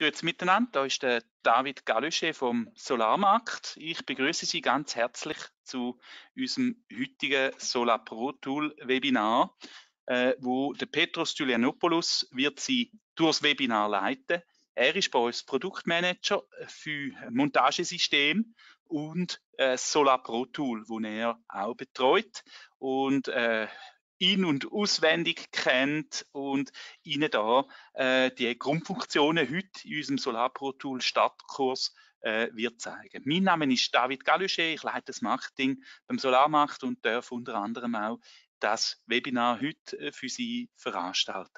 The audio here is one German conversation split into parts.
Grüezi miteinander, da ist der David Galluschet vom Solarmarkt. Ich begrüße Sie ganz herzlich zu unserem heutigen Solar Pro Tool Webinar, wo der Petros Stylianopoulos wird Sie durchs Webinar leiten. Er ist bei uns Produktmanager für Montagesystem und Solar Pro Tool, wo er auch betreut und in- und auswendig kennt und Ihnen da die Grundfunktionen heute in unserem Solar Pro Tool Startkurs wird zeigen. Mein Name ist David Galluschet, ich leite das Marketing beim Solarmarkt und darf unter anderem auch das Webinar heute für Sie veranstalten.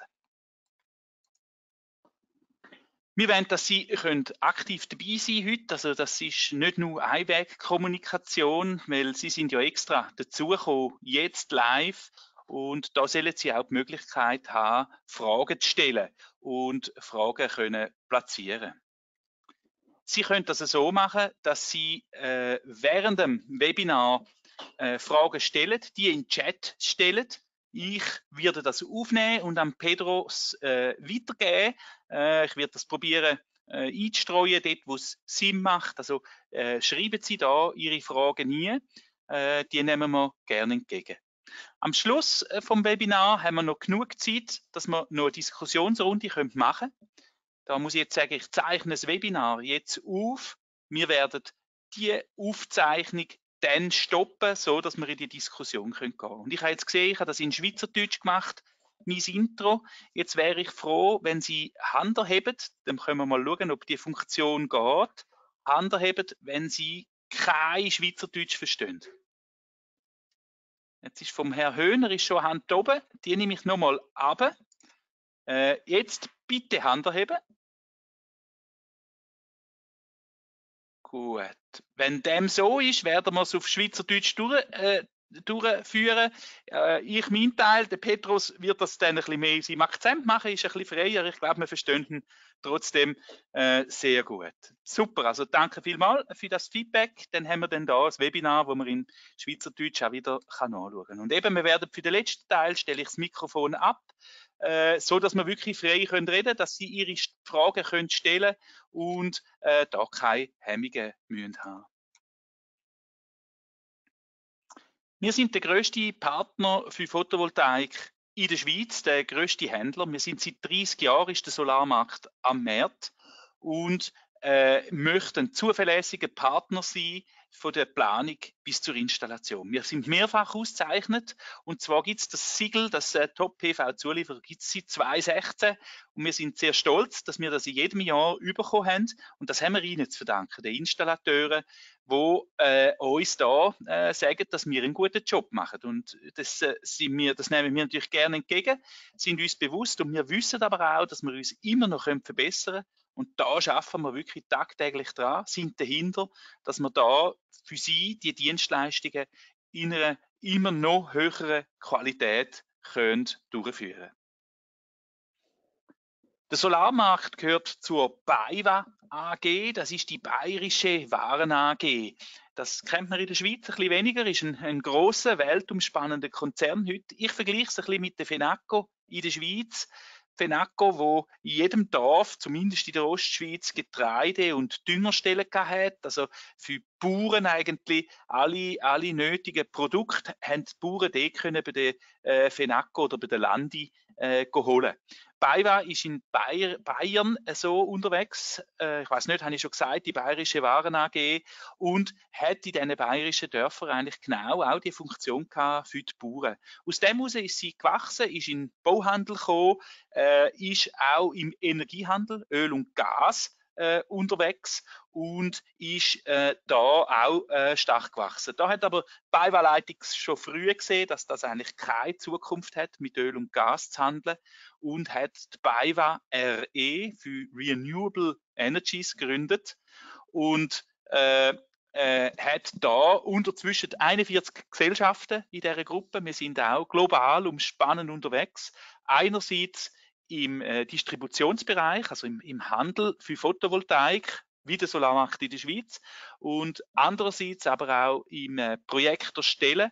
Wir wollen, dass Sie aktiv dabei sein heute. Also das ist nicht nur Einwegkommunikation, weil Sie sind ja extra dazugekommen, jetzt live. Und da sollen Sie auch die Möglichkeit haben, Fragen zu stellen und Fragen können platzieren. Sie können das so machen, dass Sie während dem Webinar Fragen stellen, die in den Chat stellen. Ich werde das aufnehmen und an Pedros weitergeben. Ich werde das probieren einzustreuen, dort wo es Sinn macht. Also schreiben Sie da Ihre Fragen nie. Die nehmen wir gerne entgegen. Am Schluss vom Webinar haben wir noch genug Zeit, dass wir noch eine Diskussionsrunde machen können. Da muss ich jetzt sagen, ich zeichne das Webinar jetzt auf. Wir werden die Aufzeichnung dann stoppen, so dass wir in die Diskussion gehen können. Und ich habe jetzt gesehen, ich habe das in Schweizerdeutsch gemacht, mein Intro. Jetzt wäre ich froh, wenn Sie Hand erheben. Dann können wir mal schauen, ob die Funktion geht. Hand erheben, wenn Sie kein Schweizerdeutsch verstehen. Jetzt ist vom Herrn Höhner ist schon Hand oben. Die nehme ich nochmal ab. Jetzt bitte Hand erheben. Gut. Wenn dem so ist, werden wir es auf Schweizerdeutsch durchführen. Ich mein Teil, der Petros wird das dann ein bisschen mehr in seinem Akzent machen, ist ein bisschen freier. Ich glaube, wir verstehen ihn trotzdem sehr gut. Super, also danke vielmals für das Feedback. Dann haben wir dann da ein Webinar, wo man in Schweizerdeutsch auch wieder anschauen kann. Und eben, wir werden für den letzten Teil, stelle ich das Mikrofon ab, so dass wir wirklich frei reden können, dass Sie Ihre Fragen können stellen und da keine Hemmungen müssen haben. Wir sind der grösste Partner für Photovoltaik in der Schweiz, der grösste Händler. Wir sind seit 30 Jahren ist der Solarmarkt am Markt und möchten zuverlässiger Partner sein von der Planung bis zur Installation. Wir sind mehrfach ausgezeichnet und zwar gibt es das Siegel, das Top-PV-Zulieferer gibt es seit 2016 und wir sind sehr stolz, dass wir das in jedem Jahr bekommen haben und das haben wir Ihnen zu verdanken, den Installateuren, wo uns da sagen, dass wir einen guten Job machen. Und das nehmen wir natürlich gerne entgegen, sind uns bewusst und wir wissen aber auch, dass wir uns immer noch verbessern können. Und da arbeiten wir wirklich tagtäglich dran, sind dahinter, dass wir da für Sie die Dienstleistungen in einer immer noch höheren Qualität können durchführen. Der Solarmarkt gehört zur BayWa AG, das ist die Bayerische Waren AG. Das kennt man in der Schweiz ein bisschen weniger, ist ein grosser, weltumspannender Konzern heute. Ich vergleiche es ein bisschen mit der Fenaco in der Schweiz. Fenaco, wo in jedem Dorf, zumindest in der Ostschweiz, Getreide- und Düngerstellen hat. Also für die Bauern eigentlich alle nötigen Produkte haben die Bauern die können bei der Fenaco oder bei der Landi holen. BayWa ist in Bayern so unterwegs, ich weiß nicht, habe ich schon gesagt, die Bayerische Waren AG und hat in diesen bayerischen Dörfern eigentlich genau auch die Funktion gehabt für die Bauern. Aus dem heraus ist sie gewachsen, ist in den Bauhandel gekommen, ist auch im Energiehandel, Öl und Gas unterwegs und ist da auch stark gewachsen. Da hat aber BayWa Leitung schon früh gesehen, dass das eigentlich keine Zukunft hat, mit Öl und Gas zu handeln und hat die BayWa RE für Renewable Energies gegründet und hat da unter zwischen 41 Gesellschaften in dieser Gruppe. Wir sind auch global umspannend unterwegs. Einerseits im Distributionsbereich, also im Handel für Photovoltaik, wie der Solarmarkt in der Schweiz und andererseits aber auch im Projekt erstellen.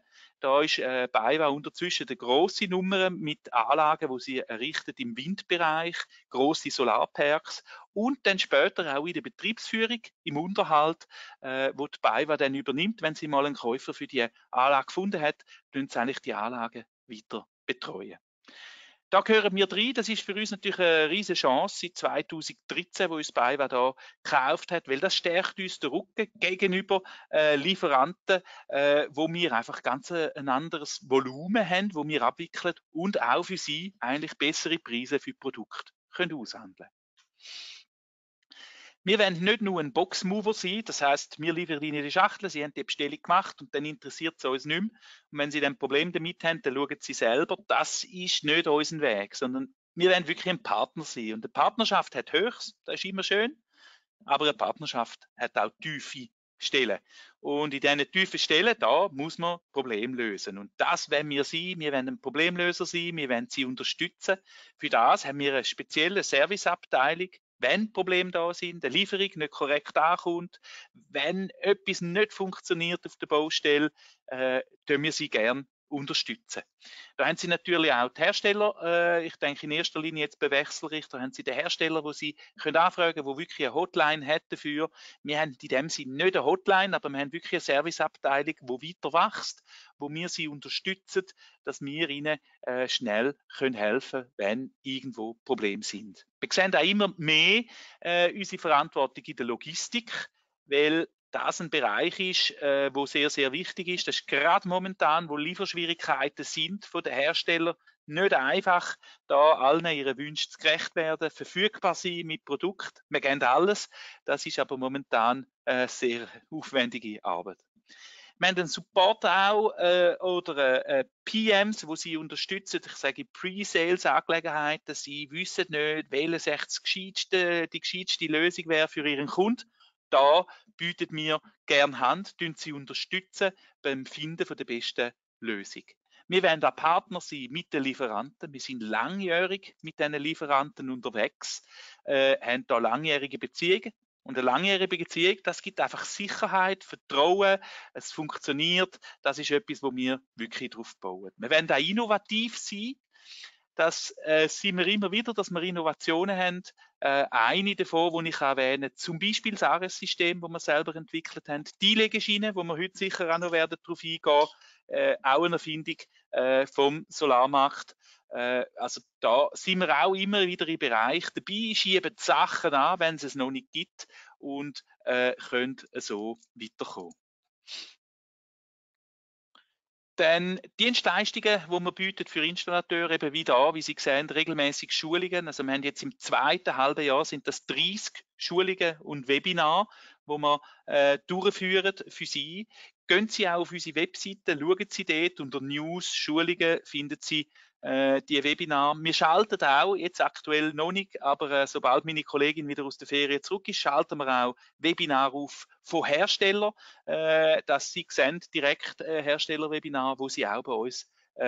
Da ist BayWa unterzwischen eine grosse Nummer mit Anlagen, die sie errichtet im Windbereich, grosse Solarparks und dann später auch in der Betriebsführung, im Unterhalt, wo die BayWa dann übernimmt, wenn sie mal einen Käufer für die Anlage gefunden hat, tun sie eigentlich die Anlagen weiter betreuen. Da gehören wir rein. Das ist für uns natürlich eine riesige Chance seit 2013, wo uns BayWa da gekauft hat, weil das stärkt uns den Rücken gegenüber Lieferanten, wo wir einfach ganz ein anderes Volumen haben, wo wir abwickeln und auch für sie eigentlich bessere Preise für Produkte können aushandeln. Wir wollen nicht nur ein Boxmover sein, das heisst, wir liefern Ihnen die Schachtel, Sie haben die Bestellung gemacht und dann interessiert es uns nicht mehr. Und wenn Sie dann ein Problem damit haben, dann schauen Sie selber. Das ist nicht unser Weg, sondern wir wollen wirklich ein Partner sein. Und eine Partnerschaft hat Höchst, das ist immer schön, aber eine Partnerschaft hat auch tiefe Stellen. Und in diesen tiefen Stellen, da muss man Probleme lösen. Und das wollen wir sein. Wir wollen ein Problemlöser sein. Wir wollen sie unterstützen. Für das haben wir eine spezielle Serviceabteilung. Wenn Probleme da sind, eine Lieferung nicht korrekt ankommt, wenn etwas nicht funktioniert auf der Baustelle, tun wir sie gerne unterstützen. Da haben Sie natürlich auch die Hersteller, ich denke in erster Linie jetzt bei Wechselrichter, haben Sie den Hersteller, wo Sie können anfragen, wo wirklich eine Hotline hat dafür. Wir haben in dem Sinne nicht eine Hotline, aber wir haben wirklich eine Serviceabteilung, die weiter wächst, wo wir sie unterstützen, dass wir ihnen schnell können helfen können, wenn irgendwo Probleme sind. Wir sehen auch immer mehr unsere Verantwortung in der Logistik, weil das ein Bereich ist, wo sehr, sehr wichtig ist. Das ist gerade momentan, wo Lieferschwierigkeiten sind von den Herstellern, nicht einfach, da allen ihren Wünschen gerecht werden, verfügbar sein mit Produkt. Wir geben alles. Das ist aber momentan sehr aufwendige Arbeit. Wir haben einen Support auch oder PMs, wo sie unterstützen, ich sage Pre-Sales-Angelegenheiten. Sie wissen nicht, welche die gescheitste Lösung wäre für ihren Kunden. Da bieten wir gerne Hand, sie unterstützen beim Finden der besten Lösung. Wir wollen auch Partner sein mit den Lieferanten. Wir sind langjährig mit diesen Lieferanten unterwegs, haben da langjährige Beziehungen. Und eine langjährige Beziehung, das gibt einfach Sicherheit, Vertrauen, es funktioniert. Das ist etwas, wo wir wirklich drauf bauen. Wir wollen auch innovativ sein. Das sind wir immer wieder, dass wir Innovationen haben. Eine davon, die ich erwähne, zum Beispiel das ARES-System, das wir selber entwickelt haben, die Legeschiene, wo wir heute sicher auch noch werden darauf eingehen, auch eine Erfindung vom Solarmarkt. Also da sind wir auch immer wieder im Bereich dabei, schieben die Sachen an, wenn es noch nicht gibt und können so weiterkommen. Dann Dienstleistungen, die wir bieten für Installateure, eben wie da, wie Sie sehen, regelmäßig Schulungen. Also wir haben jetzt im zweiten halben Jahr sind das 30 Schulungen und Webinare, wo wir durchführen für Sie. Gehen Sie auch auf unsere Webseite, schauen Sie dort unter News, Schulungen, finden Sie die Webinare. Wir schalten auch, jetzt aktuell noch nicht, aber sobald meine Kollegin wieder aus der Ferien zurück ist, schalten wir auch Webinare auf von Herstellern, dass Sie sehen, direkt Herstellerwebinar, wo Sie auch bei uns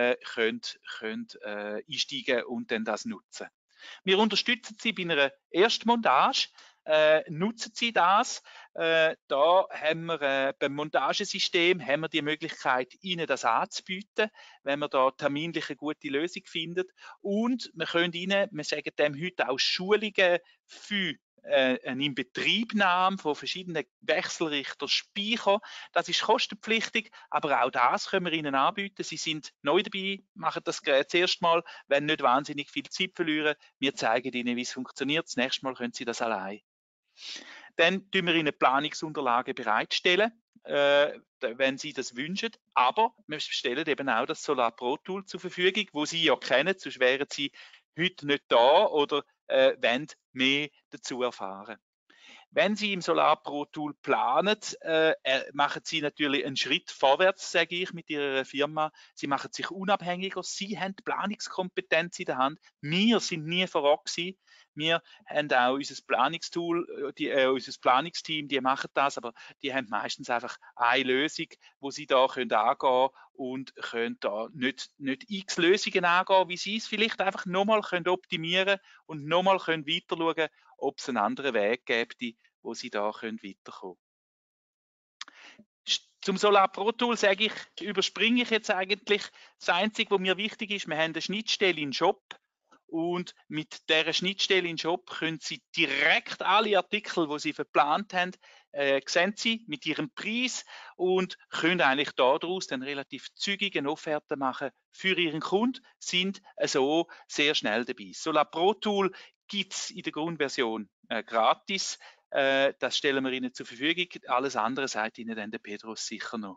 könnt einsteigen und dann das nutzen. Wir unterstützen Sie bei einer Erstmontage. Nutzen Sie das. Da haben wir beim Montagesystem haben wir die Möglichkeit, Ihnen das anzubieten, wenn wir da terminlich eine gute Lösung finden. Und wir können Ihnen, wir sagen dem heute auch Schulungen für eine Inbetriebnahme von verschiedenen Wechselrichter speichern. Das ist kostenpflichtig, aber auch das können wir Ihnen anbieten. Sie sind neu dabei, machen das Gerät das erste Mal, wenn nicht wahnsinnig viel Zeit verlieren. Wir zeigen Ihnen, wie es funktioniert. Das nächste Mal können Sie das allein. Dann tun wir Ihnen Planungsunterlagen bereitstellen, wenn Sie das wünschen. Aber wir stellen eben auch das Solar Pro Tool zur Verfügung, wo Sie ja kennen, sonst wären Sie heute nicht da oder wollen mehr dazu erfahren. Wenn Sie im Solar Pro Tool planen, machen Sie natürlich einen Schritt vorwärts, sage ich, mit Ihrer Firma. Sie machen sich unabhängiger. Sie haben die Planungskompetenz in der Hand. Wir sind nie vor Ort gewesen. Wir haben auch unser Planungstool, unser Planungsteam, die machen das, aber die haben meistens einfach eine Lösung, wo sie da können angehen und können da nicht x Lösungen angehen, wie sie es vielleicht einfach nochmal optimieren und nochmal weiter schauen, ob es einen anderen Weg gibt, wo sie da weiterkommen können. Zum Solar Pro Tool sage ich, überspringe ich jetzt eigentlich. Das Einzige, was mir wichtig ist, wir haben eine Schnittstelle in den Shop und mit dieser Schnittstelle in den Shop können Sie direkt alle Artikel, die Sie verplant haben, sehen Sie mit Ihrem Preis und können eigentlich daraus dann relativ zügig eine Offerte machen für Ihren Kunden, sind so sehr schnell dabei. Solar Pro Tool gibt es in der Grundversion gratis. Das stellen wir Ihnen zur Verfügung. Alles andere sagt Ihnen dann der Pedros sicher noch.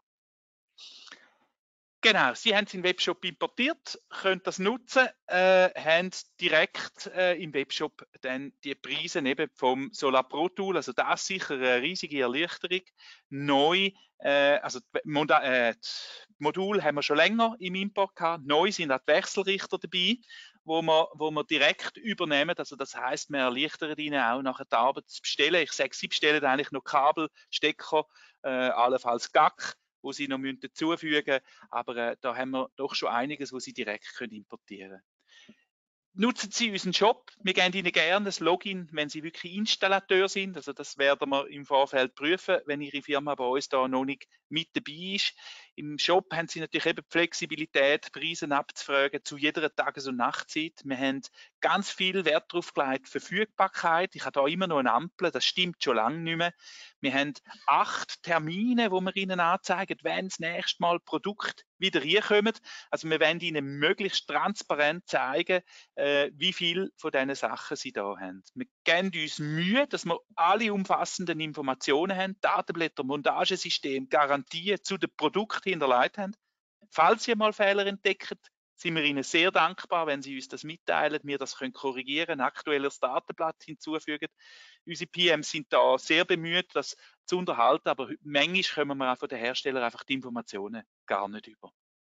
Genau, Sie haben es im Webshop importiert, können das nutzen, haben direkt im Webshop dann die Preise eben vom Solar Pro Tool, also das ist sicher eine riesige Erleichterung. Neu, also die Module haben wir schon länger im Import gehabt, neu sind auch die Wechselrichter dabei, wo wir direkt übernehmen, also das heißt, wir erleichtern Ihnen auch nachher die Arbeit zu bestellen. Ich sage, Sie bestellen eigentlich noch Kabel, Stecker, allenfalls GAC, wo Sie noch dazufügen müssen. Aber da haben wir doch schon einiges, wo Sie direkt importieren können. Nutzen Sie unseren Shop. Wir geben Ihnen gerne das Login, wenn Sie wirklich Installateur sind. Also das werden wir im Vorfeld prüfen, wenn Ihre Firma bei uns da noch nicht mit dabei ist. Im Shop haben Sie natürlich eben die Flexibilität, Preise abzufragen zu jeder Tages- und Nachtzeit. Wir haben ganz viel Wert darauf gelegt, Verfügbarkeit. Ich habe da immer noch eine Ampel, das stimmt schon lange nicht mehr. Wir haben 8 Termine, wo wir Ihnen anzeigen, wenn das nächste Mal Produkt wieder reinkommen. Also wir wollen Ihnen möglichst transparent zeigen, wie viel von diesen Sachen Sie da haben. Wir geben uns Mühe, dass wir alle umfassenden Informationen haben, Datenblätter, Montagesystem, Garantien zu den Produkten hinterlegt haben. Falls Sie mal Fehler entdecken, sind wir Ihnen sehr dankbar, wenn Sie uns das mitteilen, wir das korrigieren können, ein aktuelles Datenblatt hinzufügen. Unsere PMs sind da sehr bemüht, das zu unterhalten, aber manchmal kommen wir auch von den Herstellern einfach die Informationen gar nicht über.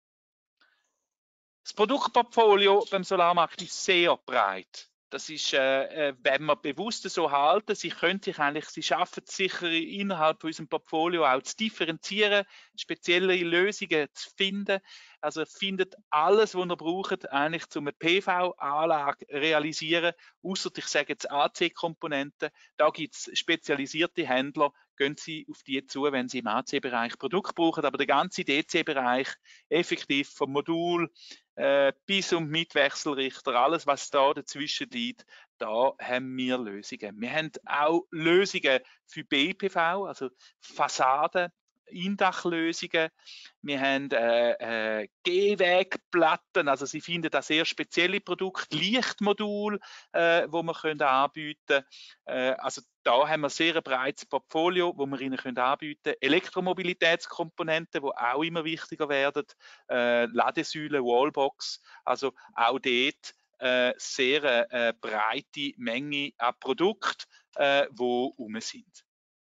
Das Produktportfolio beim Solarmarkt ist sehr breit. Das ist, wenn wir bewusst so halten, Sie schaffen es sicher innerhalb von unserem Portfolio auch zu differenzieren, spezielle Lösungen zu finden. Also findet alles, was ihr braucht, eigentlich zum PV-Anlage realisieren, außer ich sage jetzt AC-Komponenten. Da gibt es spezialisierte Händler, gehen Sie auf die zu, wenn Sie im AC-Bereich Produkt brauchen, aber der ganze DC-Bereich, effektiv vom Modul bis und mit Wechselrichter, alles was da dazwischen liegt, da haben wir Lösungen. Wir haben auch Lösungen für BPV, also Fassaden, Indachlösungen. Wir haben Gehwegplatten, also Sie finden da sehr spezielle Produkte, Lichtmodul, wo wir können anbieten können. Also da haben wir sehr ein breites Portfolio, wo wir Ihnen anbieten können. Elektromobilitätskomponenten, die auch immer wichtiger werden, Ladesäule, Wallbox, also auch dort sehr breite Menge an Produkten, die rum sind.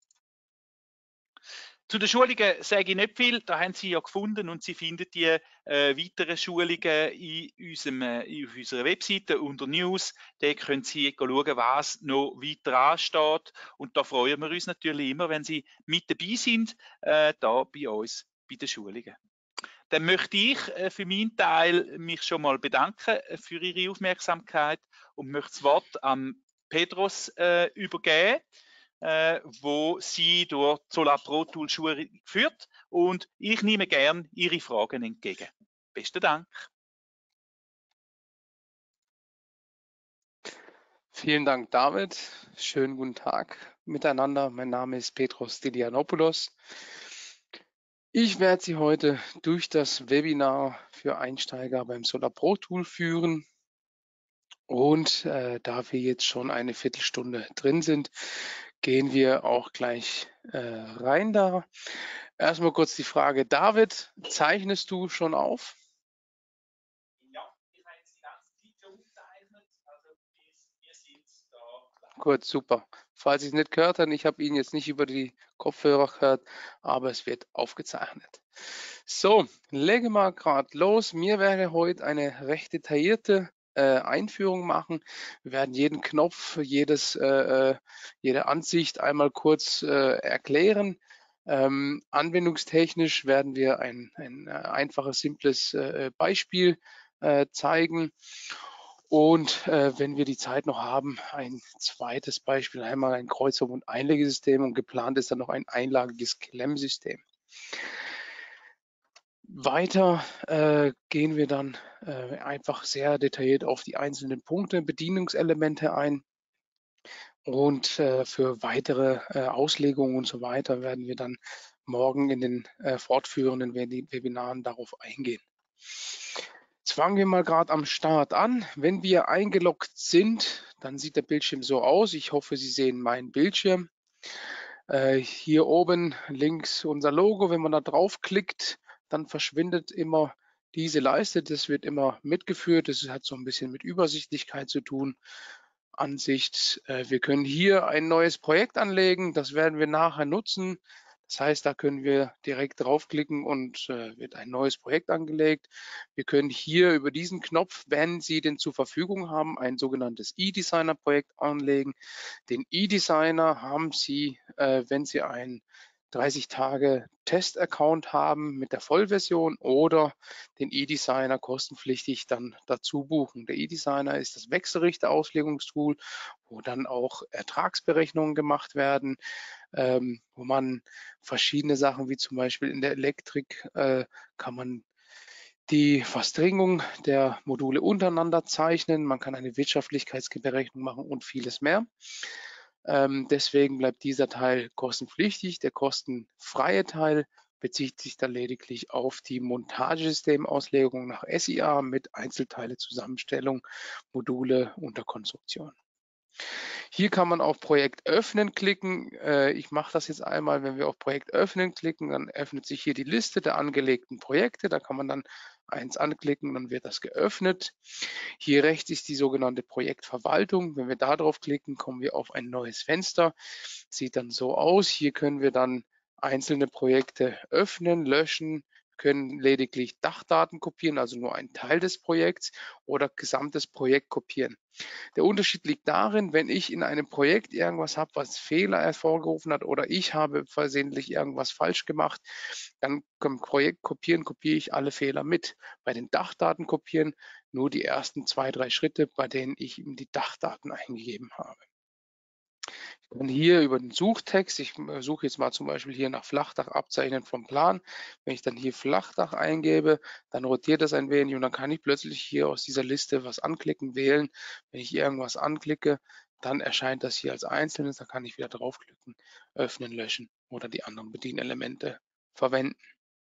Zu den Schulungen sage ich nicht viel, da haben Sie ja gefunden und Sie finden die weiteren Schulungen auf unserer Webseite unter News. Da können Sie schauen, was noch weiter ansteht. Und da freuen wir uns natürlich immer, wenn Sie mit dabei sind, da bei uns bei den Schulungen. Dann möchte ich für meinen Teil mich schon mal bedanken für Ihre Aufmerksamkeit und möchte das Wort an Pedros übergeben, wo sie durch Solar Pro Tool Schulung führt, und ich nehme gern Ihre Fragen entgegen. Besten Dank. Vielen Dank, David. Schönen guten Tag miteinander. Mein Name ist Petros Stylianopoulos. Ich werde Sie heute durch das Webinar für Einsteiger beim Solar Pro Tool führen. Und da wir jetzt schon eine Viertelstunde drin sind, gehen wir auch gleich rein da. Erstmal kurz die Frage, David, zeichnest du schon auf? Ja, ich habe jetzt die ganze Zeit schon aufgezeichnet, also wir sind da. Gut, super. Falls ich es nicht gehört habe, ich habe ihn jetzt nicht über die Kopfhörer gehört, aber es wird aufgezeichnet. So, lege mal gerade los. Mir werde heute eine recht detaillierte Einführung machen. Wir werden jeden Knopf, jede Ansicht einmal kurz erklären. Anwendungstechnisch werden wir ein einfaches, simples Beispiel zeigen. Und wenn wir die Zeit noch haben, ein zweites Beispiel, einmal ein Kreuzung- und Einlegesystem, und geplant ist dann noch ein einlagiges Klemmsystem. Weiter gehen wir dann einfach sehr detailliert auf die einzelnen Punkte, Bedienungselemente ein. Und für weitere Auslegungen und so weiter werden wir dann morgen in den fortführenden Webinaren darauf eingehen. Jetzt fangen wir mal gerade am Start an. Wenn wir eingeloggt sind, dann sieht der Bildschirm so aus. Ich hoffe, Sie sehen meinen Bildschirm. Hier oben links unser Logo. Wenn man da draufklickt, dann verschwindet immer diese Leiste. Das wird immer mitgeführt. Das hat so ein bisschen mit Übersichtlichkeit zu tun. Ansicht. Wir können hier ein neues Projekt anlegen. Das werden wir nachher nutzen. Das heißt, da können wir direkt draufklicken und wird ein neues Projekt angelegt. Wir können hier über diesen Knopf, wenn Sie den zur Verfügung haben, ein sogenanntes eDesigner-Projekt anlegen. Den eDesigner haben Sie, wenn Sie einen 30 Tage Test-Account haben mit der Vollversion oder den eDesigner kostenpflichtig dann dazu buchen. Der eDesigner ist das Wechselrichter-Auslegungstool, wo dann auch Ertragsberechnungen gemacht werden, wo man verschiedene Sachen wie zum Beispiel in der Elektrik kann man die Verstringung der Module untereinander zeichnen. Man kann eine Wirtschaftlichkeitsberechnung machen und vieles mehr. Deswegen bleibt dieser Teil kostenpflichtig. Der kostenfreie Teil bezieht sich dann lediglich auf die Montagesystemauslegung nach SIA mit Einzelteile-Zusammenstellung, Module unter Konstruktion. Hier kann man auf Projekt öffnen klicken. Ich mache das jetzt einmal, wenn wir auf Projekt öffnen klicken, dann öffnet sich hier die Liste der angelegten Projekte. Da kann man dann eins anklicken, dann wird das geöffnet. Hier rechts ist die sogenannte Projektverwaltung. Wenn wir da drauf klicken, kommen wir auf ein neues Fenster. Sieht dann so aus. Hier können wir dann einzelne Projekte öffnen, löschen, können lediglich Dachdaten kopieren, also nur einen Teil des Projekts oder gesamtes Projekt kopieren. Der Unterschied liegt darin, wenn ich in einem Projekt irgendwas habe, was Fehler hervorgerufen hat oder ich habe versehentlich irgendwas falsch gemacht, dann beim Projekt kopieren, kopiere ich alle Fehler mit. Bei den Dachdaten kopieren nur die ersten 2, 3 Schritte, bei denen ich eben die Dachdaten eingegeben habe. Ich kann hier über den Suchtext, ich suche jetzt mal zum Beispiel hier nach Flachdach abzeichnen vom Plan. Wenn ich dann hier Flachdach eingebe, dann rotiert das ein wenig und dann kann ich plötzlich hier aus dieser Liste was anklicken, wählen. Wenn ich irgendwas anklicke, dann erscheint das hier als Einzelnes, dann kann ich wieder draufklicken, öffnen, löschen oder die anderen Bedienelemente verwenden.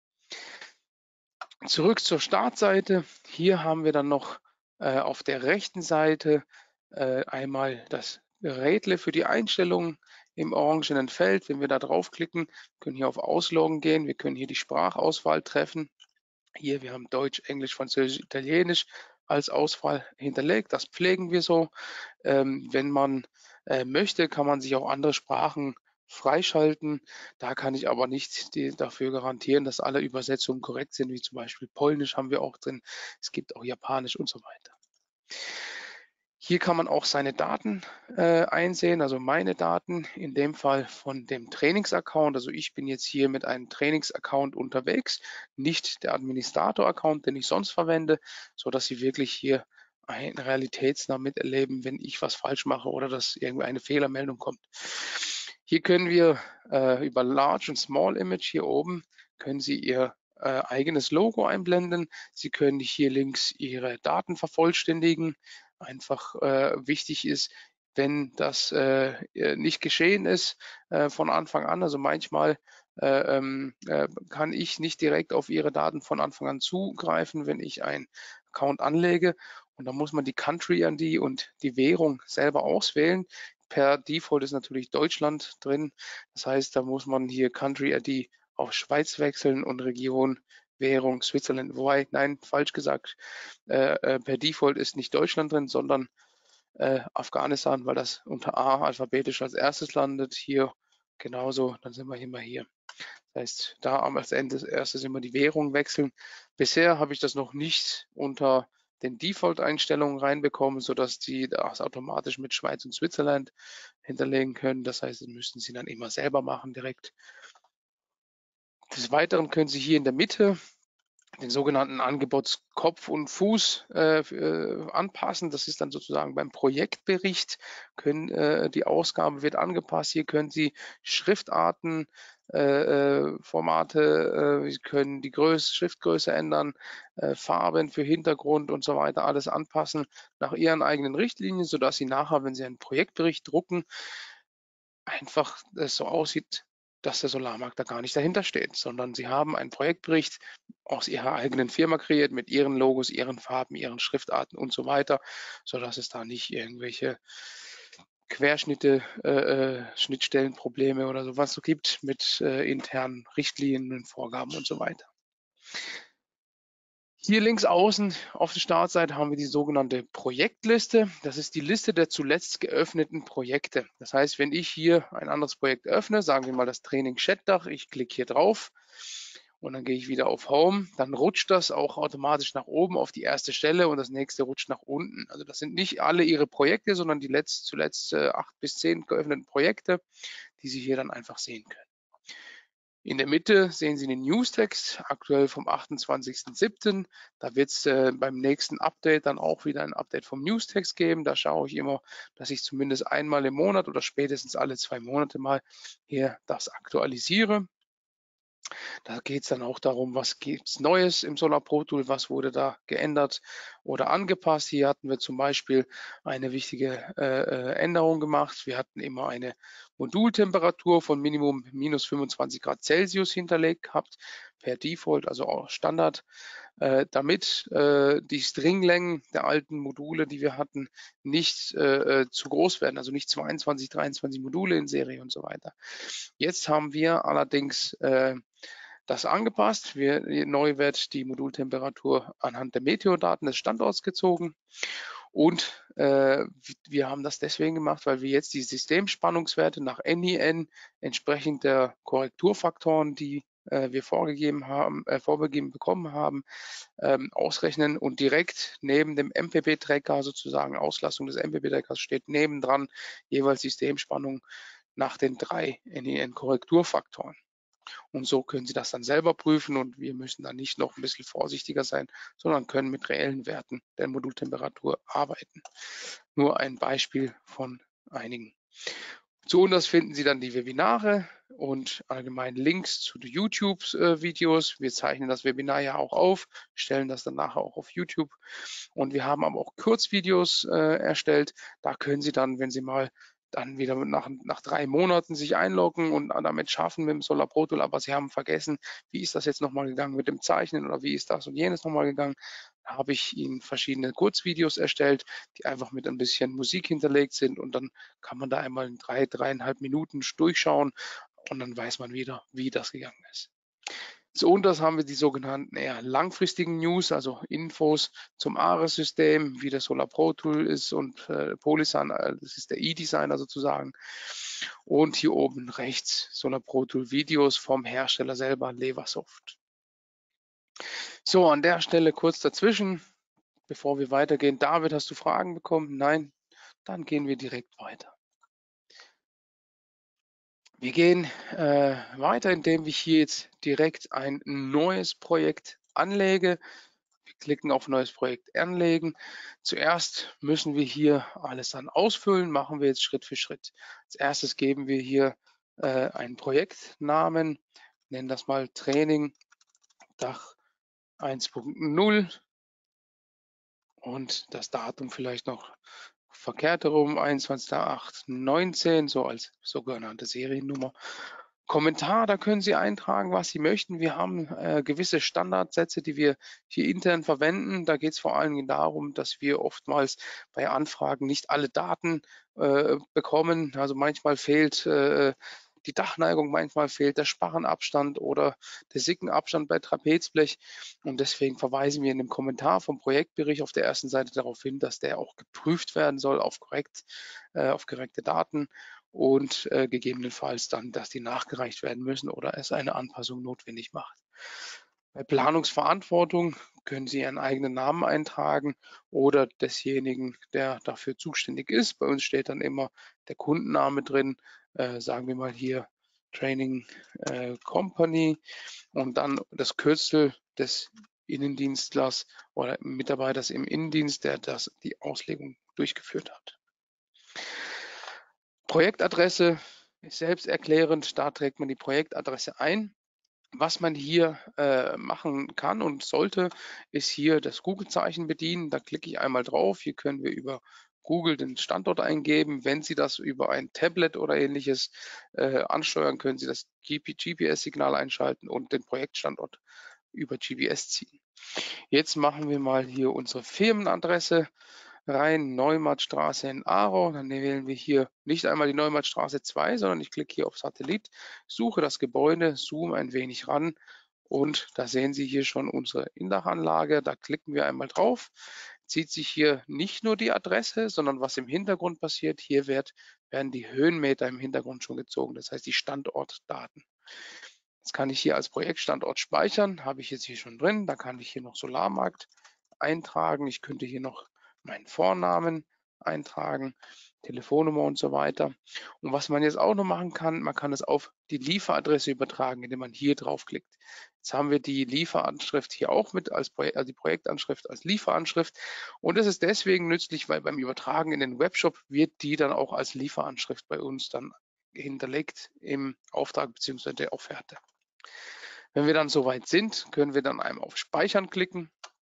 Zurück zur Startseite. Hier haben wir dann noch auf der rechten Seite einmal das Rädle für die Einstellungen im orangenen Feld. Wenn wir da draufklicken, können hier auf Ausloggen gehen. Wir können hier die Sprachauswahl treffen. Hier, wir haben Deutsch, Englisch, Französisch, Italienisch als Auswahl hinterlegt. Das pflegen wir so. Wenn man möchte, kann man sich auch andere Sprachen freischalten. Da kann ich aber nicht dafür garantieren, dass alle Übersetzungen korrekt sind, wie zum Beispiel Polnisch haben wir auch drin. Es gibt auch Japanisch und so weiter. Hier kann man auch seine Daten einsehen, also meine Daten, in dem Fall von dem Trainings-Account. Also ich bin jetzt hier mit einem Trainings-Account unterwegs, nicht der Administrator-Account, den ich sonst verwende, sodass Sie wirklich hier einen realitätsnah miterleben, wenn ich was falsch mache oder dass irgendwie eine Fehlermeldung kommt. Hier können wir über Large und Small Image hier oben können Sie Ihr eigenes Logo einblenden. Sie können hier links Ihre Daten vervollständigen. Einfach wichtig ist, wenn das nicht geschehen ist von Anfang an. Also manchmal kann ich nicht direkt auf Ihre Daten von Anfang an zugreifen, wenn ich einen Account anlege. Und da muss man die Country-ID und die Währung selber auswählen. Per Default ist natürlich Deutschland drin. Das heißt, da muss man hier Country-ID auf Schweiz wechseln und Region, Währung, Switzerland. Wobei, nein, falsch gesagt. Per Default ist nicht Deutschland drin, sondern Afghanistan, weil das unter A alphabetisch als erstes landet. Hier genauso, dann sind wir immer hier. Das heißt, da als erstes immer die Währung wechseln. Bisher habe ich das noch nicht unter den Default-Einstellungen reinbekommen, sodass die das automatisch mit Schweiz und Switzerland hinterlegen können. Das heißt, das müssten Sie dann immer selber machen direkt. Des Weiteren können Sie hier in der Mitte den sogenannten Angebotskopf und Fuß anpassen. Das ist dann sozusagen beim Projektbericht, die Ausgabe wird angepasst. Hier können Sie Schriftarten Formate, Sie können die Schriftgröße ändern, Farben für Hintergrund und so weiter, alles anpassen nach Ihren eigenen Richtlinien, sodass Sie nachher, wenn Sie einen Projektbericht drucken, einfach es so aussieht, dass der Solarmarkt da gar nicht dahinter steht, sondern Sie haben einen Projektbericht aus Ihrer eigenen Firma kreiert mit Ihren Logos, Ihren Farben, Ihren Schriftarten und so weiter, sodass es da nicht irgendwelche Querschnitte, Schnittstellenprobleme oder so was so gibt mit internen Richtlinien und Vorgaben und so weiter. Hier links außen auf der Startseite haben wir die sogenannte Projektliste. Das ist die Liste der zuletzt geöffneten Projekte. Das heißt, wenn ich hier ein anderes Projekt öffne, sagen wir mal das Training Chatdach, ich klicke hier drauf und dann gehe ich wieder auf Home, dann rutscht das auch automatisch nach oben auf die erste Stelle und das nächste rutscht nach unten. Also das sind nicht alle Ihre Projekte, sondern die zuletzt 8 bis 10 geöffneten Projekte, die Sie hier dann einfach sehen können. In der Mitte sehen Sie den Newstext, aktuell vom 28.07. Da wird es beim nächsten Update dann auch wieder ein Update vom Newstext geben. Da schaue ich immer, dass ich zumindest einmal im Monat oder spätestens alle 2 Monate mal hier das aktualisiere. Da geht es dann auch darum, was gibt es Neues im Solar Pro Tool, was wurde da geändert oder angepasst. Hier hatten wir zum Beispiel eine wichtige Änderung gemacht. Wir hatten immer eine Modultemperatur von Minimum minus 25 Grad Celsius hinterlegt gehabt, per Default, also auch Standard, damit die Stringlängen der alten Module, die wir hatten, nicht zu groß werden, also nicht 22, 23 Module in Serie und so weiter. Jetzt haben wir allerdings das angepasst. Neu wird die Modultemperatur anhand der Meteodaten des Standorts gezogen. Und wir haben das deswegen gemacht, weil wir jetzt die Systemspannungswerte nach NIN entsprechend der Korrekturfaktoren, die wir vorgegeben bekommen haben, ausrechnen und direkt neben dem MPP-Tracker, sozusagen Auslastung des MPP-Trackers, steht nebendran jeweils Systemspannung nach den 3 NIN-Korrekturfaktoren. Und so können Sie das dann selber prüfen und wir müssen dann nicht noch ein bisschen vorsichtiger sein, sondern können mit reellen Werten der Modultemperatur arbeiten. Nur ein Beispiel von einigen. Zu uns finden Sie dann die Webinare und allgemein Links zu den YouTube-Videos. Wir zeichnen das Webinar ja auch auf, stellen das dann nachher auch auf YouTube. Und wir haben aber auch Kurzvideos erstellt. Da können Sie dann, wenn Sie mal dann wieder nach 3 Monaten sich einloggen und damit schaffen mit dem Solar Pro Tool, aber Sie haben vergessen, wie ist das jetzt nochmal gegangen mit dem Zeichnen oder wie ist das und jenes nochmal gegangen. Da habe ich Ihnen verschiedene Kurzvideos erstellt, die einfach mit ein bisschen Musik hinterlegt sind und dann kann man da einmal in 3,5 Minuten durchschauen und dann weiß man wieder, wie das gegangen ist. Zu unters haben wir die sogenannten eher langfristigen News, also Infos zum ARES-System, wie das Solar Pro Tool ist und Polysun, das ist der E-Designer sozusagen. Und hier oben rechts Solar Pro Tool Videos vom Hersteller selber, Leversoft. So, an der Stelle kurz dazwischen, bevor wir weitergehen. David, hast du Fragen bekommen? Nein? Dann gehen wir direkt weiter. Wir gehen weiter, indem ich hier jetzt direkt ein neues Projekt anlege. Wir klicken auf Neues Projekt anlegen. Zuerst müssen wir hier alles dann ausfüllen, machen wir jetzt Schritt für Schritt. Als erstes geben wir hier einen Projektnamen, nennen das mal Training Dach 1.0 und das Datum vielleicht noch verkehrt herum, 21.08.19, so als sogenannte Seriennummer. Kommentar, da können Sie eintragen, was Sie möchten. Wir haben gewisse Standardsätze, die wir hier intern verwenden. Da geht es vor allen Dingen darum, dass wir oftmals bei Anfragen nicht alle Daten bekommen. Also manchmal fehlt die Dachneigung, manchmal fehlt der Sparrenabstand oder der Sickenabstand bei Trapezblech. Und deswegen verweisen wir in dem Kommentar vom Projektbericht auf der ersten Seite darauf hin, dass der auch geprüft werden soll auf korrekte Daten und gegebenenfalls dann, dass die nachgereicht werden müssen oder es eine Anpassung notwendig macht. Bei Planungsverantwortung können Sie Ihren eigenen Namen eintragen oder desjenigen, der dafür zuständig ist. Bei uns steht dann immer der Kundenname drin, sagen wir mal hier Training Company und dann das Kürzel des Innendienstlers oder Mitarbeiters im Innendienst, der die Auslegung durchgeführt hat. Projektadresse selbsterklärend, da trägt man die Projektadresse ein. Was man hier machen kann und sollte, ist hier das Google-Zeichen bedienen. Da klicke ich einmal drauf. Hier können wir über Google den Standort eingeben. Wenn Sie das über ein Tablet oder ähnliches ansteuern, können Sie das GPS-Signal einschalten und den Projektstandort über GPS ziehen. Jetzt machen wir mal hier unsere Firmenadresse rein, Neumarktstraße in Aarau. Dann wählen wir hier nicht einmal die Neumarktstraße 2, sondern ich klicke hier auf Satellit, suche das Gebäude, zoome ein wenig ran und da sehen Sie hier schon unsere Indachanlage. Da klicken wir einmal drauf. Zieht sich hier nicht nur die Adresse, sondern was im Hintergrund passiert. Hier werden die Höhenmeter im Hintergrund schon gezogen, das heißt die Standortdaten. Das kann ich hier als Projektstandort speichern, habe ich jetzt hier schon drin. Da kann ich hier noch Solarmarkt eintragen. Ich könnte hier noch meinen Vornamen eintragen, Telefonnummer und so weiter. Und was man jetzt auch noch machen kann, man kann es auf die Lieferadresse übertragen, indem man hier draufklickt. Jetzt haben wir die Lieferanschrift hier auch mit als also die Projektanschrift als Lieferanschrift. Und das ist deswegen nützlich, weil beim Übertragen in den Webshop wird die dann auch als Lieferanschrift bei uns dann hinterlegt im Auftrag bzw. der Offerte. Wenn wir dann soweit sind, können wir dann einmal auf Speichern klicken.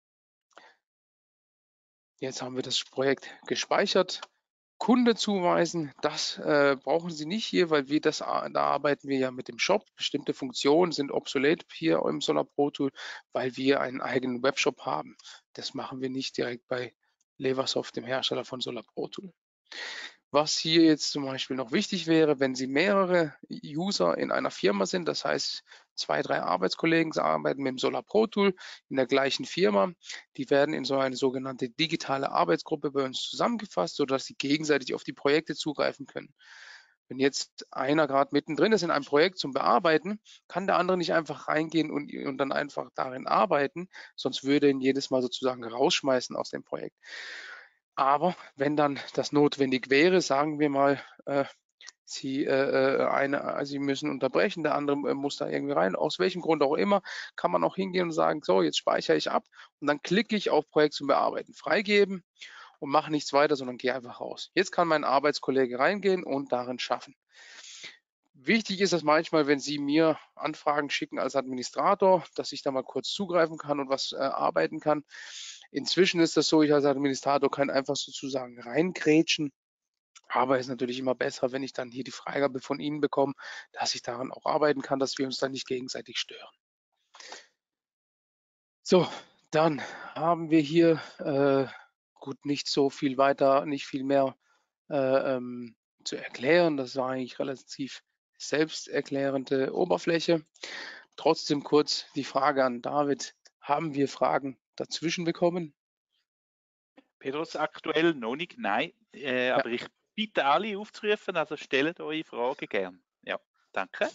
Jetzt haben wir das Projekt gespeichert. Kunde zuweisen, das brauchen Sie nicht hier, weil da arbeiten wir ja mit dem Shop. Bestimmte Funktionen sind obsolet hier im Solar Pro Tool, weil wir einen eigenen Webshop haben. Das machen wir nicht direkt bei Leversoft, dem Hersteller von Solar Pro Tool. Was hier jetzt zum Beispiel noch wichtig wäre, wenn Sie mehrere User in einer Firma sind, das heißt 2, 3 Arbeitskollegen arbeiten mit dem Solar Pro Tool in der gleichen Firma, die werden in so eine sogenannte digitale Arbeitsgruppe bei uns zusammengefasst, sodass sie gegenseitig auf die Projekte zugreifen können. Wenn jetzt einer gerade mittendrin ist in einem Projekt zum Bearbeiten, kann der andere nicht einfach reingehen und dann einfach darin arbeiten, sonst würde ihn jedes Mal sozusagen rausschmeißen aus dem Projekt. Aber wenn dann das notwendig wäre, sagen wir mal, Sie müssen unterbrechen, der andere muss da irgendwie rein, aus welchem Grund auch immer, kann man auch hingehen und sagen, so, jetzt speichere ich ab und dann klicke ich auf Projekt zum Bearbeiten, freigeben und mache nichts weiter, sondern gehe einfach raus. Jetzt kann mein Arbeitskollege reingehen und darin schaffen. Wichtig ist es manchmal, wenn Sie mir Anfragen schicken als Administrator, dass ich da mal kurz zugreifen kann und was arbeiten kann. Inzwischen ist das so, ich als Administrator kann einfach sozusagen reingrätschen, aber es ist natürlich immer besser, wenn ich dann hier die Freigabe von Ihnen bekomme, dass ich daran auch arbeiten kann, dass wir uns dann nicht gegenseitig stören. So, dann haben wir hier gut nicht so viel weiter, nicht viel mehr zu erklären. Das war eigentlich relativ selbsterklärende Oberfläche. Trotzdem kurz die Frage an David: Haben wir Fragen dazwischen bekommen? Petrus, aktuell noch nicht, nein. Ja. Aber ich bitte alle aufzurufen, also stellt eure Fragen gern. Ja, danke.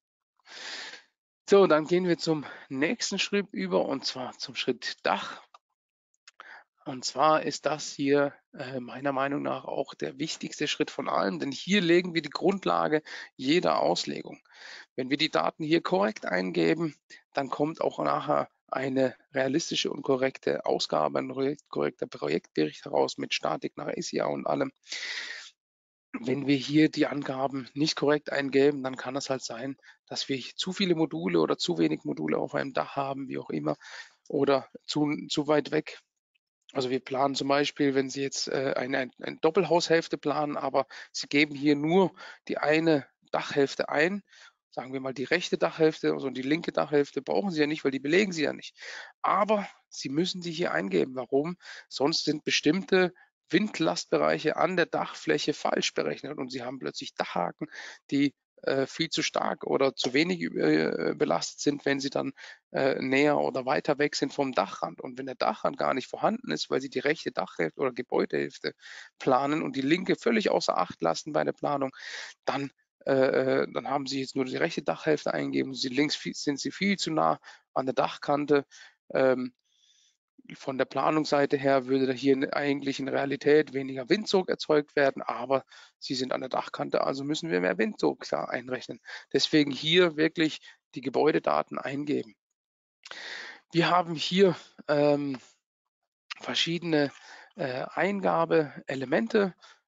So, dann gehen wir zum nächsten Schritt über, und zwar zum Schritt Dach. Und zwar ist das hier meiner Meinung nach auch der wichtigste Schritt von allen, denn hier legen wir die Grundlage jeder Auslegung. Wenn wir die Daten hier korrekt eingeben, dann kommt auch nachher eine realistische und korrekte Ausgabe, ein korrekter Projektbericht heraus mit Statik nach ACA und allem. Wenn wir hier die Angaben nicht korrekt eingeben, dann kann es halt sein, dass wir zu viele Module oder zu wenig Module auf einem Dach haben, wie auch immer, oder zu weit weg. Also wir planen zum Beispiel, wenn Sie jetzt eine Doppelhaushälfte planen, aber Sie geben hier nur die eine Dachhälfte ein, sagen wir mal die rechte Dachhälfte, also die linke Dachhälfte brauchen Sie ja nicht, weil die belegen Sie ja nicht. Aber Sie müssen die hier eingeben. Warum? Sonst sind bestimmte Windlastbereiche an der Dachfläche falsch berechnet und Sie haben plötzlich Dachhaken, die viel zu stark oder zu wenig belastet sind, wenn sie dann näher oder weiter weg sind vom Dachrand. Und wenn der Dachrand gar nicht vorhanden ist, weil sie die rechte Dachhälfte oder Gebäudehälfte planen und die linke völlig außer Acht lassen bei der Planung, dann, dann haben sie jetzt nur die rechte Dachhälfte eingegeben. Sind sie viel zu nah an der Dachkante. Ähm, von der Planungsseite her würde hier eigentlich in Realität weniger Windzug erzeugt werden, aber sie sind an der Dachkante, also müssen wir mehr Windzug klar einrechnen. Deswegen hier wirklich die Gebäudedaten eingeben. Wir haben hier verschiedene Eingabeelemente.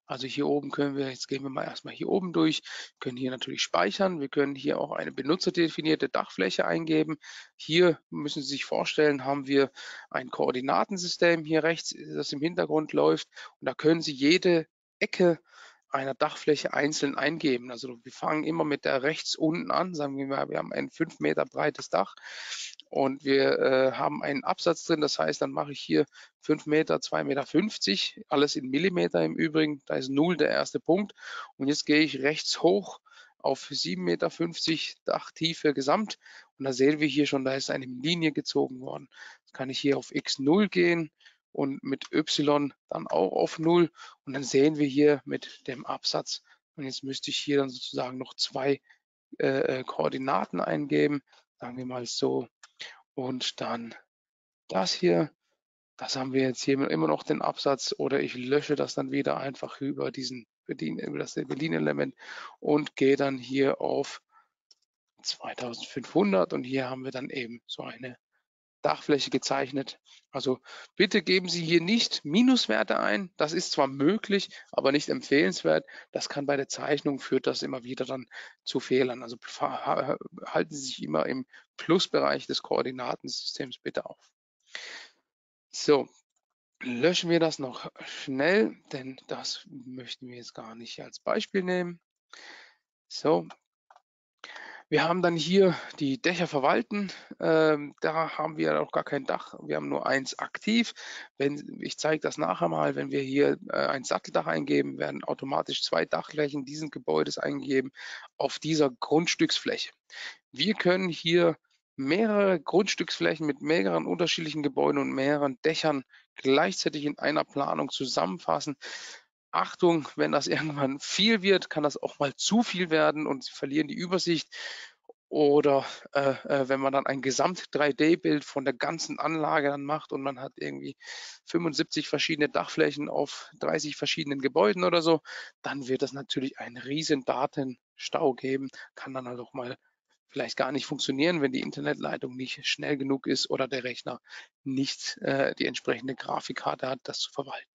Also hier oben können wir, jetzt gehen wir mal erstmal hier oben durch, können hier natürlich speichern. Wir können hier auch eine benutzerdefinierte Dachfläche eingeben. Hier müssen Sie sich vorstellen, haben wir ein Koordinatensystem hier rechts, das im Hintergrund läuft. Und da können Sie jede Ecke einer Dachfläche einzeln eingeben. Also wir fangen immer mit der rechts unten an, sagen wir mal, wir haben ein 5 Meter breites Dach und wir haben einen Absatz drin. Das heißt, dann mache ich hier 5 Meter, 2,50 Meter, alles in Millimeter im Übrigen. Da ist 0 der erste Punkt. Und jetzt gehe ich rechts hoch auf 7,50 Meter Dachtiefe gesamt. Und da sehen wir hier schon, da ist eine Linie gezogen worden. Jetzt kann ich hier auf x0 gehen und mit y dann auch auf 0. Und dann sehen wir hier mit dem Absatz. Und jetzt müsste ich hier dann sozusagen noch zwei Koordinaten eingeben. Sagen wir mal so. Und dann das hier. Das haben wir jetzt hier immer noch den Absatz, oder ich lösche das dann wieder einfach über über das Bedienen-Element und gehe dann hier auf 2500 und hier haben wir dann eben so eine Dachfläche gezeichnet. Also bitte geben Sie hier nicht Minuswerte ein. Das ist zwar möglich, aber nicht empfehlenswert. Das kann bei der Zeichnung, führt das immer wieder dann zu Fehlern. Also halten Sie sich immer im Plusbereich des Koordinatensystems bitte auf. So, löschen wir das noch schnell, denn das möchten wir jetzt gar nicht als Beispiel nehmen. So, wir haben dann hier die Dächer verwalten. Da haben wir auch gar kein Dach. Wir haben nur eins aktiv. Ich zeige das nachher mal. Wenn wir hier ein Satteldach eingeben, werden automatisch zwei Dachflächen dieses Gebäudes eingegeben auf dieser Grundstücksfläche. Wir können hier mehrere Grundstücksflächen mit mehreren unterschiedlichen Gebäuden und mehreren Dächern gleichzeitig in einer Planung zusammenfassen. Achtung, wenn das irgendwann viel wird, kann das auch mal zu viel werden und Sie verlieren die Übersicht. Oder wenn man dann ein Gesamt-3D-Bild von der ganzen Anlage dann macht und man hat irgendwie 75 verschiedene Dachflächen auf 30 verschiedenen Gebäuden oder so, dann wird das natürlich einen riesen Datenstau geben, kann dann halt auch mal vielleicht gar nicht funktionieren, wenn die Internetleitung nicht schnell genug ist oder der Rechner nicht die entsprechende Grafikkarte hat, das zu verwalten.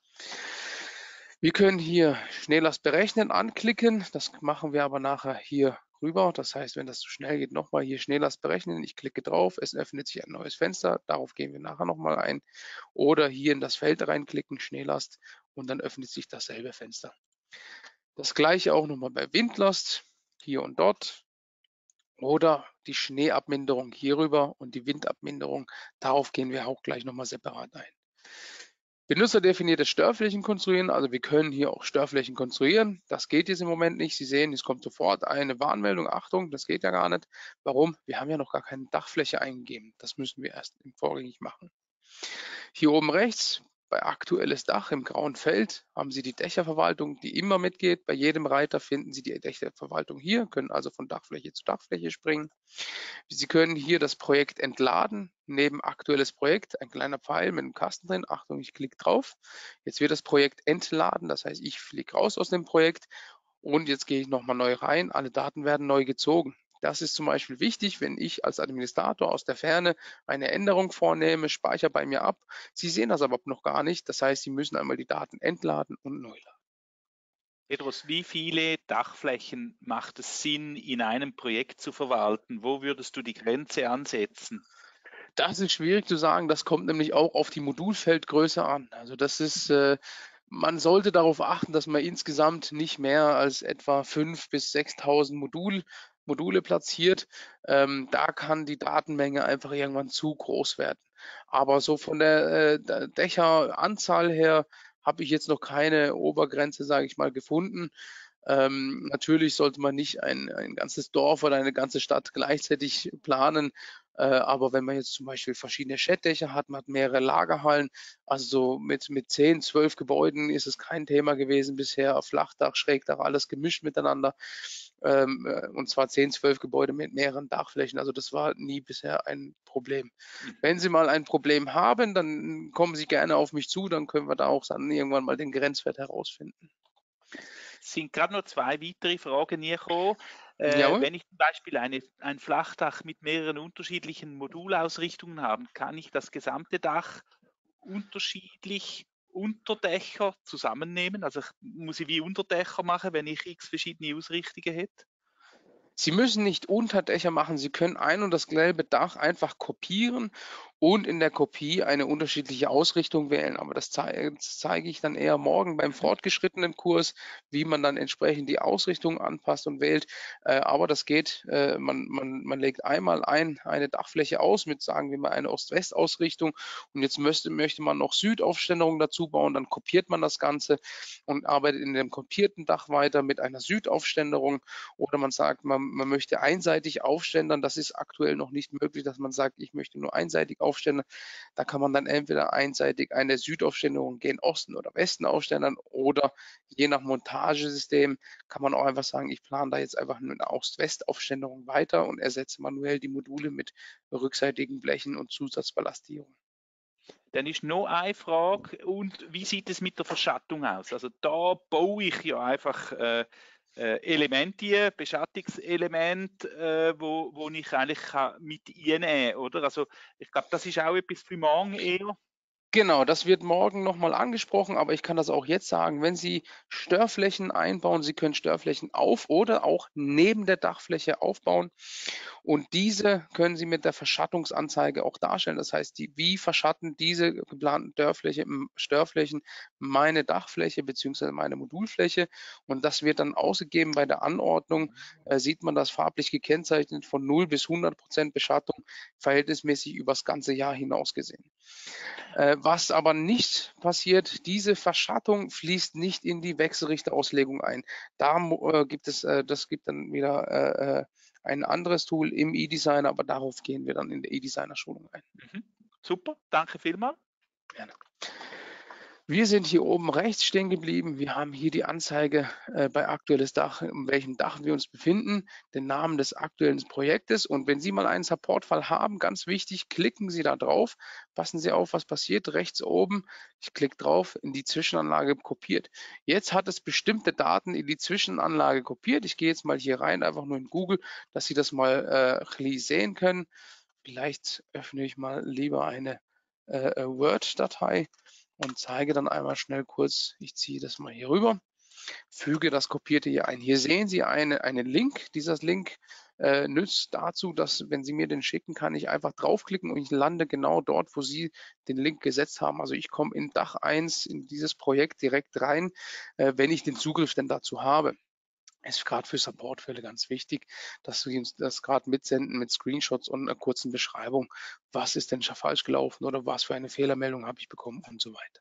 Wir können hier Schneelast berechnen anklicken. Das machen wir aber nachher hier rüber. Das heißt, wenn das zu schnell geht, nochmal hier Schneelast berechnen. Ich klicke drauf, es öffnet sich ein neues Fenster. Darauf gehen wir nachher nochmal ein. Oder hier in das Feld reinklicken, Schneelast, und dann öffnet sich dasselbe Fenster. Das gleiche auch nochmal bei Windlast, hier und dort. Oder die Schneeabminderung hierüber und die Windabminderung. Darauf gehen wir auch gleich nochmal separat ein. Benutzerdefinierte Störflächen konstruieren, also wir können hier auch Störflächen konstruieren. Das geht jetzt im Moment nicht. Sie sehen, es kommt sofort eine Warnmeldung. Achtung, das geht ja gar nicht. Warum? Wir haben ja noch gar keine Dachfläche eingegeben. Das müssen wir erst vorrangig machen. Hier oben rechts bei aktuelles Dach im grauen Feld haben Sie die Dächerverwaltung, die immer mitgeht. Bei jedem Reiter finden Sie die Dächerverwaltung hier, können also von Dachfläche zu Dachfläche springen. Sie können hier das Projekt entladen, neben aktuelles Projekt, ein kleiner Pfeil mit einem Kasten drin. Achtung, ich klicke drauf. Jetzt wird das Projekt entladen, das heißt, ich fliege raus aus dem Projekt und jetzt gehe ich nochmal neu rein. Alle Daten werden neu gezogen. Das ist zum Beispiel wichtig, wenn ich als Administrator aus der Ferne eine Änderung vornehme, speichere bei mir ab. Sie sehen das aber noch gar nicht. Das heißt, Sie müssen einmal die Daten entladen und neu laden. Pedros, wie viele Dachflächen macht es Sinn, in einem Projekt zu verwalten? Wo würdest du die Grenze ansetzen? Das ist schwierig zu sagen. Das kommt nämlich auch auf die Modulfeldgröße an. Also das ist, man sollte darauf achten, dass man insgesamt nicht mehr als etwa 5.000 bis 6.000 Module platziert. Da kann die Datenmenge einfach irgendwann zu groß werden. Aber so von der Dächeranzahl her habe ich jetzt noch keine Obergrenze, sage ich mal, gefunden. Natürlich sollte man nicht ein ganzes Dorf oder eine ganze Stadt gleichzeitig planen. Aber wenn man jetzt zum Beispiel verschiedene Schätdächer hat, man hat mehrere Lagerhallen, also so mit 10, 12 Gebäuden ist es kein Thema gewesen bisher. Flachdach, Schrägdach, alles gemischt miteinander. Und zwar 10, 12 Gebäude mit mehreren Dachflächen. Also das war nie bisher ein Problem. Wenn Sie mal ein Problem haben, dann kommen Sie gerne auf mich zu, dann können wir da auch dann irgendwann mal den Grenzwert herausfinden. Es sind gerade noch zwei weitere Fragen hier gekommen. Jawohl. Wenn ich zum Beispiel ein Flachdach mit mehreren unterschiedlichen Modulausrichtungen habe, kann ich das gesamte Dach unterschiedlich Unterdächer zusammennehmen? Also muss ich wie Unterdächer machen, wenn ich x verschiedene Ausrichtungen hätte? Sie müssen nicht Unterdächer machen, Sie können ein und dasselbe Dach einfach kopieren und in der Kopie eine unterschiedliche Ausrichtung wählen. Aber das zeige ich dann eher morgen beim Mhm. fortgeschrittenen Kurs, wie man dann entsprechend die Ausrichtung anpasst und wählt. Aber das geht, man legt einmal eine Dachfläche aus mit, sagen wir mal, einer Ost-West-Ausrichtung und jetzt möchte man noch Südaufständerung dazu bauen, dann kopiert man das Ganze und arbeitet in dem kopierten Dach weiter mit einer Südaufständerung oder man sagt, man möchte einseitig aufständern. Das ist aktuell noch nicht möglich, dass man sagt, ich möchte nur einseitig aufständern. Da kann man dann entweder einseitig eine Südaufständerung gen Osten oder Westen aufständern oder je nach Montagesystem kann man auch einfach sagen, ich plane da jetzt einfach nur eine Ost-West-Aufständerung weiter und ersetze manuell die Module mit rückseitigen Blechen und Zusatzballastierung. Dann ist noch eine Frage, und wie sieht es mit der Verschattung aus? Also da baue ich ja einfach Elemente, Beschattungselemente, wo ich eigentlich kann mit einnehmen kann, oder? Also ich glaube, das ist auch etwas für morgen eher. Genau, das wird morgen noch mal angesprochen, aber ich kann das auch jetzt sagen, wenn Sie Störflächen einbauen, Sie können Störflächen auf oder auch neben der Dachfläche aufbauen und diese können Sie mit der Verschattungsanzeige auch darstellen. Das heißt, wie verschatten diese geplanten Störflächen meine Dachfläche beziehungsweise meine Modulfläche und das wird dann ausgegeben bei der Anordnung, sieht man das farblich gekennzeichnet von 0 bis 100% Beschattung, verhältnismäßig übers ganze Jahr hinaus gesehen. Was aber nicht passiert, diese Verschattung fließt nicht in die Wechselrichterauslegung ein. Das gibt dann wieder ein anderes Tool im E-Designer, aber darauf gehen wir dann in der E-Designer-Schulung ein. Mhm. Super, danke vielmals. Gerne. Wir sind hier oben rechts stehen geblieben. Wir haben hier die Anzeige bei aktuelles Dach, in welchem Dach wir uns befinden, den Namen des aktuellen Projektes. Und wenn Sie mal einen Supportfall haben, ganz wichtig, klicken Sie da drauf. Passen Sie auf, was passiert. Rechts oben, ich klicke drauf, in die Zwischenanlage kopiert. Jetzt hat es bestimmte Daten in die Zwischenanlage kopiert. Ich gehe jetzt mal hier rein, einfach nur in Google, dass Sie das mal sehen können. Vielleicht öffne ich mal lieber eine Word-Datei und zeige dann einmal schnell kurz, ich ziehe das mal hier rüber, füge das Kopierte hier ein. Hier sehen Sie einen Link. Dieser Link nützt dazu, dass, wenn Sie mir den schicken, kann ich einfach draufklicken und ich lande genau dort, wo Sie den Link gesetzt haben. Also ich komme in Dach 1 in dieses Projekt direkt rein, wenn ich den Zugriff denn dazu habe. Ist gerade für Supportfälle ganz wichtig, dass Sie uns das gerade mitsenden mit Screenshots und einer kurzen Beschreibung, was ist denn schon falsch gelaufen oder was für eine Fehlermeldung habe ich bekommen und so weiter.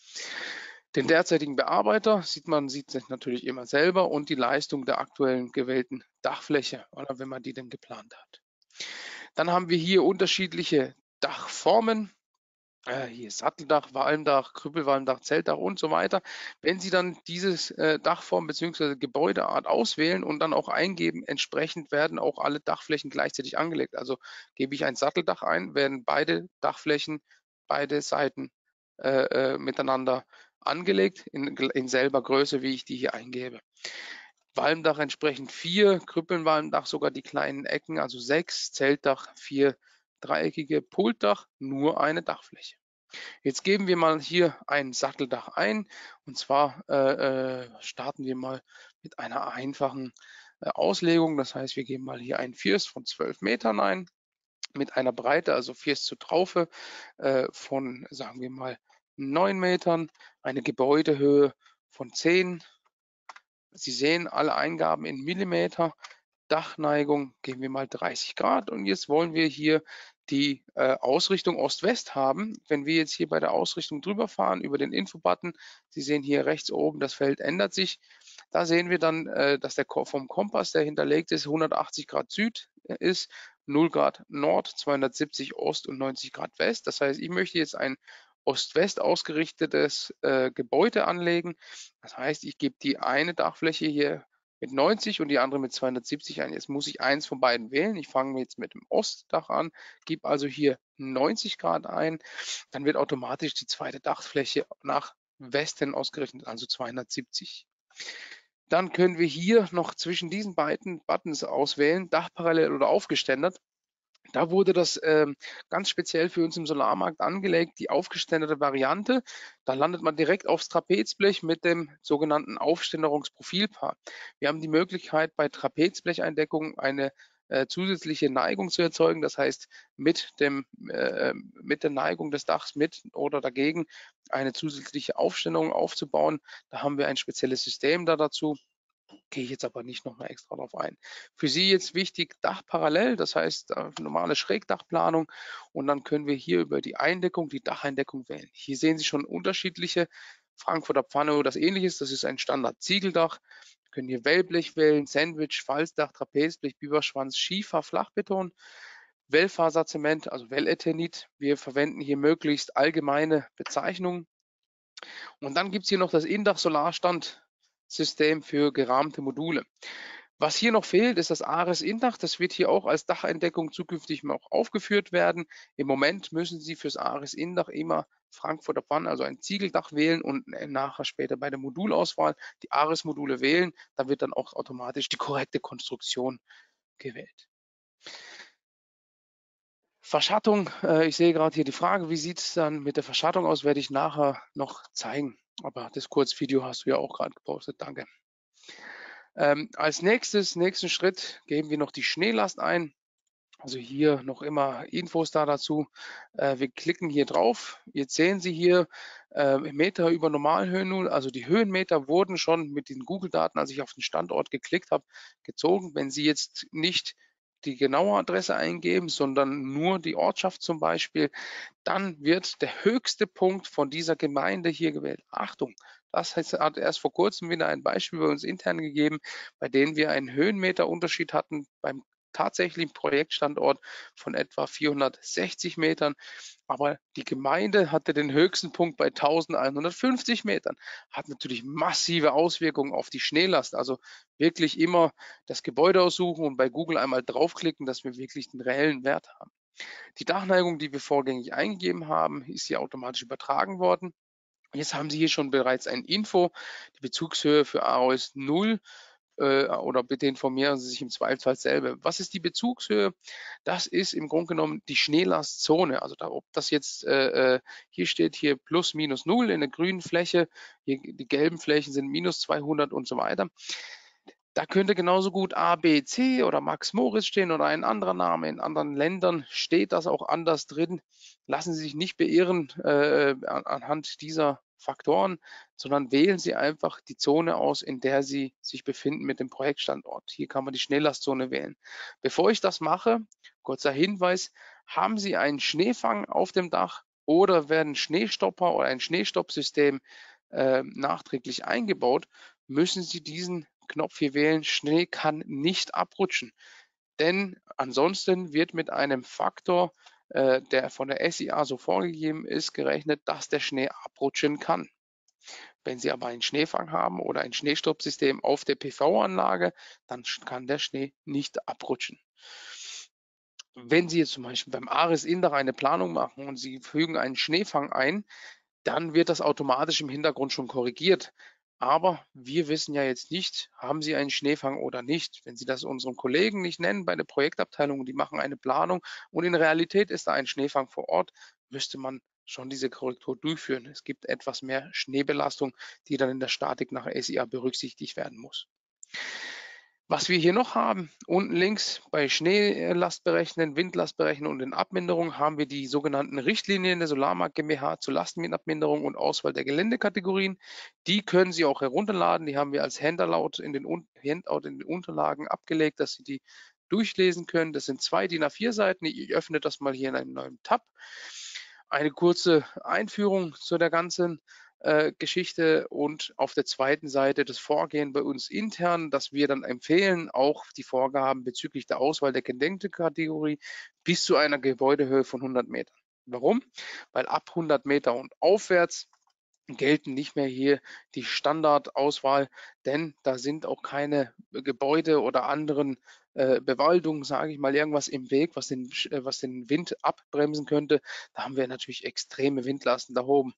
Den derzeitigen Bearbeiter sieht sich natürlich immer selber und die Leistung der aktuellen gewählten Dachfläche oder wenn man die denn geplant hat. Dann haben wir hier unterschiedliche Dachformen. Hier Satteldach, Walmdach, Krüppelwalmdach, Zeltdach und so weiter. Wenn Sie dann dieses Dachform bzw. Gebäudeart auswählen und dann auch eingeben, entsprechend werden auch alle Dachflächen gleichzeitig angelegt. Also gebe ich ein Satteldach ein, werden beide Dachflächen, beide Seiten miteinander angelegt in selber Größe, wie ich die hier eingebe. Walmdach entsprechend 4, Krüppelwalmdach sogar die kleinen Ecken, also 6, Zeltdach 4, dreieckige Pultdach, nur eine Dachfläche. Jetzt geben wir mal hier ein Satteldach ein und zwar starten wir mal mit einer einfachen Auslegung. Das heißt, wir geben mal hier einen First von 12 Metern ein mit einer Breite, also First zur Traufe von, sagen wir mal, 9 Metern, eine Gebäudehöhe von 10. Sie sehen alle Eingaben in Millimeter. Dachneigung geben wir mal 30 Grad und jetzt wollen wir hier die Ausrichtung Ost-West haben. Wenn wir jetzt hier bei der Ausrichtung drüber fahren über den Info-Button, Sie sehen hier rechts oben, das Feld ändert sich. Da sehen wir dann, dass der vom Kompass, der hinterlegt ist, 180 Grad Süd ist, 0 Grad Nord, 270 Ost und 90 Grad West. Das heißt, ich möchte jetzt ein Ost-West ausgerichtetes Gebäude anlegen. Das heißt, ich gebe die eine Dachfläche hier mit 90 und die andere mit 270 ein. Jetzt muss ich eins von beiden wählen. Ich fange jetzt mit dem Ostdach an, gebe also hier 90 Grad ein. Dann wird automatisch die zweite Dachfläche nach Westen ausgerechnet, also 270. Dann können wir hier noch zwischen diesen beiden Buttons auswählen, Dachparallel oder aufgeständert. Da wurde das ganz speziell für uns im Solarmarkt angelegt, die aufgeständerte Variante. Da landet man direkt aufs Trapezblech mit dem sogenannten Aufständerungsprofilpaar. Wir haben die Möglichkeit, bei Trapezblecheindeckung eine zusätzliche Neigung zu erzeugen. Das heißt, mit der Neigung des Dachs mit oder dagegen eine zusätzliche Aufständerung aufzubauen. Da haben wir ein spezielles System da dazu. Gehe ich jetzt aber nicht noch mal extra drauf ein. Für Sie jetzt wichtig, Dach parallel, das heißt normale Schrägdachplanung, und dann können wir hier über die Eindeckung, die Dacheindeckung wählen. Hier sehen Sie schon unterschiedliche. Frankfurter Pfanne oder das ähnliches, das ist ein Standard Ziegeldach. Wir können hier Wellblech wählen, Sandwich, Falzdach, Trapezblech, Biberschwanz, Schiefer, Flachbeton, Wellfaserzement, also Welleternit. Wir verwenden hier möglichst allgemeine Bezeichnungen. Und dann gibt es hier noch das Indach-Solarstandsystem für gerahmte Module. Was hier noch fehlt, ist das Ares-Indach. Das wird hier auch als Dacheindeckung zukünftig noch aufgeführt werden. Im Moment müssen Sie fürs Ares-Indach immer Frankfurter Pfannen, also ein Ziegeldach wählen und nachher später bei der Modulauswahl die Ares-Module wählen. Da wird dann auch automatisch die korrekte Konstruktion gewählt. Verschattung, ich sehe gerade hier die Frage, wie sieht es dann mit der Verschattung aus, werde ich nachher noch zeigen. Aber das Kurzvideo hast du ja auch gerade gepostet, danke. Als nächsten Schritt geben wir noch die Schneelast ein. Also hier noch immer Infos da dazu. Wir klicken hier drauf. Jetzt sehen Sie hier Meter über Normalhöhennull. Also die Höhenmeter wurden schon mit den Google-Daten, als ich auf den Standort geklickt habe, gezogen. Wenn Sie jetzt nicht die genaue Adresse eingeben, sondern nur die Ortschaft zum Beispiel, dann wird der höchste Punkt von dieser Gemeinde hier gewählt. Achtung, das hat erst vor kurzem wieder ein Beispiel bei uns intern gegeben, bei dem wir einen Höhenmeterunterschied hatten beim tatsächlichen Projektstandort von etwa 460 Metern. Aber die Gemeinde hatte den höchsten Punkt bei 1150 Metern. Hat natürlich massive Auswirkungen auf die Schneelast. Also wirklich immer das Gebäude aussuchen und bei Google einmal draufklicken, dass wir wirklich den reellen Wert haben. Die Dachneigung, die wir vorgängig eingegeben haben, ist hier automatisch übertragen worden. Jetzt haben Sie hier schon bereits ein Info. Die Bezugshöhe für AOS 0 oder bitte informieren Sie sich im Zweifelsfall selber. Was ist die Bezugshöhe? Das ist im Grunde genommen die Schneelastzone. Also ob das jetzt hier steht hier plus minus 0 in der grünen Fläche, hier, die gelben Flächen sind minus 200 und so weiter. Da könnte genauso gut A, B, C oder Max Moritz stehen oder ein anderer Name. In anderen Ländern steht das auch anders drin. Lassen Sie sich nicht beirren anhand dieser Faktoren, sondern wählen Sie einfach die Zone aus, in der Sie sich befinden mit dem Projektstandort. Hier kann man die Schneelastzone wählen. Bevor ich das mache, kurzer Hinweis, haben Sie einen Schneefang auf dem Dach oder werden Schneestopper oder ein Schneestoppsystem nachträglich eingebaut, müssen Sie diesen Knopf hier wählen, Schnee kann nicht abrutschen. Denn ansonsten wird mit einem Faktor, der von der SIA so vorgegeben ist, gerechnet, dass der Schnee abrutschen kann. Wenn Sie aber einen Schneefang haben oder ein Schneestoppsystem auf der PV-Anlage, dann kann der Schnee nicht abrutschen. Wenn Sie jetzt zum Beispiel beim Ares Indach eine Planung machen und Sie fügen einen Schneefang ein, dann wird das automatisch im Hintergrund schon korrigiert. Aber wir wissen ja jetzt nicht, haben Sie einen Schneefang oder nicht. Wenn Sie das unseren Kollegen nicht nennen bei der Projektabteilung, die machen eine Planung und in Realität ist da ein Schneefang vor Ort, müsste man schon diese Korrektur durchführen. Es gibt etwas mehr Schneebelastung, die dann in der Statik nach SIA berücksichtigt werden muss. Was wir hier noch haben, unten links bei Schneelast berechnen, Windlast berechnen und in Abminderung haben wir die sogenannten Richtlinien der Solarmarkt GmbH zur Lastenminabminderung und Auswahl der Geländekategorien. Die können Sie auch herunterladen. Die haben wir als Handout in den Unterlagen abgelegt, dass Sie die durchlesen können. Das sind 2 DIN A4 Seiten. Ich öffne das mal hier in einem neuen Tab. Eine kurze Einführung zu der ganzen Geschichte und auf der zweiten Seite das Vorgehen bei uns intern, dass wir dann empfehlen, auch die Vorgaben bezüglich der Auswahl der Geländekategorie bis zu einer Gebäudehöhe von 100 Metern. Warum? Weil ab 100 Meter und aufwärts gelten nicht mehr hier die Standardauswahl, denn da sind auch keine Gebäude oder anderen Bewaldungen, sage ich mal, irgendwas im Weg, was den Wind abbremsen könnte. Da haben wir natürlich extreme Windlasten da oben.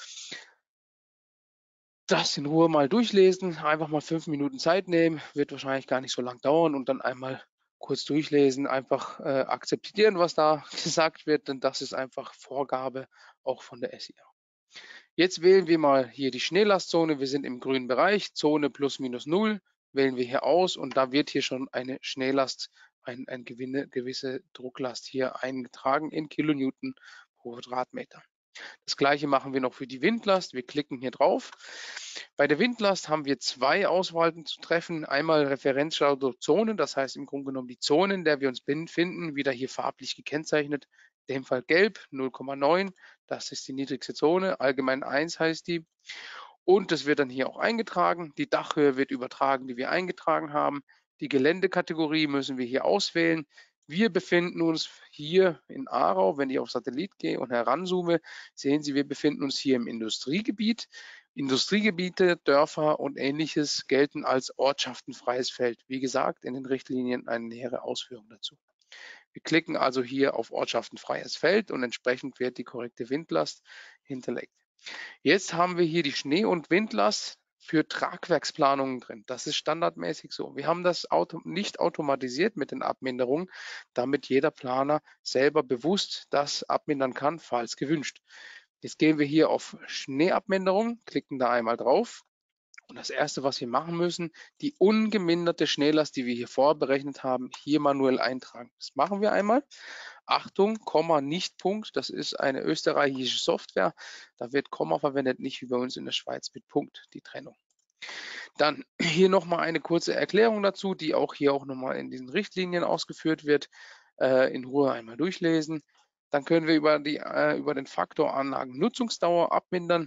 Das in Ruhe mal durchlesen, einfach mal 5 Minuten Zeit nehmen, wird wahrscheinlich gar nicht so lang dauern und dann einmal kurz durchlesen, einfach akzeptieren, was da gesagt wird, denn das ist einfach Vorgabe auch von der SIA. Jetzt wählen wir mal hier die Schneelastzone. Wir sind im grünen Bereich, Zone plus minus 0. Wählen wir hier aus und da wird hier schon eine Schneelast, eine gewisse Drucklast hier eingetragen in Kilonewton pro Quadratmeter. Das gleiche machen wir noch für die Windlast. Wir klicken hier drauf. Bei der Windlast haben wir zwei Auswahlen zu treffen. Einmal Referenzstandort Zonen, das heißt im Grunde genommen die Zone, in der wir uns befinden, wieder hier farblich gekennzeichnet. In dem Fall gelb 0,9, das ist die niedrigste Zone, allgemein 1 heißt die. Und das wird dann hier auch eingetragen. Die Dachhöhe wird übertragen, die wir eingetragen haben. Die Geländekategorie müssen wir hier auswählen. Wir befinden uns hier in Aarau. Wenn ich auf Satellit gehe und heranzoome, sehen Sie, wir befinden uns hier im Industriegebiet. Industriegebiete, Dörfer und Ähnliches gelten als ortschaftenfreies Feld. Wie gesagt, in den Richtlinien eine nähere Ausführung dazu. Wir klicken also hier auf ortschaftenfreies Feld und entsprechend wird die korrekte Windlast hinterlegt. Jetzt haben wir hier die Schnee- und Windlast für Tragwerksplanungen drin. Das ist standardmäßig so. Wir haben das nicht automatisiert mit den Abminderungen, damit jeder Planer selber bewusst das abmindern kann, falls gewünscht. Jetzt gehen wir hier auf Schneeabminderung, klicken da einmal drauf. Und das Erste, was wir machen müssen, die ungeminderte Schneelast, die wir hier vorberechnet haben, hier manuell eintragen. Das machen wir einmal. Achtung, Komma, nicht Punkt. Das ist eine österreichische Software. Da wird Komma verwendet, nicht wie bei uns in der Schweiz mit Punkt, die Trennung. Dann hier nochmal eine kurze Erklärung dazu, die auch hier auch nochmal in diesen Richtlinien ausgeführt wird. In Ruhe einmal durchlesen. Dann können wir über den Faktor Anlagennutzungsdauer abmindern.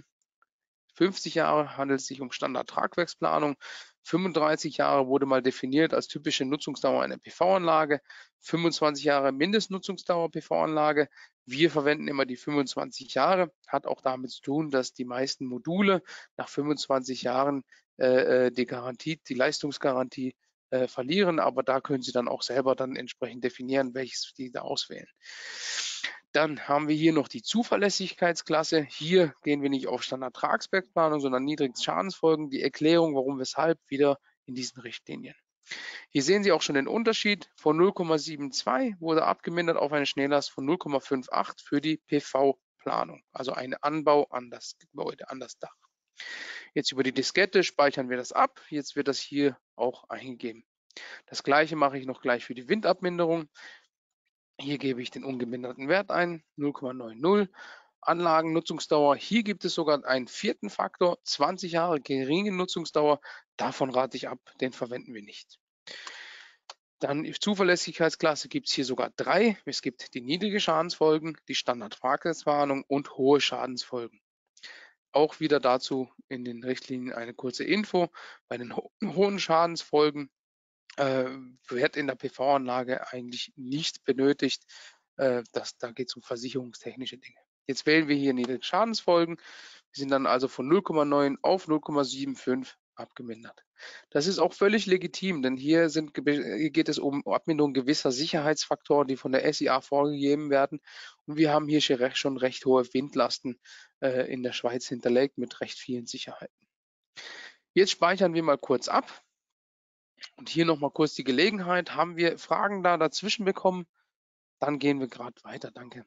50 Jahre handelt es sich um Standard-Tragwerksplanung. 35 Jahre wurde mal definiert als typische Nutzungsdauer einer PV-Anlage. 25 Jahre Mindestnutzungsdauer PV-Anlage. Wir verwenden immer die 25 Jahre. Hat auch damit zu tun, dass die meisten Module nach 25 Jahren die Leistungsgarantie verlieren. Aber da können Sie dann auch selber dann entsprechend definieren, welches Sie da auswählen. Dann haben wir hier noch die Zuverlässigkeitsklasse. Hier gehen wir nicht auf Standard-Tragswerksplanung, sondern Niedrigschadensfolgen. Die Erklärung, warum, weshalb, wieder in diesen Richtlinien. Hier sehen Sie auch schon den Unterschied. Von 0,72 wurde abgemindert auf eine Schnelllast von 0,58 für die PV-Planung, also ein Anbau an das Gebäude, an das Dach. Jetzt über die Diskette speichern wir das ab. Jetzt wird das hier auch eingegeben. Das gleiche mache ich noch gleich für die Windabminderung. Hier gebe ich den ungeminderten Wert ein, 0,90. Anlagennutzungsdauer, hier gibt es sogar einen vierten Faktor, 20 Jahre geringe Nutzungsdauer. Davon rate ich ab, den verwenden wir nicht. Dann die Zuverlässigkeitsklasse gibt es hier sogar 3. Es gibt die niedrige Schadensfolgen, die Standard-Tragwerkswarnung und hohe Schadensfolgen. Auch wieder dazu in den Richtlinien eine kurze Info. Bei den hohen Schadensfolgen wird in der PV-Anlage eigentlich nicht benötigt. Da geht es um versicherungstechnische Dinge. Jetzt wählen wir hier niedrige Schadensfolgen. Wir sind dann also von 0,9 auf 0,75 abgemindert. Das ist auch völlig legitim, denn hier geht es um Abminderung gewisser Sicherheitsfaktoren, die von der SIA vorgegeben werden. Und wir haben hier schon recht hohe Windlasten in der Schweiz hinterlegt mit recht vielen Sicherheiten. Jetzt speichern wir mal kurz ab. Und hier nochmal kurz die Gelegenheit. Haben wir Fragen da dazwischen bekommen? Dann gehen wir gerade weiter. Danke.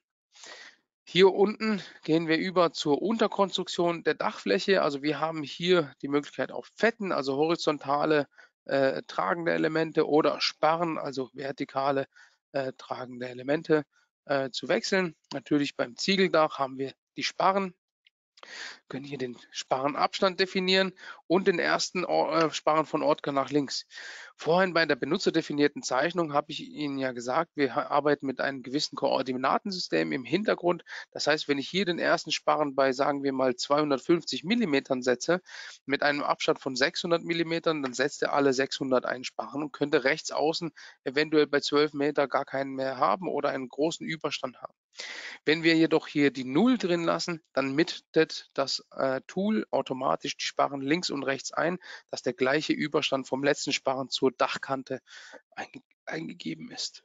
Hier unten gehen wir über zur Unterkonstruktion der Dachfläche. Also wir haben hier die Möglichkeit auf Fetten, also horizontale tragende Elemente oder Sparren, also vertikale tragende Elemente zu wechseln. Natürlich beim Ziegeldach haben wir die Sparren. Können hier den Sparrenabstand definieren und den ersten Sparren von Ort nach links. Vorhin bei der benutzerdefinierten Zeichnung habe ich Ihnen ja gesagt, wir arbeiten mit einem gewissen Koordinatensystem im Hintergrund. Das heißt, wenn ich hier den ersten Sparren bei, sagen wir mal, 250 Millimetern setze, mit einem Abstand von 600 Millimetern, dann setzt er alle 600 einen Sparren und könnte rechts außen eventuell bei 12 Meter gar keinen mehr haben oder einen großen Überstand haben. Wenn wir jedoch hier die 0 drin lassen, dann mittet das Tool automatisch die Sparren links und rechts ein, dass der gleiche Überstand vom letzten Sparren zur Dachkante eingegeben ist.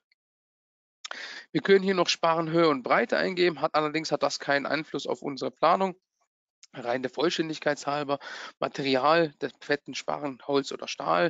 Wir können hier noch Sparrenhöhe und Breite eingeben, allerdings hat das keinen Einfluss auf unsere Planung. Rein der Vollständigkeit halber, Material der fetten Sparren, Holz oder Stahl.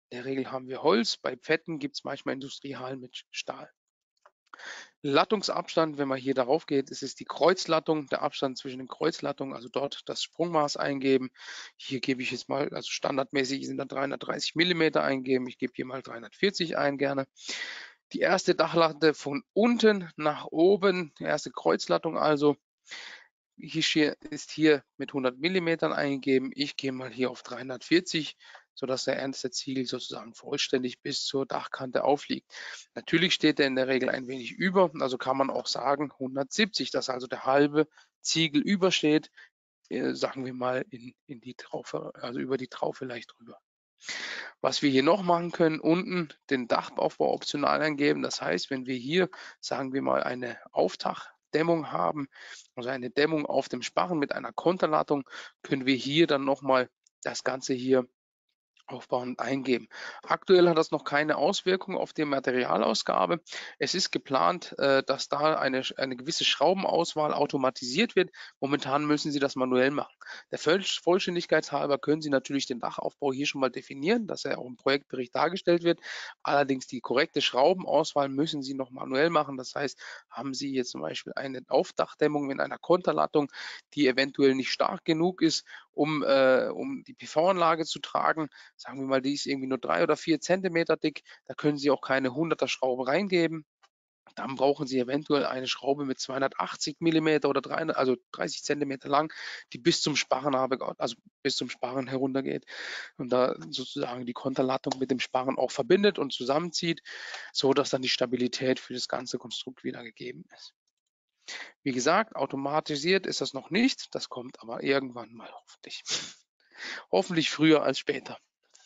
In der Regel haben wir Holz, bei Pfetten gibt es manchmal Industriehallen mit Stahl. Lattungsabstand, wenn man hier darauf geht, ist es die Kreuzlattung, der Abstand zwischen den Kreuzlattungen, also dort das Sprungmaß eingeben. Hier gebe ich jetzt mal, also standardmäßig sind da 330 Millimeter eingeben. Ich gebe hier mal 340 ein gerne. Die erste Dachlatte von unten nach oben, die erste Kreuzlattung also. Hier ist hier mit 100 Millimetern eingegeben. Ich gehe mal hier auf 340, sodass der erste Ziegel sozusagen vollständig bis zur Dachkante aufliegt. Natürlich steht er in der Regel ein wenig über, also kann man auch sagen 170, dass also der halbe Ziegel übersteht, sagen wir mal in die Traufe, also über die Traufe leicht drüber. Was wir hier noch machen können, unten den Dachaufbau optional eingeben. Das heißt, wenn wir hier, sagen wir mal, eine Aufdachdämmung haben, also eine Dämmung auf dem Sparren mit einer Konterlattung, können wir hier dann nochmal das Ganze hier aufbauend eingeben. Aktuell hat das noch keine Auswirkung auf die Materialausgabe. Es ist geplant, dass da eine gewisse Schraubenauswahl automatisiert wird. Momentan müssen Sie das manuell machen. Der Vollständigkeit halber können Sie natürlich den Dachaufbau hier schon mal definieren, dass er auch im Projektbericht dargestellt wird. Allerdings die korrekte Schraubenauswahl müssen Sie noch manuell machen. Das heißt, haben Sie jetzt zum Beispiel eine Aufdachdämmung mit einer Konterlattung, die eventuell nicht stark genug ist, um die PV-Anlage zu tragen, sagen wir mal, die ist irgendwie nur 3 oder 4 Zentimeter dick, da können Sie auch keine 100er Schraube reingeben. Dann brauchen Sie eventuell eine Schraube mit 280 Millimeter oder 300, also 30 Zentimeter lang, die bis zum Sparren, also bis zum Sparren heruntergeht und da sozusagen die Konterlattung mit dem Sparren auch verbindet und zusammenzieht, so dass dann die Stabilität für das ganze Konstrukt wieder gegeben ist. Wie gesagt, automatisiert ist das noch nicht, das kommt aber irgendwann mal hoffentlich. Hoffentlich früher als später.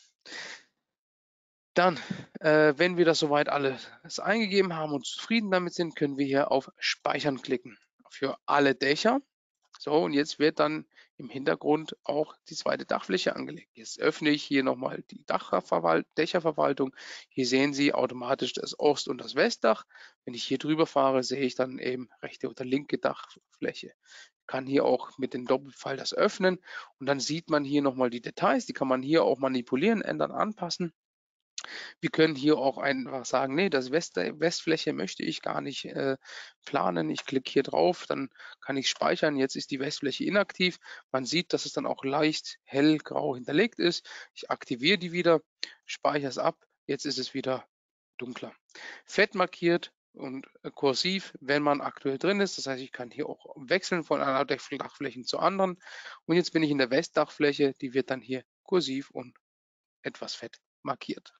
Dann, wenn wir das soweit alles eingegeben haben und zufrieden damit sind, können wir hier auf Speichern klicken für alle Dächer. So, und jetzt wird dann im Hintergrund auch die zweite Dachfläche angelegt. Jetzt öffne ich hier nochmal die Dächerverwaltung. Hier sehen Sie automatisch das Ost- und das Westdach. Wenn ich hier drüber fahre, sehe ich dann eben rechte oder linke Dachfläche. Ich kann hier auch mit dem Doppelpfeil das öffnen und dann sieht man hier nochmal die Details. Die kann man hier auch manipulieren, ändern, anpassen. Wir können hier auch einfach sagen, nee, das Westfläche möchte ich gar nicht planen. Ich klicke hier drauf, dann kann ich speichern. Jetzt ist die Westfläche inaktiv. Man sieht, dass es dann auch leicht hellgrau hinterlegt ist. Ich aktiviere die wieder, speichere es ab. Jetzt ist es wieder dunkler. Fett markiert und kursiv, wenn man aktuell drin ist. Das heißt, ich kann hier auch wechseln von einer Dachfläche zur anderen. Und jetzt bin ich in der Westdachfläche. Die wird dann hier kursiv und etwas fett markiert.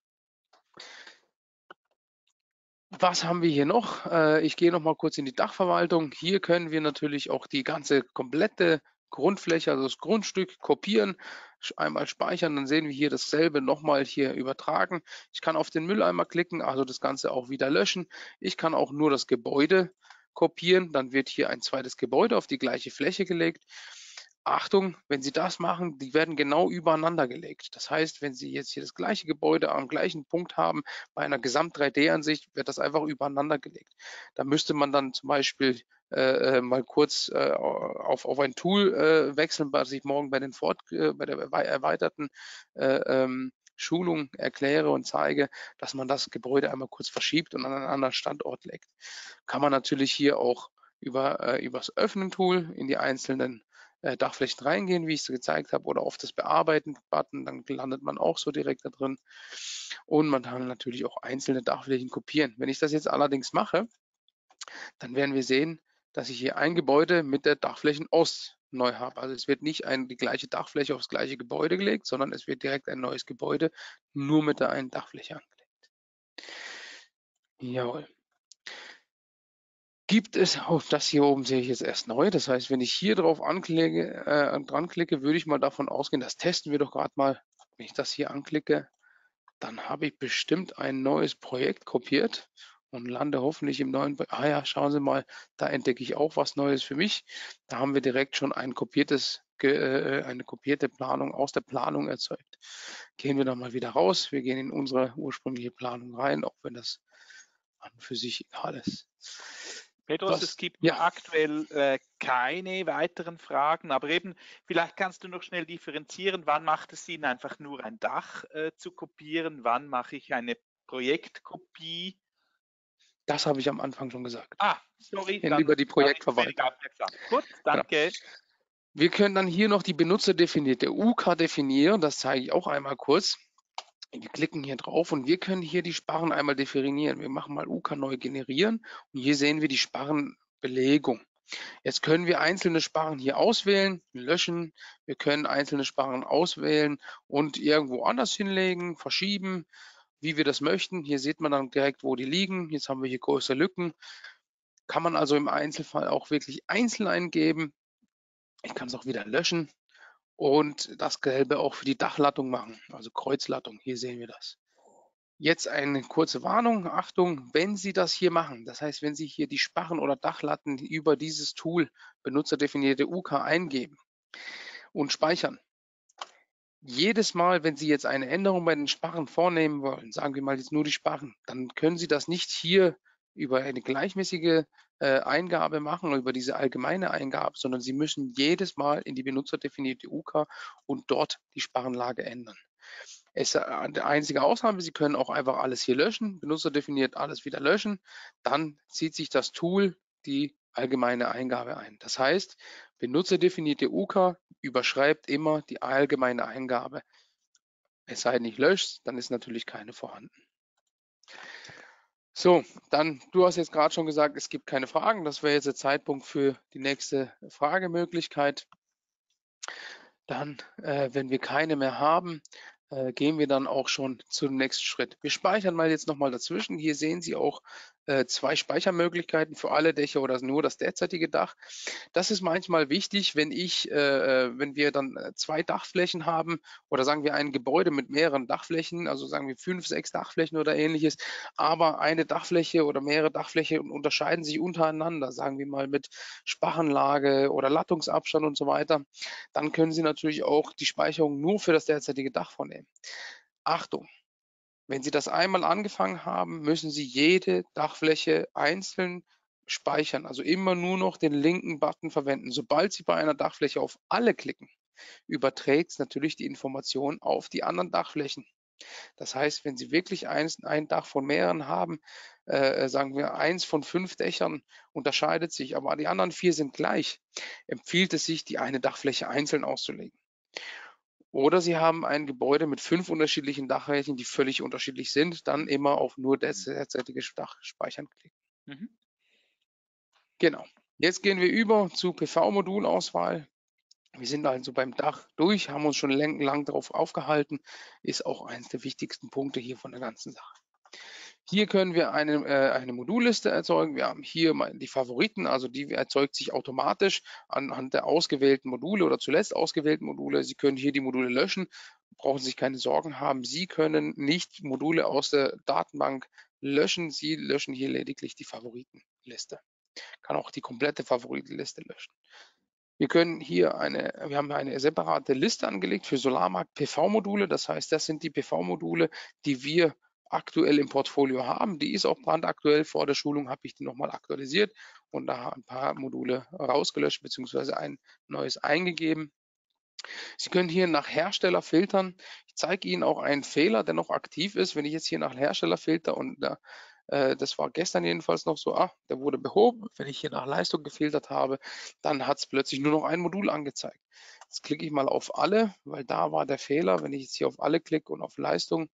Was haben wir hier noch? Ich gehe noch mal kurz in die Dachverwaltung. Hier können wir natürlich auch die ganze komplette Grundfläche, also das Grundstück kopieren, einmal speichern, dann sehen wir hier dasselbe nochmal hier übertragen. Ich kann auf den Mülleimer klicken, also das Ganze auch wieder löschen. Ich kann auch nur das Gebäude kopieren, dann wird hier ein zweites Gebäude auf die gleiche Fläche gelegt. Achtung, wenn Sie das machen, die werden genau übereinander gelegt. Das heißt, wenn Sie jetzt hier das gleiche Gebäude am gleichen Punkt haben, bei einer Gesamt-3D-Ansicht wird das einfach übereinander gelegt. Da müsste man dann zum Beispiel mal kurz auf ein Tool wechseln, was ich morgen bei der erweiterten Schulung erkläre und zeige, dass man das Gebäude einmal kurz verschiebt und an einen anderen Standort legt. Kann man natürlich hier auch über das Öffnen-Tool in die einzelnen Dachflächen reingehen, wie ich es gezeigt habe, oder auf das Bearbeiten-Button, dann landet man auch so direkt da drin. Und man kann natürlich auch einzelne Dachflächen kopieren. Wenn ich das jetzt allerdings mache, dann werden wir sehen, dass ich hier ein Gebäude mit der Dachflächenost neu habe. Also es wird nicht die gleiche Dachfläche aufs gleiche Gebäude gelegt, sondern es wird direkt ein neues Gebäude nur mit der einen Dachfläche angelegt. Jawohl. Gibt es, oh, das hier oben sehe ich jetzt erst neu. Das heißt, wenn ich hier drauf dran klicke, würde ich mal davon ausgehen, das testen wir doch gerade mal. Wenn ich das hier anklicke, dann habe ich bestimmt ein neues Projekt kopiert und lande hoffentlich im neuen. Ah ja, schauen Sie mal, da entdecke ich auch was Neues für mich. Da haben wir direkt schon eine kopierte Planung aus der Planung erzeugt. Gehen wir dann mal wieder raus. Wir gehen in unsere ursprüngliche Planung rein, auch wenn das an und für sich egal ist. Petrus, es gibt Ja, noch aktuell keine weiteren Fragen, aber eben, vielleicht kannst du noch schnell differenzieren, wann macht es Sinn, einfach nur ein Dach zu kopieren, wann mache ich eine Projektkopie? das habe ich am Anfang schon gesagt. Sorry, Über dann die war ich zu wenig Projektverwaltung. aufmerksam. Gut, Genau. danke. Wir können dann hier noch die benutzerdefinierte UK definieren. Das zeige ich auch einmal kurz. Wir klicken hier drauf und wir können hier die Sparren einmal definieren. Wir machen mal UK neu generieren und hier sehen wir die Sparrenbelegung. Jetzt können wir einzelne Sparren hier auswählen, löschen. Wir können einzelne Sparren auswählen und irgendwo anders hinlegen, verschieben, wie wir das möchten. Hier sieht man dann direkt, wo die liegen. Jetzt haben wir hier größere Lücken. Kann man also im Einzelfall auch wirklich einzeln eingeben. Ich kann es auch wieder löschen und das Gelbe auch für die Dachlattung machen, also Kreuzlattung. Hier sehen wir das. Jetzt eine kurze Warnung. Achtung, wenn Sie das hier machen, das heißt, wenn Sie hier die Sparren oder Dachlatten über dieses Tool benutzerdefinierte UK eingeben und speichern, jedes Mal, wenn Sie jetzt eine Änderung bei den Sparren vornehmen wollen, sagen wir mal jetzt nur die Sparren, dann können Sie das nicht hier über eine gleichmäßige Eingabe machen oder über diese allgemeine Eingabe, sondern Sie müssen jedes Mal in die benutzerdefinierte UK und dort die Sparrenlage ändern. Die einzige Ausnahme, Sie können auch einfach alles hier löschen, benutzerdefiniert alles wieder löschen, dann zieht sich das Tool die allgemeine Eingabe ein. Das heißt, benutzerdefinierte UK überschreibt immer die allgemeine Eingabe. Es sei denn, ich lösche, dann ist natürlich keine vorhanden. So, dann, du hast jetzt gerade schon gesagt, es gibt keine Fragen. Das wäre jetzt der Zeitpunkt für die nächste Fragemöglichkeit. Dann, wenn wir keine mehr haben, gehen wir dann auch schon zum nächsten Schritt. Wir speichern mal jetzt nochmal dazwischen. Hier sehen Sie auch zwei Speichermöglichkeiten für alle Dächer oder nur das derzeitige Dach. Das ist manchmal wichtig, wenn wenn wir dann zwei Dachflächen haben oder sagen wir ein Gebäude mit mehreren Dachflächen, also sagen wir 5, 6 Dachflächen oder ähnliches, aber eine Dachfläche oder mehrere Dachflächen unterscheiden sich untereinander, sagen wir mal mit Sparrenlage oder Lattungsabstand und so weiter. Dann können Sie natürlich auch die Speicherung nur für das derzeitige Dach vornehmen. Achtung! Wenn Sie das einmal angefangen haben, müssen Sie jede Dachfläche einzeln speichern, also immer nur noch den linken Button verwenden. Sobald Sie bei einer Dachfläche auf alle klicken, überträgt es natürlich die Information auf die anderen Dachflächen. Das heißt, wenn Sie wirklich ein Dach von mehreren haben, sagen wir 1 von 5 Dächern unterscheidet sich, aber die anderen 4 sind gleich, empfiehlt es sich, die eine Dachfläche einzeln auszulegen. Oder Sie haben ein Gebäude mit 5 unterschiedlichen Dachflächen, die völlig unterschiedlich sind, dann immer auf nur das derzeitige Dach speichern klicken. Mhm. Genau. Jetzt gehen wir über zu PV-Modulauswahl. Wir sind also beim Dach durch, haben uns schon lang darauf aufgehalten, ist auch eines der wichtigsten Punkte hier von der ganzen Sache. Hier können wir eine Modulliste erzeugen. Wir haben hier mal die Favoriten, also die erzeugt sich automatisch anhand der ausgewählten Module oder zuletzt ausgewählten Module. Sie können hier die Module löschen, brauchen sich keine Sorgen haben. Sie können nicht Module aus der Datenbank löschen. Sie löschen hier lediglich die Favoritenliste. Kann auch die komplette Favoritenliste löschen. Wir haben eine separate Liste angelegt für Solarmarkt PV-Module. Das heißt, das sind die PV-Module, die wir aktuell im Portfolio haben. Die ist auch brandaktuell. Vor der Schulung habe ich die nochmal aktualisiert und da ein paar Module rausgelöscht bzw. ein neues eingegeben. Sie können hier nach Hersteller filtern. Ich zeige Ihnen auch einen Fehler, der noch aktiv ist. Wenn ich jetzt hier nach Hersteller filter und das war gestern jedenfalls noch so, der wurde behoben. Wenn ich hier nach Leistung gefiltert habe, dann hat es plötzlich nur noch ein Modul angezeigt. Jetzt klicke ich mal auf alle, weil da war der Fehler. Wenn ich jetzt hier auf alle klicke und auf Leistung,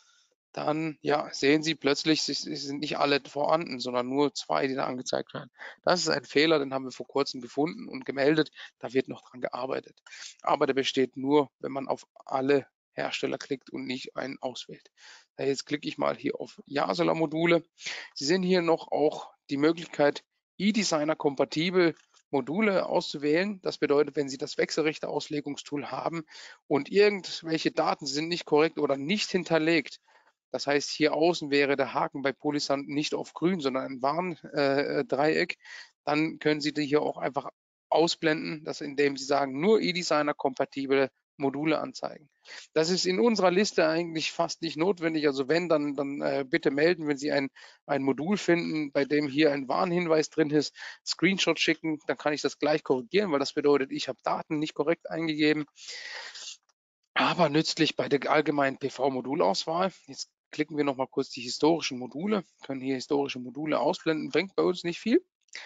dann ja, sehen Sie plötzlich, es sind nicht alle vorhanden, sondern nur 2, die da angezeigt werden. Das ist ein Fehler, den haben wir vor kurzem gefunden und gemeldet. Da wird noch dran gearbeitet. Aber der besteht nur, wenn man auf alle Hersteller klickt und nicht einen auswählt. Jetzt klicke ich mal hier auf Ja-Solar-Module. Sie sehen hier noch auch die Möglichkeit, eDesigner kompatibel Module auszuwählen. Das bedeutet, wenn Sie das Wechselrichter-Auslegungstool haben und irgendwelche Daten sind nicht korrekt oder nicht hinterlegt, das heißt, hier außen wäre der Haken bei Polysand nicht auf grün, sondern ein Warndreieck. Dann können Sie die hier auch einfach ausblenden, indem Sie sagen, nur eDesigner kompatible Module anzeigen. Das ist in unserer Liste eigentlich fast nicht notwendig. Also wenn, dann bitte melden, wenn Sie ein Modul finden, bei dem hier ein Warnhinweis drin ist, Screenshot schicken, dann kann ich das gleich korrigieren, weil das bedeutet, ich habe Daten nicht korrekt eingegeben. Aber nützlich bei der allgemeinen PV-Modulauswahl. Jetzt klicken wir noch mal kurz die historischen Module, können hier historische Module ausblenden, bringt bei uns nicht viel,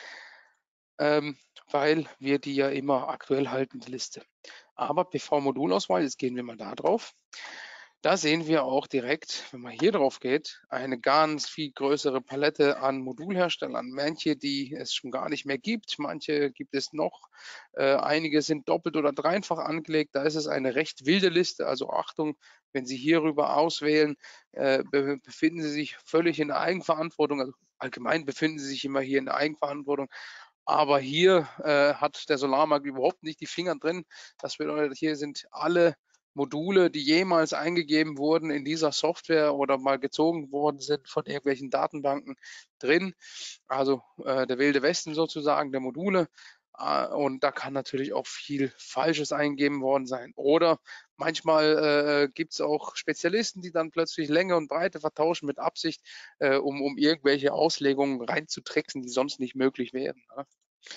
weil wir die ja immer aktuell halten, die Liste. Aber PV-Modulauswahl, jetzt gehen wir mal da drauf. Da sehen wir auch direkt, wenn man hier drauf geht, eine ganz viel größere Palette an Modulherstellern. Manche, die es schon gar nicht mehr gibt, manche gibt es noch. Einige sind doppelt oder dreifach angelegt. Da ist es eine recht wilde Liste. Also Achtung, wenn Sie hierüber auswählen, befinden Sie sich völlig in der Eigenverantwortung. Also allgemein befinden Sie sich immer hier in der Eigenverantwortung. Aber hier hat der Solarmarkt überhaupt nicht die Finger drin. Das bedeutet, hier sind alle Module, die jemals eingegeben wurden in dieser Software oder mal gezogen worden sind von irgendwelchen Datenbanken drin. Also der wilde Westen sozusagen der Module. Und da kann natürlich auch viel Falsches eingegeben worden sein. Oder manchmal gibt es auch Spezialisten, die dann plötzlich Länge und Breite vertauschen mit Absicht, um irgendwelche Auslegungen reinzutricksen, die sonst nicht möglich wären. Ne?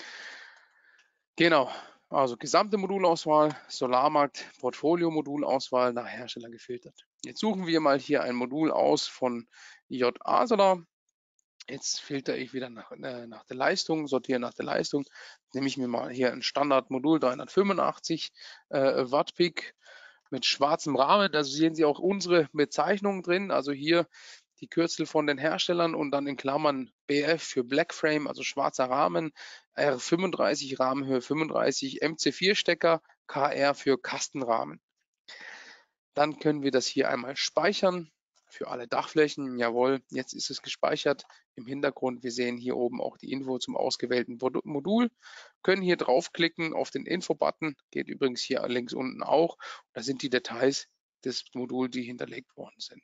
Genau, also gesamte Modulauswahl, Solarmarkt, Portfolio-Modulauswahl nach Hersteller gefiltert. Jetzt suchen wir mal hier ein Modul aus von JA Solar. Jetzt filtere ich wieder nach der Leistung, sortiere nach der Leistung. Nehme ich mir mal hier ein Standardmodul 385 Watt Peak mit schwarzem Rahmen. Da sehen Sie auch unsere Bezeichnungen drin. Also hier die Kürzel von den Herstellern und dann in Klammern BF für Black Frame, also schwarzer Rahmen, R35 Rahmenhöhe 35, MC4 Stecker, KR für Kastenrahmen. Dann können wir das hier einmal speichern für alle Dachflächen. Jawohl, jetzt ist es gespeichert. Im Hintergrund, wir sehen hier oben auch die Info zum ausgewählten Modul. Können hier draufklicken auf den Info-Button, geht übrigens hier links unten auch. Da sind die Details des Moduls, die hinterlegt worden sind.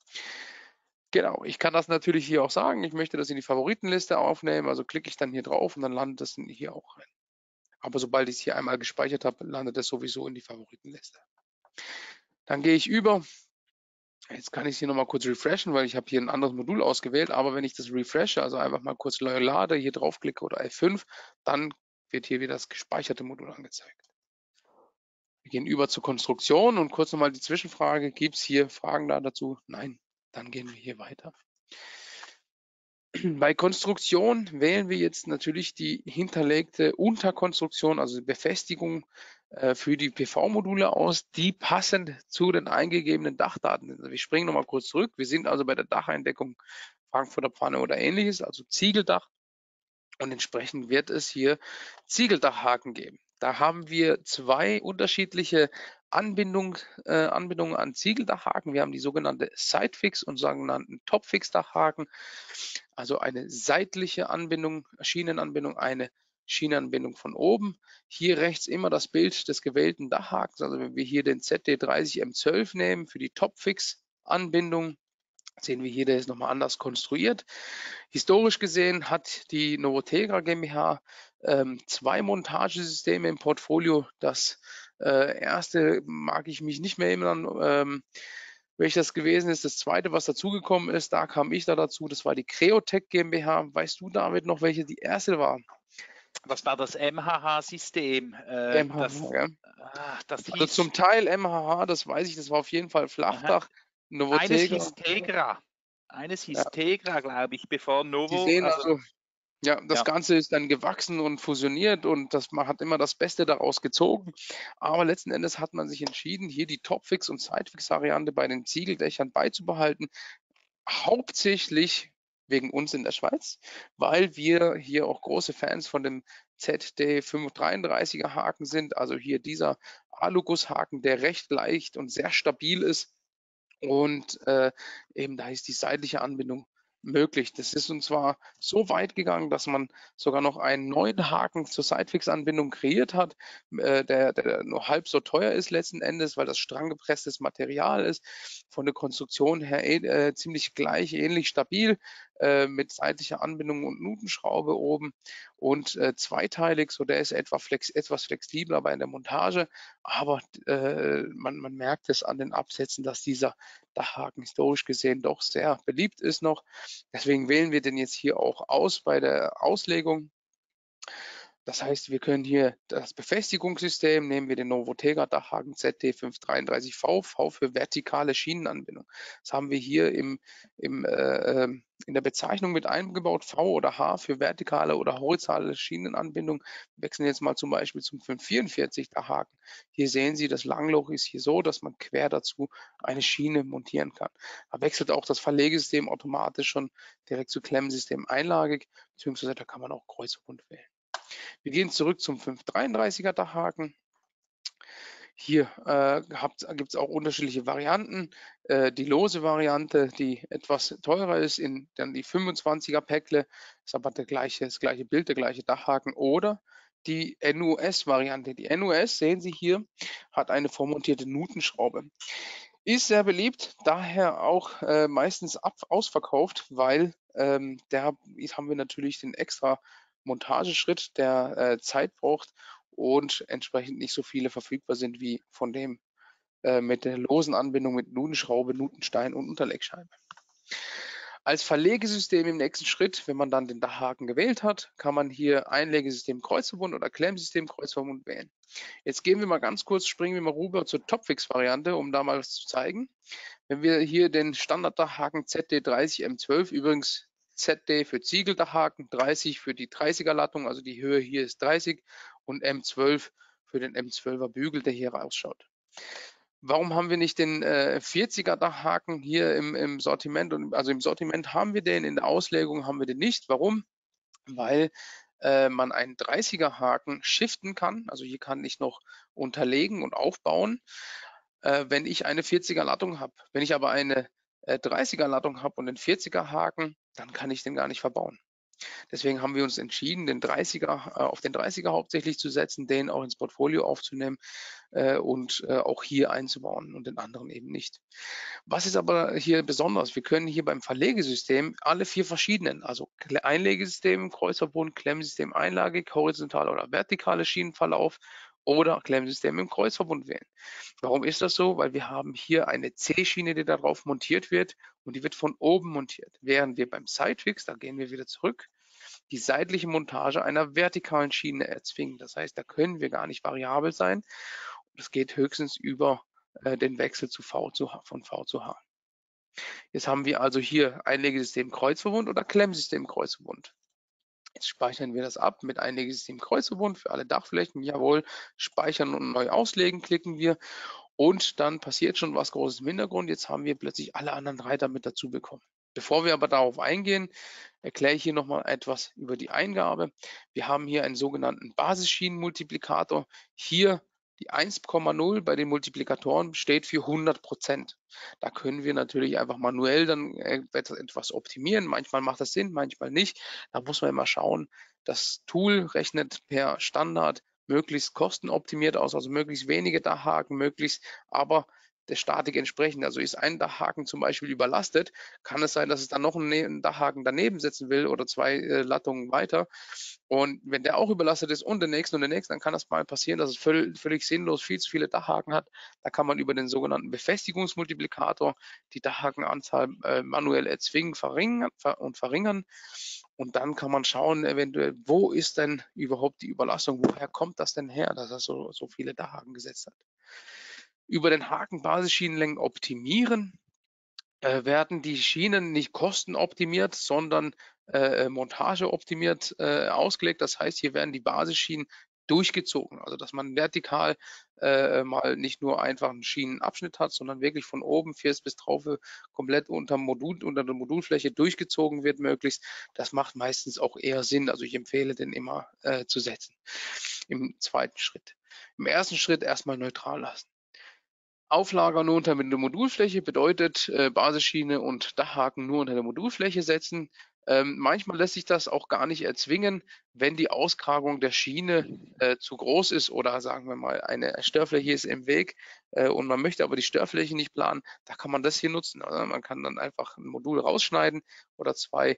Genau, ich kann das natürlich hier auch sagen. Ich möchte das in die Favoritenliste aufnehmen, also klicke ich dann hier drauf und dann landet das hier auch rein. Aber sobald ich es hier einmal gespeichert habe, landet das sowieso in die Favoritenliste. Dann gehe ich über. Jetzt kann ich hier nochmal kurz refreshen, weil ich habe hier ein anderes Modul ausgewählt. Aber wenn ich das refreshe, also einfach mal kurz lade, hier draufklicke oder F5, dann wird hier wieder das gespeicherte Modul angezeigt. Wir gehen über zur Konstruktion und kurz nochmal die Zwischenfrage. Gibt es hier Fragen dazu? Nein, dann gehen wir hier weiter. Bei Konstruktion wählen wir jetzt natürlich die hinterlegte Unterkonstruktion, also die Befestigung für die PV-Module aus, die passend zu den eingegebenen Dachdaten sind. Also wir springen nochmal kurz zurück. Wir sind also bei der Dacheindeckung Frankfurter Pfanne oder ähnliches, also Ziegeldach. Und entsprechend wird es hier Ziegeldachhaken geben. Da haben wir zwei unterschiedliche Anbindungen an Ziegeldachhaken. Wir haben die sogenannte Sidefix und sogenannten Topfix-Dachhaken. Also eine seitliche Anbindung, Schienenanbindung, eine Schienenanbindung von oben. Hier rechts immer das Bild des gewählten Dachhakens. Also wenn wir hier den ZD30M12 nehmen für die Topfix-Anbindung, sehen wir hier, der ist nochmal anders konstruiert. Historisch gesehen hat die Novotegra GmbH zwei Montagesysteme im Portfolio. Das erste mag ich mich nicht mehr erinnern, welches gewesen ist. Das zweite, was dazugekommen ist, da kam ich dazu, das war die Creotech GmbH. Weißt du, David, noch, welche die erste war? Das war das MHH-System. MHH, ja. Das Also hieß zum Teil MHH, das weiß ich, das war auf jeden Fall Flachdach. Eines Novotegra. hieß Tegra. Eines hieß Ja. Tegra, glaube ich, bevor Novo. Sie sehen also, ja, das Ganze ist dann gewachsen und fusioniert und man hat immer das Beste daraus gezogen. Aber letzten Endes hat man sich entschieden, hier die Topfix- und Sidefix-Variante bei den Ziegeldächern beizubehalten. Hauptsächlich wegen uns in der Schweiz, weil wir hier auch große Fans von dem ZD533er Haken sind. Also hier dieser Alugusshaken, der recht leicht und sehr stabil ist. Und eben da ist die seitliche Anbindung möglich. Das ist uns zwar so weit gegangen, dass man sogar noch einen neuen Haken zur Sidefix-Anbindung kreiert hat, der nur halb so teuer ist letzten Endes, weil das stranggepresstes Material ist, von der Konstruktion her ziemlich gleich, ähnlich stabil, mit seitlicher Anbindung und Nutenschraube oben und zweiteilig, so der ist etwas flexibler bei der Montage, aber man merkt es an den Absätzen, dass dieser Dachhaken historisch gesehen doch sehr beliebt ist noch. Deswegen wählen wir den jetzt hier auch aus bei der Auslegung. Das heißt, wir können hier das Befestigungssystem, nehmen wir den Novotega Dachhaken ZD533V, V für vertikale Schienenanbindung. Das haben wir hier in der Bezeichnung mit eingebaut, V oder H für vertikale oder horizontale Schienenanbindung. Wir wechseln jetzt mal zum Beispiel zum 544 Dachhaken. Hier sehen Sie, das Langloch ist hier so, dass man quer dazu eine Schiene montieren kann. Da wechselt auch das Verlegesystem automatisch schon direkt zu Klemmsystem einlagig, beziehungsweise da kann man auch Kreuzverbund wählen. Wir gehen zurück zum 533er Dachhaken. Hier gibt es auch unterschiedliche Varianten. Die lose Variante, die etwas teurer ist, dann die 25er Päckle, ist aber das gleiche Bild, der gleiche Dachhaken. Oder die NUS-Variante. Die NUS, sehen Sie hier, hat eine vormontierte Nutenschraube. Ist sehr beliebt, daher auch meistens ausverkauft, weil da haben wir natürlich den extra Montageschritt, der Zeit braucht und entsprechend nicht so viele verfügbar sind wie von dem mit der losen Anbindung mit Nutenschraube, Nutenstein und Unterlegscheibe. Als Verlegesystem im nächsten Schritt, wenn man dann den Dachhaken gewählt hat, kann man hier Einlegesystem Kreuzverbund oder Klemmsystem Kreuzverbund wählen. Jetzt gehen wir mal ganz kurz, springen wir mal rüber zur Topfix-Variante, um da mal was zu zeigen. Wenn wir hier den Standard-Dachhaken ZD30M12, übrigens ZD für Ziegeldachhaken, 30 für die 30er Lattung, also die Höhe hier ist 30 und M12 für den M12er Bügel, der hier rausschaut. Warum haben wir nicht den 40er Dachhaken hier im Sortiment? Also im Sortiment haben wir den, in der Auslegung haben wir den nicht. Warum? Weil man einen 30er Haken shiften kann. Also hier kann ich noch unterlegen und aufbauen, wenn ich eine 40er Lattung habe. Wenn ich aber eine 30er Lattung habe und einen 40er Haken, dann kann ich den gar nicht verbauen. Deswegen haben wir uns entschieden, auf den 30er hauptsächlich zu setzen, den auch ins Portfolio aufzunehmen und auch hier einzubauen und den anderen eben nicht. Was ist aber hier besonders? Wir können hier beim Verlegesystem alle 4 verschiedenen, also Einlegesystem, Kreuzverbund, Klemmsystem einlagig, horizontal oder vertikale Schienenverlauf oder Klemmsystem im Kreuzverbund wählen. Warum ist das so? Weil wir haben hier eine C-Schiene, die darauf montiert wird und die wird von oben montiert. Während wir beim Sidefix, da gehen wir wieder zurück, die seitliche Montage einer vertikalen Schiene erzwingen. Das heißt, da können wir gar nicht variabel sein. Das geht höchstens über den Wechsel von V zu H. Jetzt haben wir also hier Einlegesystem Kreuzverbund oder Klemmsystem Kreuzverbund. Jetzt speichern wir das ab mit Einlegesystem Kreuzverbund für alle Dachflächen. Jawohl, speichern und neu auslegen klicken wir. Und dann passiert schon was Großes im Hintergrund. Jetzt haben wir plötzlich alle anderen Reiter mit dazu bekommen. Bevor wir aber darauf eingehen, erkläre ich hier nochmal etwas über die Eingabe. Wir haben hier einen sogenannten Basisschienenmultiplikator. Hier die 1,0 bei den Multiplikatoren steht für 100%. Da können wir natürlich einfach manuell dann etwas optimieren. Manchmal macht das Sinn, manchmal nicht. Da muss man immer schauen. Das Tool rechnet per Standard möglichst kostenoptimiert aus, also möglichst wenige Dachhaken, aber der Statik entsprechend. Also ist ein Dachhaken zum Beispiel überlastet, kann es sein, dass es dann noch einen Dachhaken daneben setzen will oder 2 Lattungen weiter. Und wenn der auch überlastet ist und der nächste, dann kann das mal passieren, dass es völlig sinnlos viel zu viele Dachhaken hat. Da kann man über den sogenannten Befestigungsmultiplikator die Dachhakenanzahl manuell erzwingen, verringern. Und dann kann man schauen, eventuell, wo ist denn überhaupt die Überlastung? Woher kommt das denn her, dass er so viele Dachhaken gesetzt hat? Über den Haken Basisschienenlängen optimieren werden die Schienen nicht kostenoptimiert, sondern montageoptimiert ausgelegt. Das heißt, hier werden die Basisschienen durchgezogen, also dass man vertikal mal nicht nur einfach einen Schienenabschnitt hat, sondern wirklich von oben First bis Traufe komplett unter der Modulfläche durchgezogen wird möglichst. Das macht meistens auch eher Sinn. Also ich empfehle den immer zu setzen im zweiten Schritt. Im ersten Schritt erstmal neutral lassen. Auflagern nur unter der Modulfläche bedeutet Basisschiene und Dachhaken nur unter der Modulfläche setzen. Manchmal lässt sich das auch gar nicht erzwingen, wenn die Auskragung der Schiene zu groß ist oder sagen wir mal, eine Störfläche ist im Weg und man möchte aber die Störfläche nicht planen, da kann man das hier nutzen. Also man kann dann einfach ein Modul rausschneiden oder zwei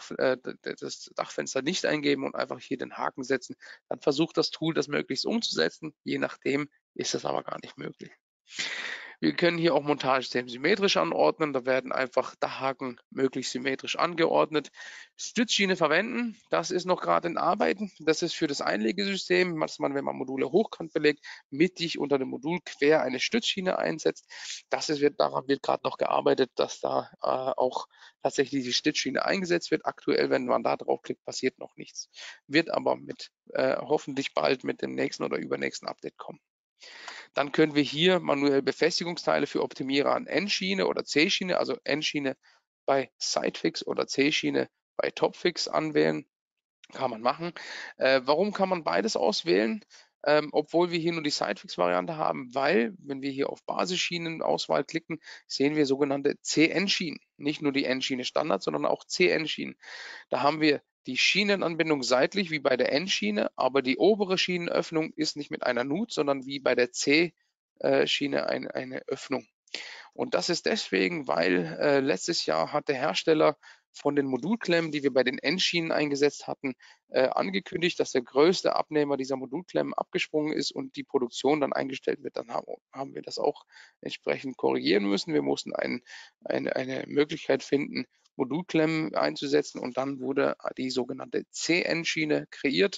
das Dachfenster nicht eingeben und einfach hier den Haken setzen. Dann versucht das Tool das möglichst umzusetzen. Je nachdem ist das aber gar nicht möglich. Wir können hier auch Montagethemen symmetrisch anordnen. Da werden einfach Dachhaken möglichst symmetrisch angeordnet. Stützschiene verwenden, das ist noch gerade in Arbeiten. Das ist für das Einlegesystem, was man, wenn man Module hochkant belegt, mittig unter dem Modul quer eine Stützschiene einsetzt. Daran wird gerade noch gearbeitet, dass da auch tatsächlich die Stützschiene eingesetzt wird. Aktuell, wenn man da draufklickt, passiert noch nichts. Wird aber hoffentlich bald mit dem nächsten oder übernächsten Update kommen. Dann können wir hier manuell Befestigungsteile für Optimierer an N-Schiene oder C-Schiene, also N-Schiene bei Sidefix oder C-Schiene bei Topfix anwählen. Kann man machen. Warum kann man beides auswählen? Obwohl wir hier nur die Sidefix-Variante haben, weil, wenn wir hier auf Basisschienen-Auswahl klicken, sehen wir sogenannte CN-Schienen. Nicht nur die N-Schiene Standard, sondern auch CN-Schienen. Da haben wir die Schienenanbindung seitlich wie bei der N-Schiene, aber die obere Schienenöffnung ist nicht mit einer Nut, sondern wie bei der C-Schiene eine Öffnung. Und das ist deswegen, weil letztes Jahr hat der Hersteller von den Modulklemmen, die wir bei den N-Schienen eingesetzt hatten, angekündigt, dass der größte Abnehmer dieser Modulklemmen abgesprungen ist und die Produktion dann eingestellt wird. Dann haben wir das auch entsprechend korrigieren müssen. Wir mussten eine Möglichkeit finden, Modulklemmen einzusetzen und dann wurde die sogenannte CN-Schiene kreiert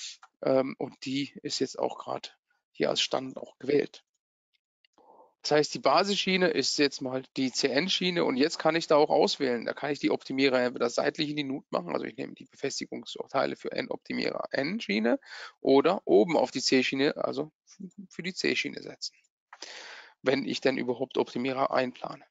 und die ist jetzt auch gerade hier als Standard auch gewählt. Das heißt, die Basisschiene ist jetzt mal die CN-Schiene und jetzt kann ich da auch auswählen. Da kann ich die Optimierer entweder seitlich in die Nut machen, also ich nehme die Befestigungsteile für N-Optimierer N-Schiene oder oben auf die C-Schiene, also für die C-Schiene setzen, wenn ich denn überhaupt Optimierer einplane.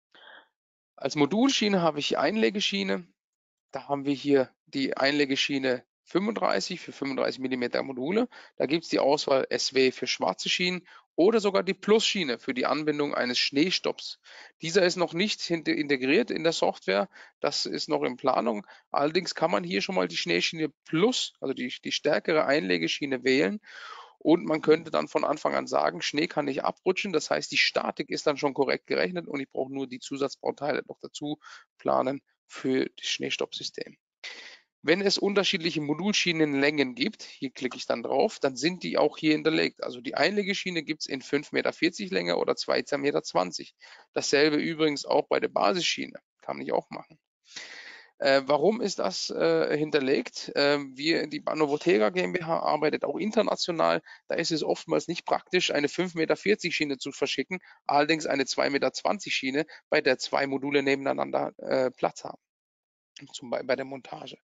Als Modulschiene habe ich die Einlegeschiene. Da haben wir hier die Einlegeschiene 35 für 35 mm Module. Da gibt es die Auswahl SW für schwarze Schienen oder sogar die Plus-Schiene für die Anbindung eines Schneestopps. Dieser ist noch nicht integriert in der Software, das ist noch in Planung. Allerdings kann man hier schon mal die Schneeschiene Plus, also die stärkere Einlegeschiene wählen. Und man könnte dann von Anfang an sagen, Schnee kann nicht abrutschen. Das heißt, die Statik ist dann schon korrekt gerechnet und ich brauche nur die Zusatzbauteile noch dazu planen für das Schneestoppsystem. Wenn es unterschiedliche Modulschienenlängen gibt, hier klicke ich dann drauf, dann sind die auch hier hinterlegt. Also die Einlegeschiene gibt es in 5,40 Meter Länge oder 2,20 Meter. Dasselbe übrigens auch bei der Basisschiene. Kann ich auch machen. Warum ist das hinterlegt? Die Novotega GmbH arbeitet auch international. Da ist es oftmals nicht praktisch, eine 5,40 Meter Schiene zu verschicken, allerdings eine 2,20 Meter Schiene, bei der zwei Module nebeneinander Platz haben, bei der Montage.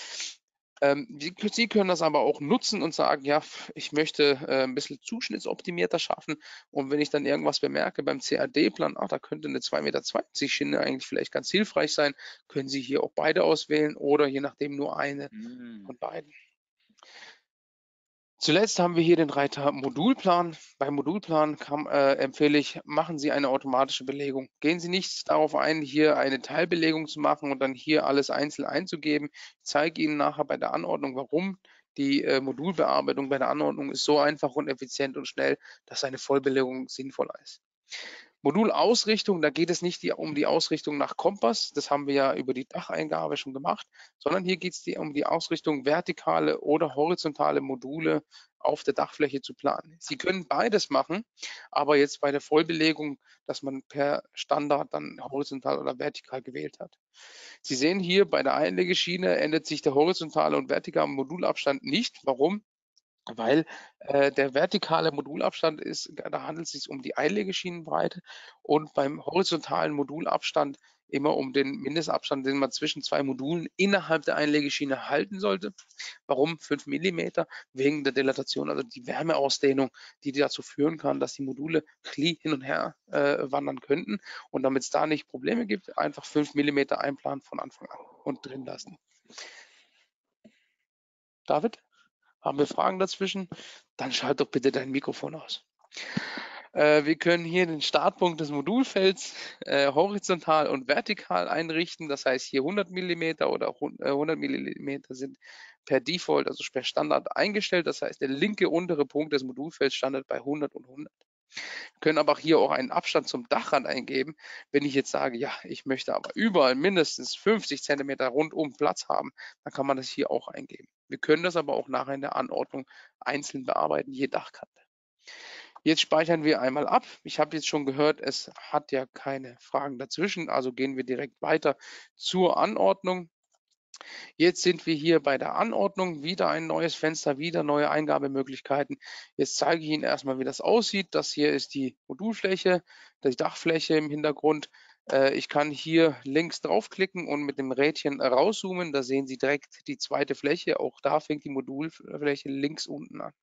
Sie können das aber auch nutzen und sagen, ja, ich möchte ein bisschen zuschnittsoptimierter schaffen und wenn ich dann irgendwas bemerke beim CAD-Plan, da könnte eine 2,20 Meter Schiene eigentlich vielleicht ganz hilfreich sein, können Sie hier auch beide auswählen oder je nachdem nur eine von beiden. Zuletzt haben wir hier den Reiter Modulplan. Beim Modulplan empfehle ich, machen Sie eine automatische Belegung. Gehen Sie nicht darauf ein, hier eine Teilbelegung zu machen und dann hier alles einzeln einzugeben. Ich zeige Ihnen nachher bei der Anordnung, warum. Die Modulbearbeitung bei der Anordnung ist so einfach und effizient und schnell, dass eine Vollbelegung sinnvoller ist. Modulausrichtung, da geht es nicht um die Ausrichtung nach Kompass, das haben wir ja über die Dacheingabe schon gemacht, sondern hier geht es um die Ausrichtung vertikale oder horizontale Module auf der Dachfläche zu planen. Sie können beides machen, aber jetzt bei der Vollbelegung, dass man per Standard dann horizontal oder vertikal gewählt hat. Sie sehen hier bei der Einlegeschiene ändert sich der horizontale und vertikale Modulabstand nicht. Warum? Weil der vertikale Modulabstand ist, da handelt es sich um die Einlegeschienenbreite und beim horizontalen Modulabstand immer um den Mindestabstand, den man zwischen zwei Modulen innerhalb der Einlegeschiene halten sollte. Warum 5 mm? Wegen der Dilatation, also die Wärmeausdehnung, die dazu führen kann, dass die Module hin und her wandern könnten. Und damit es da nicht Probleme gibt, einfach 5 mm einplanen von Anfang an und drin lassen. David? Haben wir Fragen dazwischen? Dann schalt doch bitte dein Mikrofon aus. Wir können hier den Startpunkt des Modulfelds horizontal und vertikal einrichten. Das heißt, hier 100 mm oder 100 mm sind per Default, also per Standard eingestellt. Das heißt, der linke untere Punkt des Modulfelds standet bei 100 und 100. Wir können aber hier auch einen Abstand zum Dachrand eingeben. Wenn ich jetzt sage, ja, ich möchte aber überall mindestens 50 cm rundum Platz haben, dann kann man das hier auch eingeben. Wir können das aber auch nachher in der Anordnung einzeln bearbeiten, je Dachkante. Jetzt speichern wir einmal ab. Ich habe jetzt schon gehört, es hat ja keine Fragen dazwischen, also gehen wir direkt weiter zur Anordnung. Jetzt sind wir hier bei der Anordnung, wieder ein neues Fenster, wieder neue Eingabemöglichkeiten. Jetzt zeige ich Ihnen erstmal, wie das aussieht. Das hier ist die Modulfläche, die Dachfläche im Hintergrund. Ich kann hier links draufklicken und mit dem Rädchen rauszoomen. Da sehen Sie direkt die zweite Fläche. Auch da fängt die Modulfläche links unten an.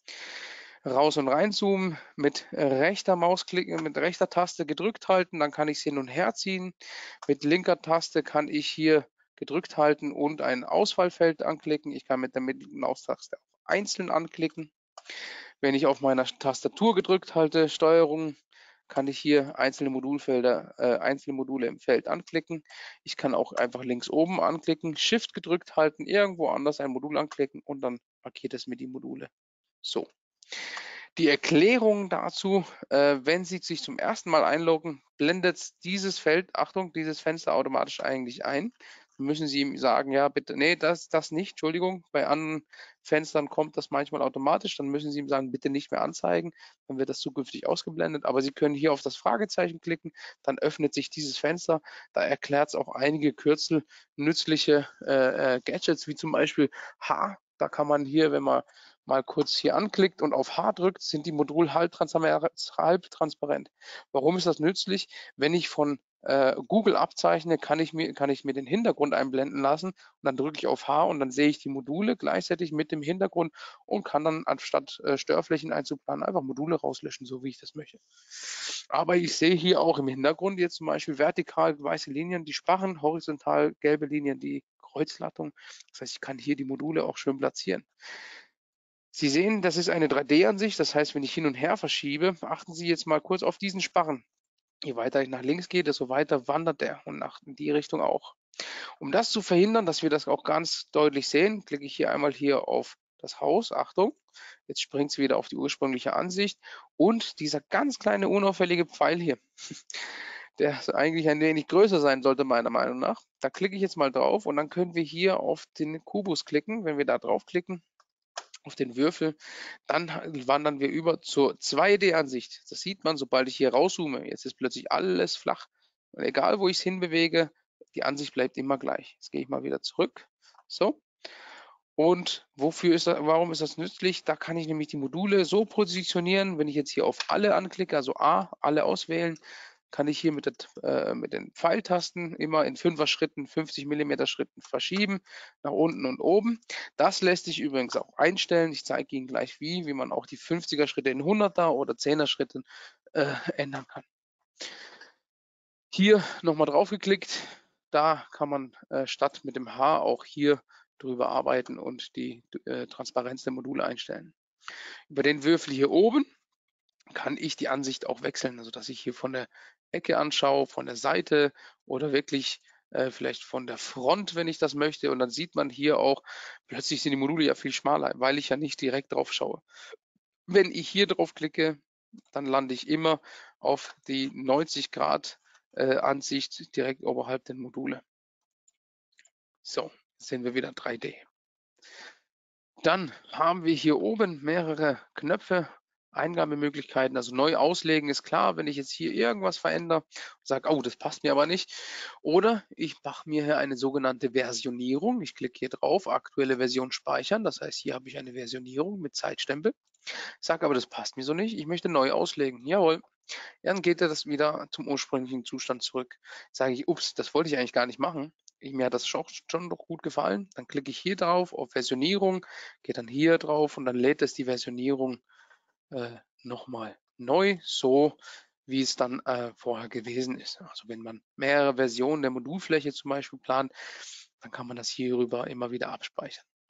Raus und reinzoomen, mit rechter Mausklick, mit rechter Taste gedrückt halten, dann kann ich es hin und her ziehen. Mit linker Taste kann ich hier gedrückt halten und ein Auswahlfeld anklicken. Ich kann mit der mittleren Maustaste auch einzeln anklicken. Wenn ich auf meiner Tastatur gedrückt halte, Steuerung, kann ich hier einzelne einzelne Module im Feld anklicken. Ich kann auch einfach links oben anklicken, Shift gedrückt halten, irgendwo anders ein Modul anklicken und dann markiert es mir die Module. So. Die Erklärung dazu, wenn Sie sich zum ersten Mal einloggen, blendet dieses Feld, Achtung, dieses Fenster automatisch eigentlich ein. Dann müssen Sie ihm sagen, ja, bitte, nee, das nicht, Entschuldigung. Bei anderen Fenstern kommt das manchmal automatisch. Dann müssen Sie ihm sagen, bitte nicht mehr anzeigen. Dann wird das zukünftig ausgeblendet. Aber Sie können hier auf das Fragezeichen klicken, dann öffnet sich dieses Fenster. Da erklärt es auch einige Kürzel, nützliche Gadgets, wie zum Beispiel H. Da kann man hier, wenn man mal kurz hier anklickt und auf H drückt, sind die Module halbtransparent. Warum ist das nützlich? Wenn ich von Google abzeichne, kann ich mir den Hintergrund einblenden lassen und dann drücke ich auf H und dann sehe ich die Module gleichzeitig mit dem Hintergrund und kann dann anstatt Störflächen einzuplanen, einfach Module rauslöschen, so wie ich das möchte. Aber ich sehe hier auch im Hintergrund jetzt zum Beispiel vertikal weiße Linien, die Sparren, horizontal gelbe Linien, die Kreuzlattung. Das heißt, ich kann hier die Module auch schön platzieren. Sie sehen, das ist eine 3D-Ansicht, das heißt, wenn ich hin und her verschiebe, achten Sie jetzt mal kurz auf diesen Sparren. Je weiter ich nach links gehe, desto weiter wandert er und in die Richtung auch. Um das zu verhindern, dass wir das auch ganz deutlich sehen, klicke ich hier einmal hier auf das Haus. Achtung, jetzt springt es wieder auf die ursprüngliche Ansicht und dieser ganz kleine unauffällige Pfeil hier, der eigentlich ein wenig größer sein sollte, meiner Meinung nach. Da klicke ich jetzt mal drauf und dann können wir hier auf den Kubus klicken. Wenn wir da draufklicken, auf den Würfel, dann wandern wir über zur 2D-Ansicht. Das sieht man, sobald ich hier rauszoome. Jetzt ist plötzlich alles flach. Und egal, wo ich es hinbewege, die Ansicht bleibt immer gleich. Jetzt gehe ich mal wieder zurück. So. Und warum ist das nützlich? Da kann ich nämlich die Module so positionieren, wenn ich jetzt hier auf alle anklicke, also A, alle auswählen, kann ich hier mit den Pfeiltasten immer in 5er Schritten, 50 mm Schritten verschieben, nach unten und oben. Das lässt sich übrigens auch einstellen. Ich zeige Ihnen gleich wie man auch die 50er Schritte in 100er oder 10er Schritten ändern kann. Hier nochmal drauf geklickt. Da kann man statt mit dem H auch hier drüber arbeiten und die Transparenz der Module einstellen. Über den Würfel hier oben kann ich die Ansicht auch wechseln, also dass ich hier von der Ecke anschaue, von der Seite oder wirklich vielleicht von der Front, wenn ich das möchte. Und dann sieht man hier auch, plötzlich sind die Module ja viel schmaler, weil ich ja nicht direkt drauf schaue. Wenn ich hier drauf klicke, dann lande ich immer auf die 90 Grad Ansicht direkt oberhalb der Module. So, jetzt sehen wir wieder 3D. Dann haben wir hier oben mehrere Knöpfe, Eingabemöglichkeiten, also neu auslegen ist klar, wenn ich jetzt hier irgendwas verändere und sage, oh, das passt mir aber nicht. Oder ich mache mir hier eine sogenannte Versionierung. Ich klicke hier drauf, aktuelle Version speichern. Das heißt, hier habe ich eine Versionierung mit Zeitstempel. Sage aber, das passt mir so nicht. Ich möchte neu auslegen. Jawohl. Dann geht er das wieder zum ursprünglichen Zustand zurück. Sage ich, ups, das wollte ich eigentlich gar nicht machen. Mir hat das schon doch gut gefallen. Dann klicke ich hier drauf auf Versionierung, gehe dann hier drauf und dann lädt es die Versionierung nochmal neu, so wie es dann vorher gewesen ist. Also wenn man mehrere Versionen der Modulfläche zum Beispiel plant, dann kann man das hierüber immer wieder abspeichern.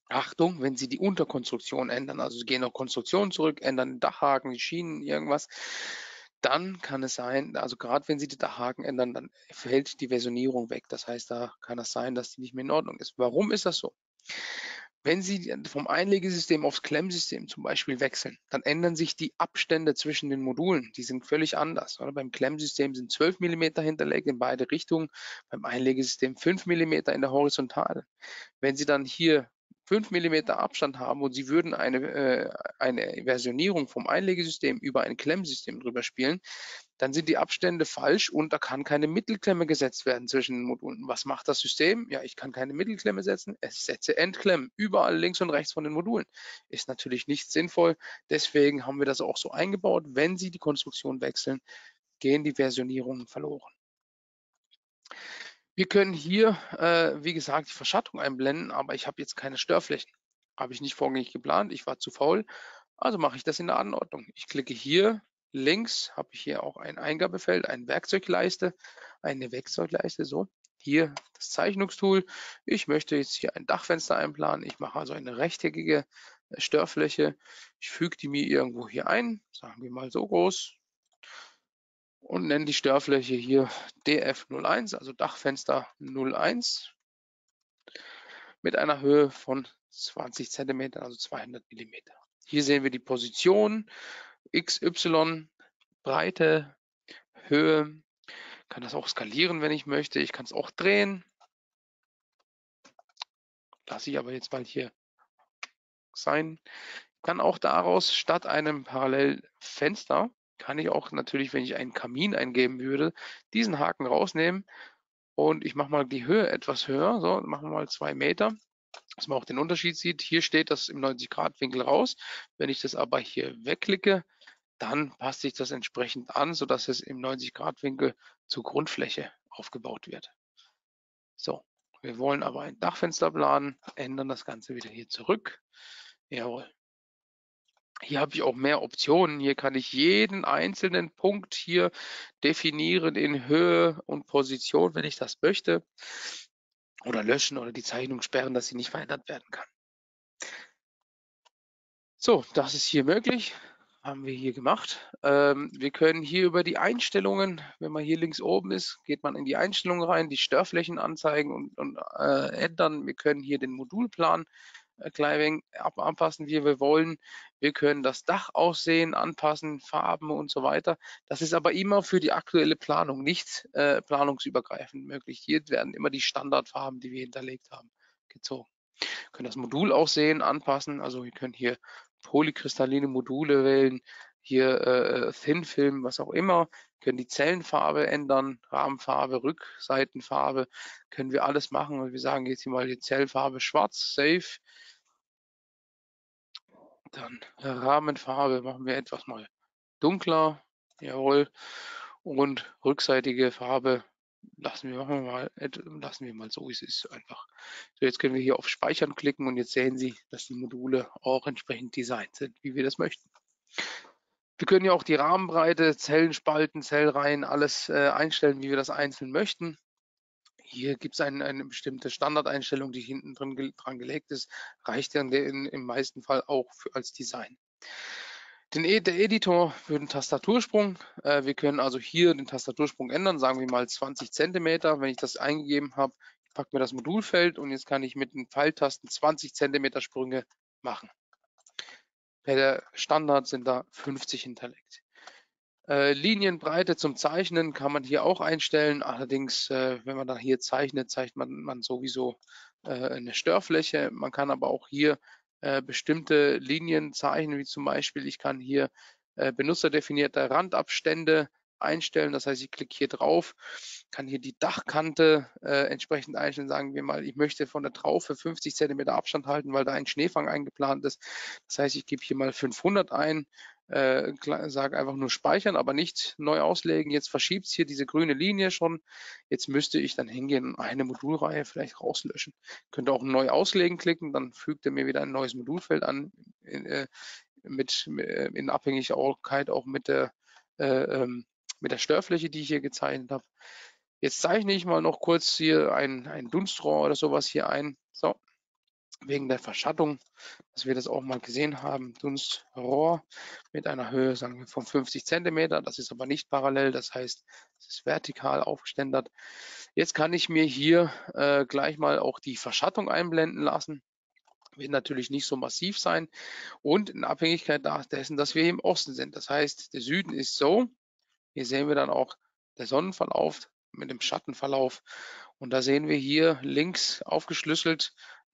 Achtung, wenn Sie die Unterkonstruktion ändern, also Sie gehen auf Konstruktion zurück, ändern den Dachhaken, die Schienen, irgendwas, dann kann es sein, also gerade wenn Sie die Dachhaken ändern, dann fällt die Versionierung weg. Das heißt, da kann es sein, dass die nicht mehr in Ordnung ist. Warum ist das so? Wenn Sie vom Einlegesystem aufs Klemmsystem zum Beispiel wechseln, dann ändern sich die Abstände zwischen den Modulen. Die sind völlig anders. Oder? Beim Klemmsystem sind 12 Millimeter hinterlegt in beide Richtungen, beim Einlegesystem 5 Millimeter in der Horizontale. Wenn Sie dann hier 5 Millimeter Abstand haben und Sie würden eine Versionierung vom Einlegesystem über ein Klemmsystem drüber spielen, dann sind die Abstände falsch und da kann keine Mittelklemme gesetzt werden zwischen den Modulen. Was macht das System? Ja, ich kann keine Mittelklemme setzen. Es setze Endklemmen überall links und rechts von den Modulen. Ist natürlich nicht sinnvoll. Deswegen haben wir das auch so eingebaut. Wenn Sie die Konstruktion wechseln, gehen die Versionierungen verloren. Wir können hier, wie gesagt, die Verschattung einblenden, aber ich habe jetzt keine Störflächen. Habe ich nicht vorgängig geplant, ich war zu faul, also mache ich das in der Anordnung. Ich klicke hier links, habe ich hier auch ein Eingabefeld, eine Werkzeugleiste, so. Hier das Zeichnungstool. Ich möchte jetzt hier ein Dachfenster einplanen. Ich mache also eine rechteckige Störfläche. Ich füge die mir irgendwo hier ein, sagen wir mal so groß, und nenne die Störfläche hier DF01, also Dachfenster 01, mit einer Höhe von 20 cm, also 200 Millimeter. Hier sehen wir die Position, X, Y, Breite, Höhe. Ich kann das auch skalieren, wenn ich möchte. Ich kann es auch drehen. Lasse ich aber jetzt mal hier sein. Ich kann auch daraus statt einem Parallelfenster, kann ich auch natürlich, wenn ich einen Kamin eingeben würde, diesen Haken rausnehmen. Und ich mache mal die Höhe etwas höher. So, machen wir mal 2 Meter, dass man auch den Unterschied sieht. Hier steht das im 90-Grad-Winkel raus. Wenn ich das aber hier wegklicke, dann passt sich das entsprechend an, sodass es im 90-Grad-Winkel zur Grundfläche aufgebaut wird. So, wir wollen aber ein Dachfenster planen, ändern das Ganze wieder hier zurück. Jawohl. Hier habe ich auch mehr Optionen. Hier kann ich jeden einzelnen Punkt hier definieren in Höhe und Position, wenn ich das möchte. Oder löschen oder die Zeichnung sperren, dass sie nicht verändert werden kann. So, das ist hier möglich. Haben wir hier gemacht. Wir können hier über die Einstellungen, wenn man hier links oben ist, geht man in die Einstellungen rein, die Störflächen anzeigen und ändern. Wir können hier den Modulplan klein anpassen, wie wir wollen. Wir können das Dachaussehen anpassen, Farben und so weiter. Das ist aber immer für die aktuelle Planung, nicht planungsübergreifend möglich. Hier werden immer die Standardfarben, die wir hinterlegt haben, gezogen. Wir können das Modulaussehen anpassen. Also wir können hier polykristalline Module wählen, hier Thin Film, was auch immer. Wir können die Zellenfarbe ändern, Rahmenfarbe, Rückseitenfarbe, können wir alles machen. Und wir sagen jetzt hier mal die Zellfarbe schwarz, safe. Dann Rahmenfarbe machen wir etwas mal dunkler, jawohl. Und rückseitige Farbe lassen wir mal so, wie es ist einfach. So, jetzt können wir hier auf Speichern klicken und jetzt sehen Sie, dass die Module auch entsprechend designt sind, wie wir das möchten. Wir können ja auch die Rahmenbreite, Zellenspalten, Zellreihen, alles einstellen, wie wir das einzeln möchten. Hier gibt es eine bestimmte Standardeinstellung, die hinten dran gelegt ist, reicht ja im meisten Fall auch als Design. Der Editor für den Tastatursprung. Wir können also hier den Tastatursprung ändern, sagen wir mal 20 Zentimeter. Wenn ich das eingegeben habe, ich packe mir das Modulfeld und jetzt kann ich mit den Pfeiltasten 20 Zentimeter Sprünge machen. Bei der Standard sind da 50 hinterlegt. Linienbreite zum Zeichnen kann man hier auch einstellen. Allerdings, wenn man da hier zeichnet, zeichnet man sowieso eine Störfläche. Man kann aber auch hier bestimmte Linien zeichnen, wie zum Beispiel, ich kann hier benutzerdefinierte Randabstände einstellen. Das heißt, ich klicke hier drauf, kann hier die Dachkante entsprechend einstellen. Sagen wir mal, ich möchte von der Traufe 50 cm Abstand halten, weil da ein Schneefang eingeplant ist. Das heißt, ich gebe hier mal 500 ein, sage einfach nur speichern, aber nicht neu auslegen. Jetzt verschiebt es hier diese grüne Linie schon. Jetzt müsste ich dann hingehen und eine Modulreihe vielleicht rauslöschen. Könnte auch neu auslegen klicken, dann fügt er mir wieder ein neues Modulfeld an, in Abhängigkeit auch mit der Störfläche, die ich hier gezeichnet habe. Jetzt zeichne ich mal noch kurz hier ein Dunstrohr oder sowas hier ein. So, wegen der Verschattung, dass wir das auch mal gesehen haben. Dunstrohr mit einer Höhe, sagen wir, von 50 Zentimeter. Das ist aber nicht parallel, das heißt, es ist vertikal aufgeständert. Jetzt kann ich mir hier gleich mal auch die Verschattung einblenden lassen. Wird natürlich nicht so massiv sein und in Abhängigkeit dessen, dass wir im Osten sind. Das heißt, der Süden ist so. Hier sehen wir dann auch der Sonnenverlauf mit dem Schattenverlauf. Und da sehen wir hier links aufgeschlüsselt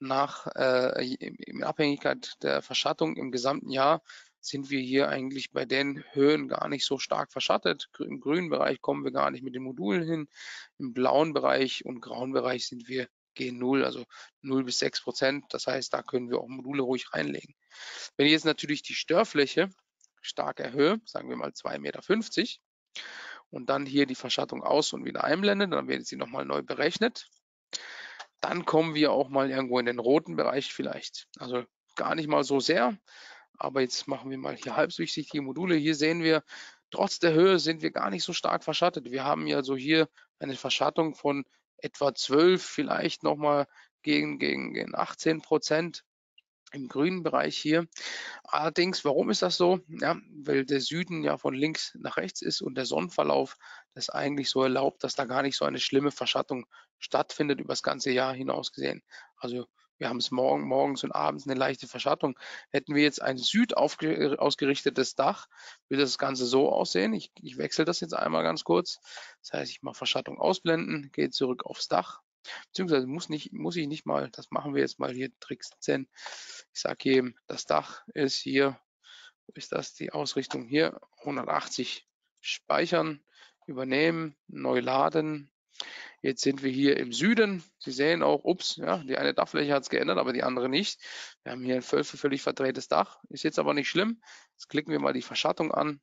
in Abhängigkeit der Verschattung im gesamten Jahr sind wir hier eigentlich bei den Höhen gar nicht so stark verschattet. Im grünen Bereich kommen wir gar nicht mit den Modulen hin. Im blauen Bereich und grauen Bereich sind wir G0, also 0 bis 6%. Das heißt, da können wir auch Module ruhig reinlegen. Wenn ich jetzt natürlich die Störfläche stark erhöhe, sagen wir mal 2,50 Meter, und dann hier die Verschattung aus und wieder einblende, dann wird sie nochmal neu berechnet. Dann kommen wir auch mal irgendwo in den roten Bereich vielleicht. Also gar nicht mal so sehr, aber jetzt machen wir mal hier halbdurchsichtige Module. Hier sehen wir, trotz der Höhe sind wir gar nicht so stark verschattet. Wir haben ja so hier eine Verschattung von etwa 12, vielleicht nochmal gegen 18% im grünen Bereich hier. Allerdings, warum ist das so? Ja, weil der Süden ja von links nach rechts ist und der Sonnenverlauf das eigentlich so erlaubt, dass da gar nicht so eine schlimme Verschattung stattfindet über das ganze Jahr hinaus gesehen. Also wir haben es morgens und abends eine leichte Verschattung. Hätten wir jetzt ein ausgerichtetes Dach, würde das Ganze so aussehen. Ich wechsle das jetzt einmal ganz kurz. Das heißt, ich mache Verschattung ausblenden, gehe zurück aufs Dach. Beziehungsweise muss ich nicht mal, das machen wir jetzt mal hier Trick 10. Ich sage eben, das Dach ist hier, wo ist das, die Ausrichtung hier, 180 speichern, übernehmen, neu laden. Jetzt sind wir hier im Süden. Sie sehen auch, ups, ja, die eine Dachfläche hat es geändert, aber die andere nicht. Wir haben hier ein völlig verdrehtes Dach, ist jetzt aber nicht schlimm. Jetzt klicken wir mal die Verschattung an.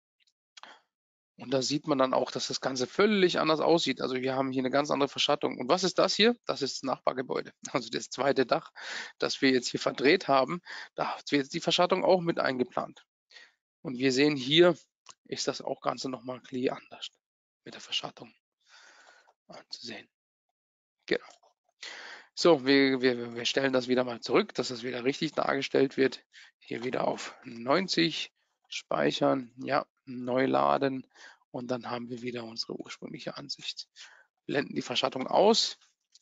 Und da sieht man dann auch, dass das Ganze völlig anders aussieht. Also wir haben hier eine ganz andere Verschattung. Und was ist das hier? Das ist das Nachbargebäude. Also das zweite Dach, das wir jetzt hier verdreht haben. Da wird die Verschattung auch mit eingeplant. Und wir sehen hier, ist das auch Ganze nochmal klar anders mit der Verschattung anzusehen. Genau. So, wir stellen das wieder mal zurück, dass das wieder richtig dargestellt wird. Hier wieder auf 90 speichern, ja, neu laden und dann haben wir wieder unsere ursprüngliche Ansicht. Blenden die Verschattung aus.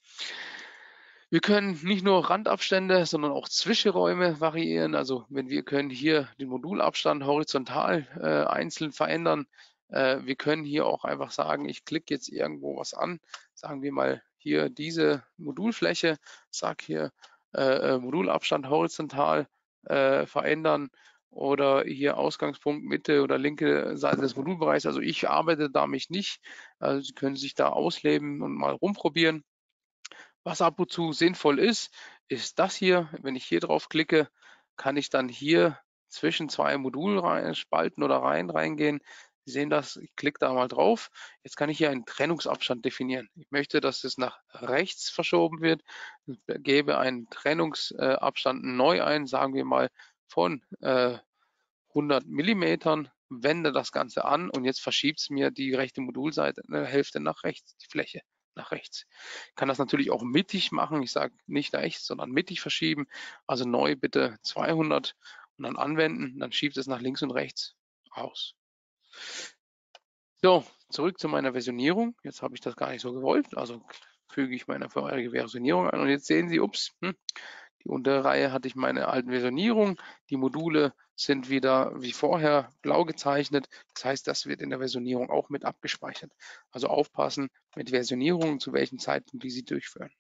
Wir können nicht nur Randabstände, sondern auch Zwischenräume variieren. Also wenn wir können hier den Modulabstand horizontal einzeln verändern. Wir können hier auch einfach sagen, ich klicke jetzt irgendwo was an. Sagen wir mal hier diese Modulfläche, sage hier Modulabstand horizontal verändern oder hier Ausgangspunkt Mitte oder linke Seite des Modulbereichs. Also ich arbeite damit nicht. Also Sie können sich da ausleben und mal rumprobieren. Was ab und zu sinnvoll ist, ist das hier. Wenn ich hier drauf klicke, kann ich dann hier zwischen zwei Modulspalten oder Reihen reingehen. Sie sehen das, ich klicke da mal drauf. Jetzt kann ich hier einen Trennungsabstand definieren. Ich möchte, dass es nach rechts verschoben wird. Ich gebe einen Trennungsabstand neu ein, sagen wir mal von 100 Millimetern, wende das Ganze an und jetzt verschiebt es mir die rechte Modulseite eine Hälfte nach rechts, die Fläche nach rechts. Ich kann das natürlich auch mittig machen. Ich sage nicht rechts, sondern mittig verschieben. Also neu bitte 200 und dann anwenden. Dann schiebt es nach links und rechts aus. So, zurück zu meiner Versionierung. Jetzt habe ich das gar nicht so gewollt. Also füge ich meine vorherige Versionierung an und jetzt sehen Sie, ups, die untere Reihe hatte ich meine alten Versionierung. Die Module sind wieder wie vorher blau gezeichnet. Das heißt, das wird in der Versionierung auch mit abgespeichert. Also aufpassen mit Versionierungen, zu welchem Zeitpunkt die Sie durchführen.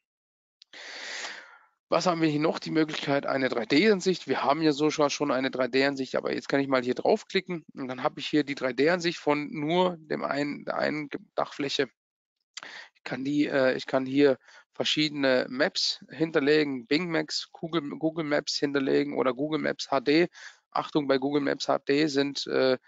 Was haben wir hier noch? Die Möglichkeit, eine 3D-Ansicht. Wir haben ja so schon eine 3D-Ansicht, aber jetzt kann ich mal hier draufklicken und dann habe ich hier die 3D-Ansicht von nur der einen Dachfläche. Ich kann hier verschiedene Maps hinterlegen, Bing Maps, Google Maps hinterlegen oder Google Maps HD. Achtung, bei Google Maps HD sind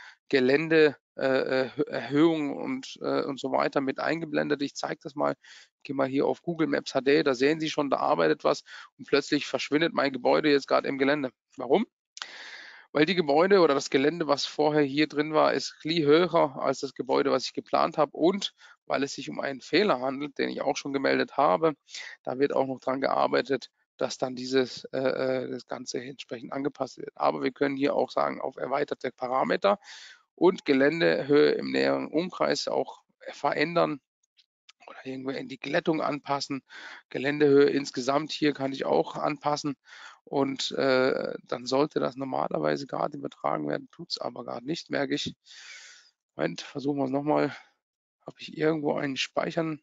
Geländeerhöhungen und so weiter mit eingeblendet. Ich zeige das mal. Ich gehe mal hier auf Google Maps HD, da sehen Sie schon, da arbeitet was und plötzlich verschwindet mein Gebäude jetzt gerade im Gelände. Warum? Weil die Gebäude oder das Gelände, was vorher hier drin war, ist viel höher als das Gebäude, was ich geplant habe und weil es sich um einen Fehler handelt, den ich auch schon gemeldet habe. Da wird auch noch dran gearbeitet, dass dann das Ganze entsprechend angepasst wird. Aber wir können hier auch sagen, auf erweiterte Parameter und Geländehöhe im näheren Umkreis auch verändern oder irgendwo in die Glättung anpassen. Geländehöhe insgesamt hier kann ich auch anpassen und dann sollte das normalerweise gerade übertragen werden, tut es aber gerade nicht, merke ich. Moment, versuchen wir es nochmal. Habe ich irgendwo einen Speichern?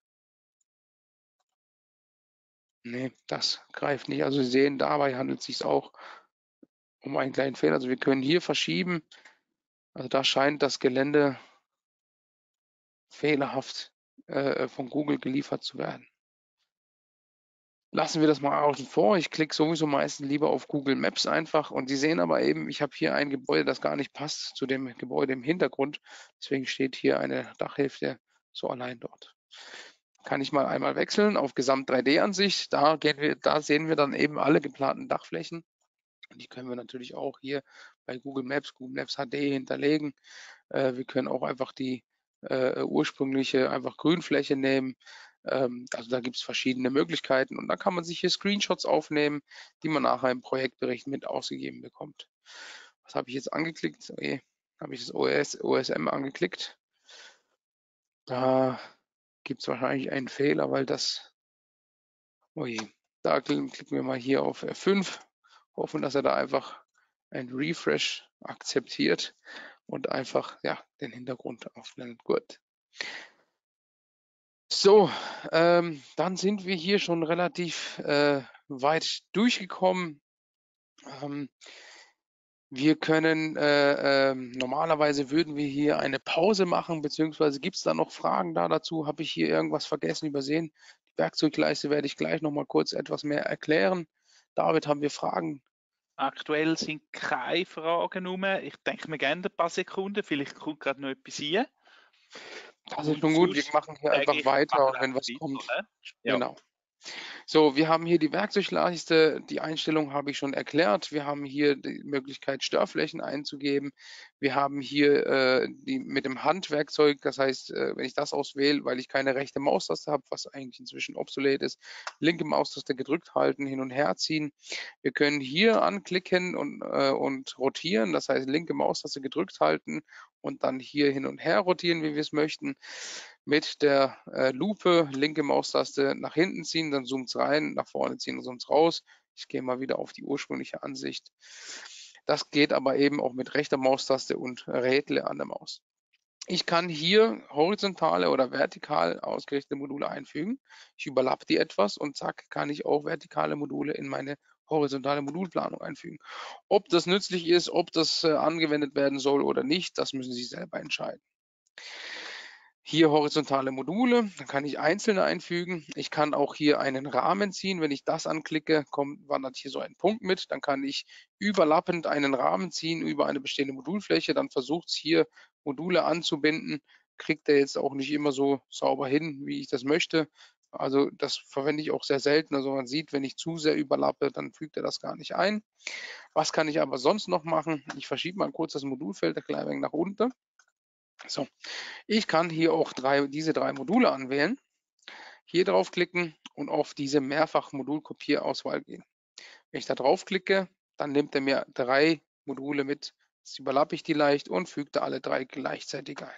Ne, das greift nicht. Also Sie sehen, dabei handelt es sich auch um einen kleinen Fehler. Also wir können hier verschieben. Also da scheint das Gelände fehlerhaft von Google geliefert zu werden. Lassen wir das mal außen vor. Ich klicke sowieso meistens lieber auf Google Maps einfach und Sie sehen aber eben, ich habe hier ein Gebäude, das gar nicht passt zu dem Gebäude im Hintergrund. Deswegen steht hier eine Dachhälfte so allein dort. Kann ich mal einmal wechseln auf Gesamt 3D-Ansicht. Da sehen wir dann eben alle geplanten Dachflächen. Und die können wir natürlich auch hier bei Google Maps HD hinterlegen. Wir können auch einfach die ursprüngliche einfach Grünfläche nehmen. Also da gibt es verschiedene Möglichkeiten und dann kann man sich hier Screenshots aufnehmen, die man nachher im Projektbericht mit ausgegeben bekommt. Was habe ich jetzt angeklickt? Okay, habe ich das OSM angeklickt. Da gibt es wahrscheinlich einen Fehler, weil das, oh je, da klicken wir mal hier auf F5, hoffen, dass er da einfach ein Refresh akzeptiert und einfach ja, den Hintergrund aufblendet. Gut. So, dann sind wir hier schon relativ weit durchgekommen. Wir können normalerweise würden wir hier eine Pause machen, beziehungsweise gibt es da noch Fragen dazu? Habe ich hier irgendwas vergessen, übersehen? Die Werkzeugleiste werde ich gleich noch mal kurz etwas mehr erklären. David, haben wir Fragen? Aktuell sind keine Fragen rum. Ich denke, wir geben ein paar Sekunden. Vielleicht kommt gerade noch etwas rein. Das ist Und schon gut. Wir sonst machen hier sage einfach ich, weiter machen und wir wenn einfach was weiter, kommt, oder? Ja. genau. So, wir haben hier die Werkzeugleiste. Die Einstellung habe ich schon erklärt. Wir haben hier die Möglichkeit, Störflächen einzugeben. Wir haben hier die mit dem Handwerkzeug, das heißt, wenn ich das auswähle, weil ich keine rechte Maustaste habe, was eigentlich inzwischen obsolet ist, linke Maustaste gedrückt halten, hin und her ziehen. Wir können hier anklicken und rotieren, das heißt, linke Maustaste gedrückt halten und dann hier hin und her rotieren, wie wir es möchten. Mit der Lupe linke Maustaste nach hinten ziehen, dann zoomt es rein, nach vorne ziehen und zoomt es raus. Ich gehe mal wieder auf die ursprüngliche Ansicht. Das geht aber eben auch mit rechter Maustaste und Rädle an der Maus. Ich kann hier horizontale oder vertikal ausgerichtete Module einfügen. Ich überlappe die etwas und zack, kann ich auch vertikale Module in meine horizontale Modulplanung einfügen. Ob das nützlich ist, ob das angewendet werden soll oder nicht, das müssen Sie selber entscheiden. Hier horizontale Module, dann kann ich einzelne einfügen. Ich kann auch hier einen Rahmen ziehen. Wenn ich das anklicke, wandert hier so ein Punkt mit. Dann kann ich überlappend einen Rahmen ziehen über eine bestehende Modulfläche. Dann versucht es hier Module anzubinden. Kriegt er jetzt auch nicht immer so sauber hin, wie ich das möchte. Also das verwende ich auch sehr selten. Also man sieht, wenn ich zu sehr überlappe, dann fügt er das gar nicht ein. Was kann ich aber sonst noch machen? Ich verschiebe mal kurz das Modulfeld ein klein wenig nach unten. So, ich kann hier auch diese drei Module anwählen, hier draufklicken und auf diese Mehrfach-Modul-Kopierauswahl gehen. Wenn ich da draufklicke, dann nimmt er mir 3 Module mit. Jetzt überlappe ich die leicht und füge da alle 3 gleichzeitig ein.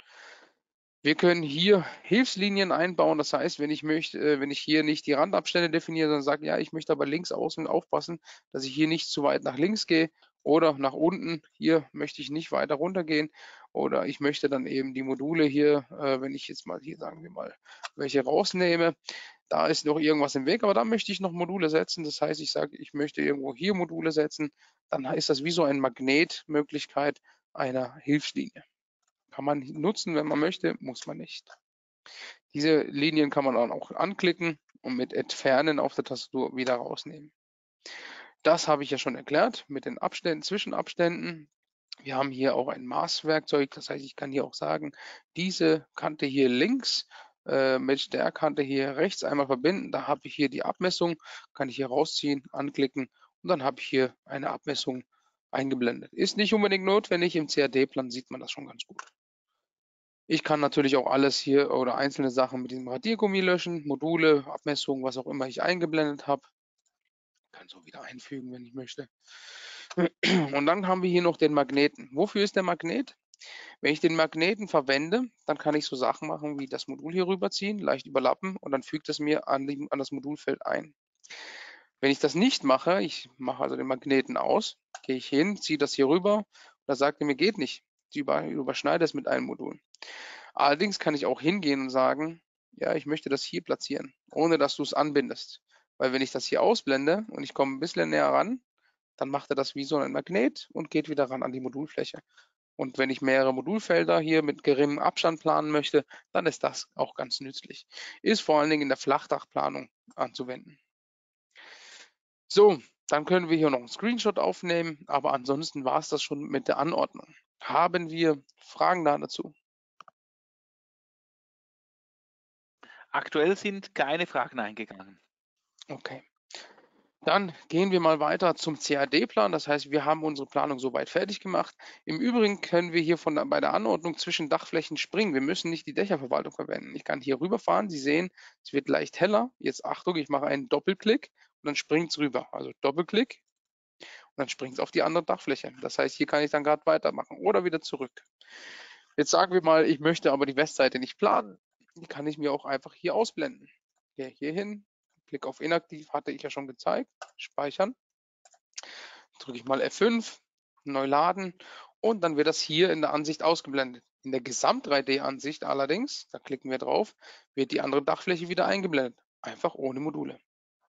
Wir können hier Hilfslinien einbauen. Das heißt, wenn ich möchte, wenn ich hier nicht die Randabstände definiere, sondern sage, ja, ich möchte aber links außen aufpassen, dass ich hier nicht zu weit nach links gehe oder nach unten. Hier möchte ich nicht weiter runtergehen oder ich möchte dann eben die Module hier, wenn ich jetzt mal hier, sagen wir mal, welche rausnehme, da ist noch irgendwas im Weg, aber da möchte ich noch Module setzen. Das heißt, ich sage, ich möchte irgendwo hier Module setzen, dann ist das wie so eine Magnetmöglichkeit einer Hilfslinie. Kann man nutzen, wenn man möchte, muss man nicht. Diese Linien kann man dann auch anklicken und mit Entfernen auf der Tastatur wieder rausnehmen. Das habe ich ja schon erklärt mit den Abständen, Zwischenabständen. Wir haben hier auch ein Maßwerkzeug, das heißt, ich kann hier auch sagen, diese Kante hier links mit der Kante hier rechts einmal verbinden. Da habe ich hier die Abmessung, kann ich hier rausziehen, anklicken und dann habe ich hier eine Abmessung eingeblendet. Ist nicht unbedingt notwendig, im CAD-Plan sieht man das schon ganz gut. Ich kann natürlich auch alles hier oder einzelne Sachen mit diesem Radiergummi löschen, Module, Abmessungen, was auch immer ich eingeblendet habe. so wieder einfügen, wenn ich möchte. Und dann haben wir hier noch den Magneten. Wofür ist der Magnet? Wenn ich den Magneten verwende, dann kann ich so Sachen machen wie das Modul hier rüberziehen, leicht überlappen und dann fügt es mir an das Modulfeld ein. Wenn ich das nicht mache, ich mache also den Magneten aus, gehe ich hin, ziehe das hier rüber, da sagt er mir, geht nicht. Ich überschneide es mit einem Modul. Allerdings kann ich auch hingehen und sagen, ja, ich möchte das hier platzieren, ohne dass du es anbindest. Weil wenn ich das hier ausblende und ich komme ein bisschen näher ran, dann macht er das wie so ein Magnet und geht wieder ran an die Modulfläche. Und wenn ich mehrere Modulfelder hier mit geringem Abstand planen möchte, dann ist das auch ganz nützlich. Ist vor allen Dingen in der Flachdachplanung anzuwenden. So, dann können wir hier noch einen Screenshot aufnehmen, aber ansonsten war es das schon mit der Anordnung. Haben wir Fragen dazu? Aktuell sind keine Fragen eingegangen. Okay. Dann gehen wir mal weiter zum CAD-Plan. Das heißt, wir haben unsere Planung soweit fertig gemacht. Im Übrigen können wir hier bei der Anordnung zwischen Dachflächen springen. Wir müssen nicht die Dächerverwaltung verwenden. Ich kann hier rüberfahren. Sie sehen, es wird leicht heller. Jetzt Achtung, ich mache einen Doppelklick und dann springt es rüber. Also Doppelklick und dann springt es auf die andere Dachfläche. Das heißt, hier kann ich dann gerade weitermachen oder wieder zurück. Jetzt sagen wir mal, ich möchte aber die Westseite nicht planen. Die kann ich mir auch einfach hier ausblenden. Gehe hier hin, Klick auf inaktiv, hatte ich ja schon gezeigt. Speichern. Drücke ich mal F5, neu laden und dann wird das hier in der Ansicht ausgeblendet. In der Gesamt-3D-Ansicht allerdings, da klicken wir drauf, wird die andere Dachfläche wieder eingeblendet. Einfach ohne Module.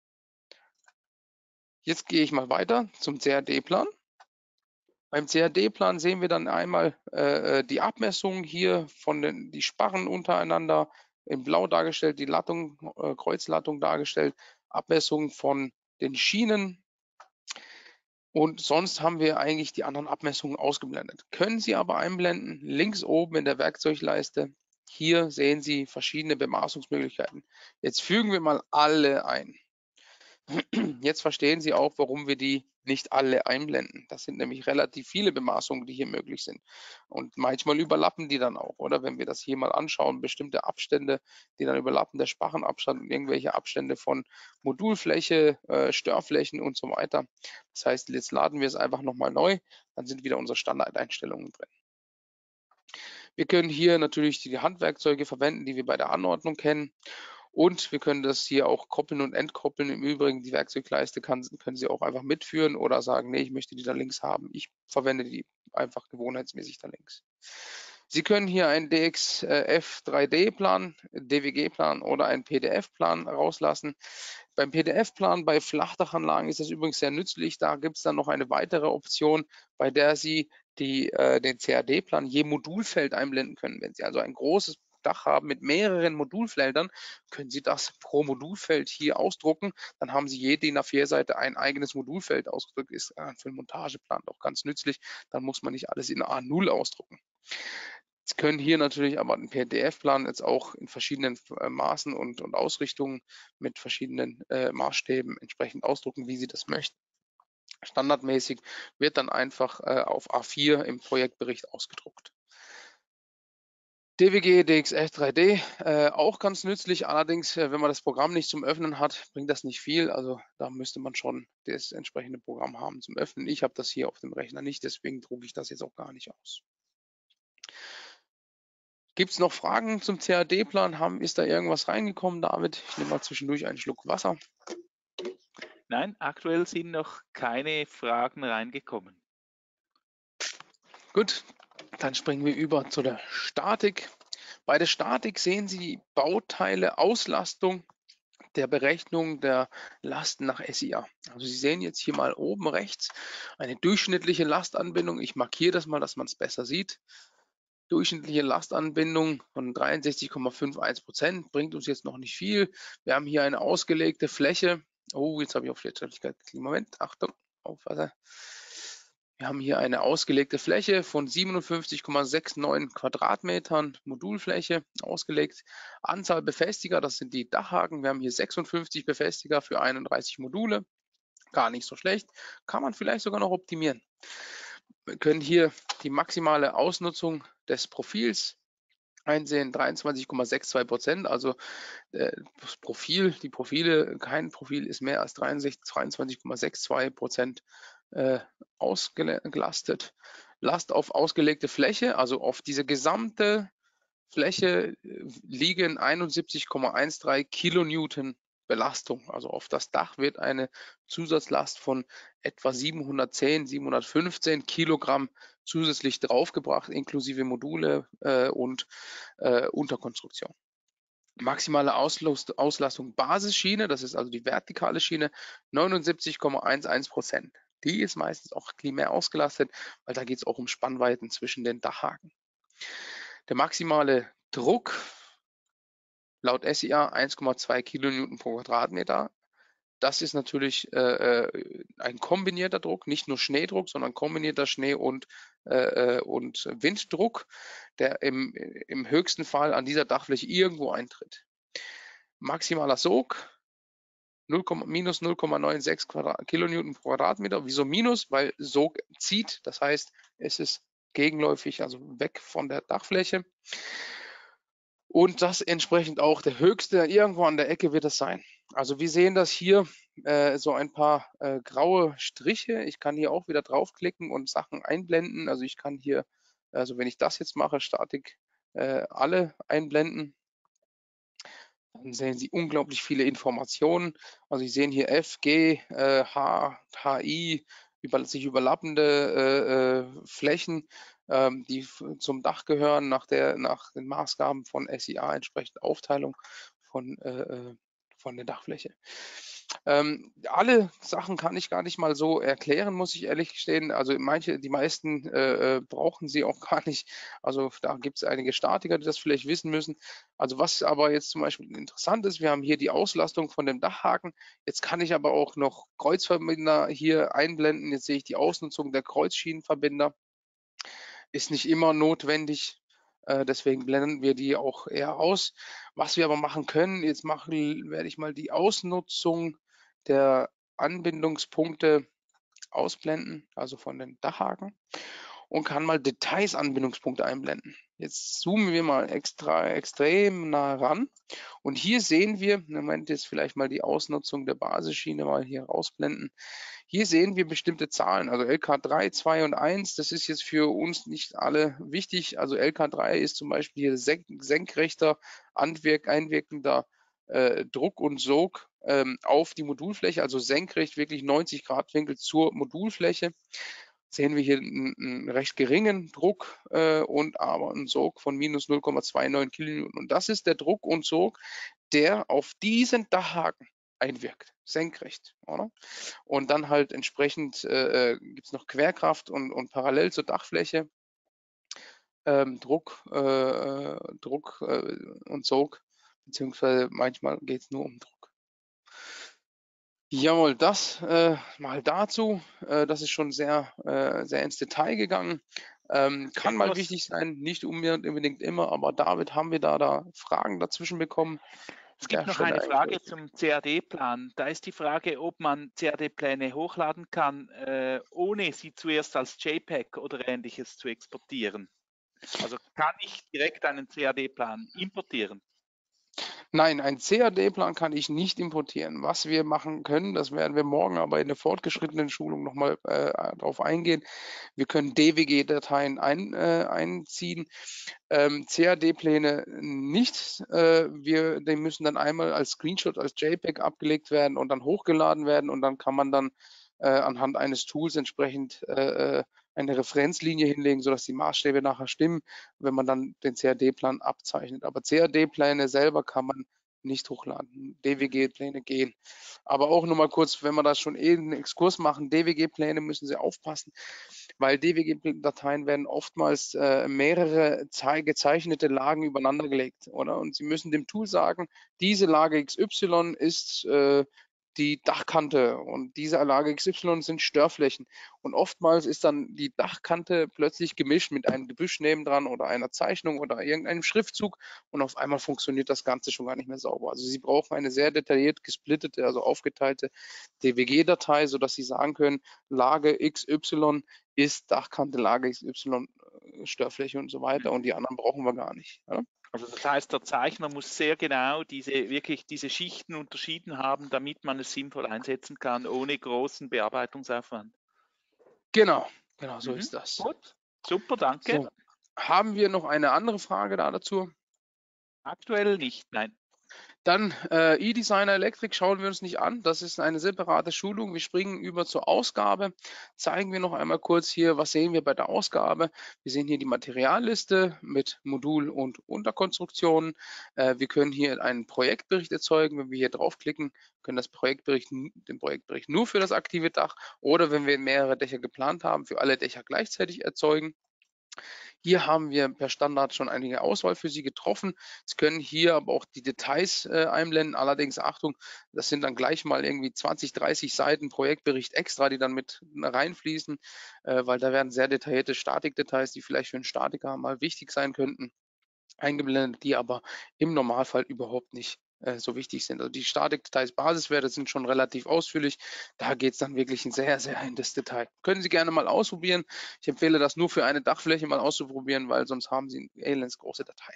Jetzt gehe ich mal weiter zum CAD-Plan. Beim CAD-Plan sehen wir dann einmal die Abmessungen hier von die Sparren untereinander in blau dargestellt, die Lattung, Kreuzlattung dargestellt, Abmessungen von den Schienen und sonst haben wir eigentlich die anderen Abmessungen ausgeblendet. Können Sie aber einblenden, links oben in der Werkzeugleiste, hier sehen Sie verschiedene Bemaßungsmöglichkeiten. Jetzt fügen wir mal alle ein. Jetzt verstehen Sie auch, warum wir die nicht alle einblenden. Das sind nämlich relativ viele Bemaßungen, die hier möglich sind. Und manchmal überlappen die dann auch, oder? Wenn wir das hier mal anschauen, bestimmte Abstände, die dann überlappen, der Sparrenabstand und irgendwelche Abstände von Modulfläche, Störflächen und so weiter. Das heißt, jetzt laden wir es einfach nochmal neu, dann sind wieder unsere Standardeinstellungen drin. Wir können hier natürlich die Handwerkzeuge verwenden, die wir bei der Anordnung kennen. Und wir können das hier auch koppeln und entkoppeln. Im Übrigen, die Werkzeugleiste können Sie auch einfach mitführen oder sagen, nee, ich möchte die da links haben. Ich verwende die einfach gewohnheitsmäßig da links. Sie können hier einen DXF 3D-Plan, DWG-Plan oder einen PDF-Plan rauslassen. Beim PDF-Plan bei Flachdachanlagen ist das übrigens sehr nützlich. Da gibt es dann noch eine weitere Option, bei der Sie den CAD-Plan je Modulfeld einblenden können. Wenn Sie also ein großes Dach haben mit mehreren Modulfeldern, können Sie das pro Modulfeld hier ausdrucken. Dann haben Sie jede DIN A4-Seite ein eigenes Modulfeld ausgedrückt. Ist für den Montageplan auch ganz nützlich. Dann muss man nicht alles in A0 ausdrucken. Sie können hier natürlich aber einen PDF-Plan jetzt auch in verschiedenen Maßen und Ausrichtungen mit verschiedenen Maßstäben entsprechend ausdrucken, wie Sie das möchten. Standardmäßig wird dann einfach auf A4 im Projektbericht ausgedruckt. DWG DXF 3D, auch ganz nützlich, allerdings, wenn man das Programm nicht zum Öffnen hat, bringt das nicht viel. Also da müsste man schon das entsprechende Programm haben zum Öffnen. Ich habe das hier auf dem Rechner nicht, deswegen drucke ich das jetzt auch gar nicht aus. Gibt es noch Fragen zum CAD-Plan? Ist da irgendwas reingekommen, David? Ich nehme mal zwischendurch einen Schluck Wasser. Nein, aktuell sind noch keine Fragen reingekommen. Gut, dann springen wir über zu der Statik. Bei der Statik sehen Sie die Bauteile Auslastung der Berechnung der Lasten nach SIA. Also Sie sehen jetzt hier mal oben rechts eine durchschnittliche Lastanbindung. Ich markiere das mal, dass man es besser sieht. Durchschnittliche Lastanbindung von 63,51% bringt uns jetzt noch nicht viel. Wir haben hier eine ausgelegte Fläche. Oh, jetzt habe ich auf Letztendlichkeit. Moment, Achtung, Aufwasser. Wir haben hier eine ausgelegte Fläche von 57,69 Quadratmetern Modulfläche ausgelegt. Anzahl Befestiger, das sind die Dachhaken. Wir haben hier 56 Befestiger für 31 Module. Gar nicht so schlecht. Kann man vielleicht sogar noch optimieren. Wir können hier die maximale Ausnutzung des Profils einsehen, 23,62%. Also das Profil, die Profile, kein Profil ist mehr als 23,62% ausgelastet. Last auf ausgelegte Fläche, also auf diese gesamte Fläche liegen 71,13 Kilonewton Belastung. Also auf das Dach wird eine Zusatzlast von etwa 710, 715 Kilogramm zusätzlich draufgebracht, inklusive Module und Unterkonstruktion. Maximale Auslastung Basisschiene, das ist also die vertikale Schiene, 79,11%. Die ist meistens auch ein bisschen mehr ausgelastet, weil da geht es auch um Spannweiten zwischen den Dachhaken. Der maximale Druck laut SIA 1,2 Kilonewton pro Quadratmeter. Das ist natürlich ein kombinierter Druck, nicht nur Schneedruck, sondern kombinierter Schnee- und Winddruck, der im höchsten Fall an dieser Dachfläche irgendwo eintritt. Maximaler Sog minus 0,96 Kilonewton pro Quadratmeter. Wieso minus? Weil Sog zieht, das heißt, es ist gegenläufig, also weg von der Dachfläche. Und das entsprechend auch der höchste, irgendwo an der Ecke wird es sein. Also wir sehen das hier, so ein paar graue Striche. Ich kann hier auch wieder draufklicken und Sachen einblenden. Also ich kann hier, also wenn ich das jetzt mache, Statik alle einblenden. Dann sehen Sie unglaublich viele Informationen. Also Sie sehen hier F, G, H, HI, sich überlappende Flächen, die zum Dach gehören, nach den Maßgaben von SIA, entsprechend Aufteilung von der Dachfläche. Alle Sachen kann ich gar nicht mal so erklären, muss ich ehrlich gestehen. Also die meisten brauchen sie auch gar nicht. Also da gibt es einige Statiker, die das vielleicht wissen müssen. Also was aber jetzt zum Beispiel interessant ist, wir haben hier die Auslastung von dem Dachhaken. Jetzt kann ich aber auch noch Kreuzverbinder hier einblenden. Jetzt sehe ich die Ausnutzung der Kreuzschienenverbinder. Ist nicht immer notwendig. Deswegen blenden wir die auch eher aus. Was wir aber machen können, werde ich mal die Ausnutzung der Anbindungspunkte ausblenden, also von den Dachhaken, und kann mal Details Anbindungspunkte einblenden. Jetzt zoomen wir mal extrem nah ran und hier sehen wir, im Moment jetzt vielleicht mal die Ausnutzung der Basisschiene mal hier rausblenden. Hier sehen wir bestimmte Zahlen, also LK3, 2 und 1, das ist jetzt für uns nicht alle wichtig. Also LK3 ist zum Beispiel hier senkrechter, einwirkender Druck und Sog auf die Modulfläche, also senkrecht, wirklich 90 Grad Winkel zur Modulfläche. Sehen wir hier einen recht geringen Druck und aber einen Sog von minus 0,29 Kilonewton. Und das ist der Druck und Sog, der auf diesen Dachhaken einwirkt, senkrecht, oder? Und dann halt entsprechend gibt es noch Querkraft und parallel zur Dachfläche Druck und Sog, beziehungsweise manchmal geht es nur um Druck. Jawohl, das mal dazu. Das ist schon sehr ins Detail gegangen. Kann mal wichtig sein, nicht unbedingt immer, aber David, haben wir da Fragen dazwischen bekommen? Es gibt noch eine Frage zum CAD-Plan. Da ist die Frage, ob man CAD-Pläne hochladen kann, ohne sie zuerst als JPEG oder Ähnliches zu exportieren. Also kann ich direkt einen CAD-Plan importieren? Nein, einen CAD-Plan kann ich nicht importieren. Was wir machen können, das werden wir morgen aber in der fortgeschrittenen Schulung nochmal darauf eingehen. Wir können DWG-Dateien einziehen, CAD-Pläne nicht. Die müssen dann einmal als Screenshot, als JPEG abgelegt werden und dann hochgeladen werden und dann kann man dann anhand eines Tools entsprechend eine Referenzlinie hinlegen, sodass die Maßstäbe nachher stimmen, wenn man dann den CAD-Plan abzeichnet. Aber CAD-Pläne selber kann man nicht hochladen. DWG-Pläne gehen. Aber auch nur mal kurz, wenn wir da schon einen Exkurs machen, DWG-Pläne müssen Sie aufpassen, weil DWG-Dateien werden oftmals mehrere gezeichnete Lagen übereinander gelegt, oder? Und Sie müssen dem Tool sagen, diese Lage XY ist die Dachkante und diese Lage XY sind Störflächen. Und oftmals ist dann die Dachkante plötzlich gemischt mit einem Gebüsch nebendran oder einer Zeichnung oder irgendeinem Schriftzug und auf einmal funktioniert das Ganze schon gar nicht mehr sauber. Also Sie brauchen eine sehr detailliert gesplittete, also aufgeteilte DWG-Datei, sodass Sie sagen können, Lage XY ist Dachkante, Lage XY Störfläche und so weiter und die anderen brauchen wir gar nicht. Ja? Also das heißt, der Zeichner muss sehr genau wirklich diese Schichten unterschieden haben, damit man es sinnvoll einsetzen kann, ohne großen Bearbeitungsaufwand. Genau, genau so Mhm. ist das. Gut, super, danke. So, haben wir noch eine andere Frage da dazu? Aktuell nicht, nein. Dann eDesigner Electric schauen wir uns nicht an. Das ist eine separate Schulung. Wir springen über zur Ausgabe. Zeigen wir noch einmal kurz hier, was sehen wir bei der Ausgabe. Wir sehen hier die Materialliste mit Modul- und Unterkonstruktionen. Wir können hier einen Projektbericht erzeugen. Wenn wir hier draufklicken, können den Projektbericht nur für das aktive Dach oder wenn wir mehrere Dächer geplant haben, für alle Dächer gleichzeitig erzeugen. Hier haben wir per Standard schon einige Auswahl für Sie getroffen. Sie können hier aber auch die Details einblenden. Allerdings Achtung, das sind dann gleich mal irgendwie 20, 30 Seiten Projektbericht extra, die dann mit reinfließen, weil da werden sehr detaillierte Statikdetails, die vielleicht für einen Statiker mal wichtig sein könnten, eingeblendet, die aber im Normalfall überhaupt nicht so wichtig sind. Also die Statikdetails, Basiswerte sind schon relativ ausführlich. Da geht es dann wirklich ein sehr, sehr in das Detail. Können Sie gerne mal ausprobieren. Ich empfehle das nur für eine Dachfläche mal auszuprobieren, weil sonst haben Sie eine elends große Datei.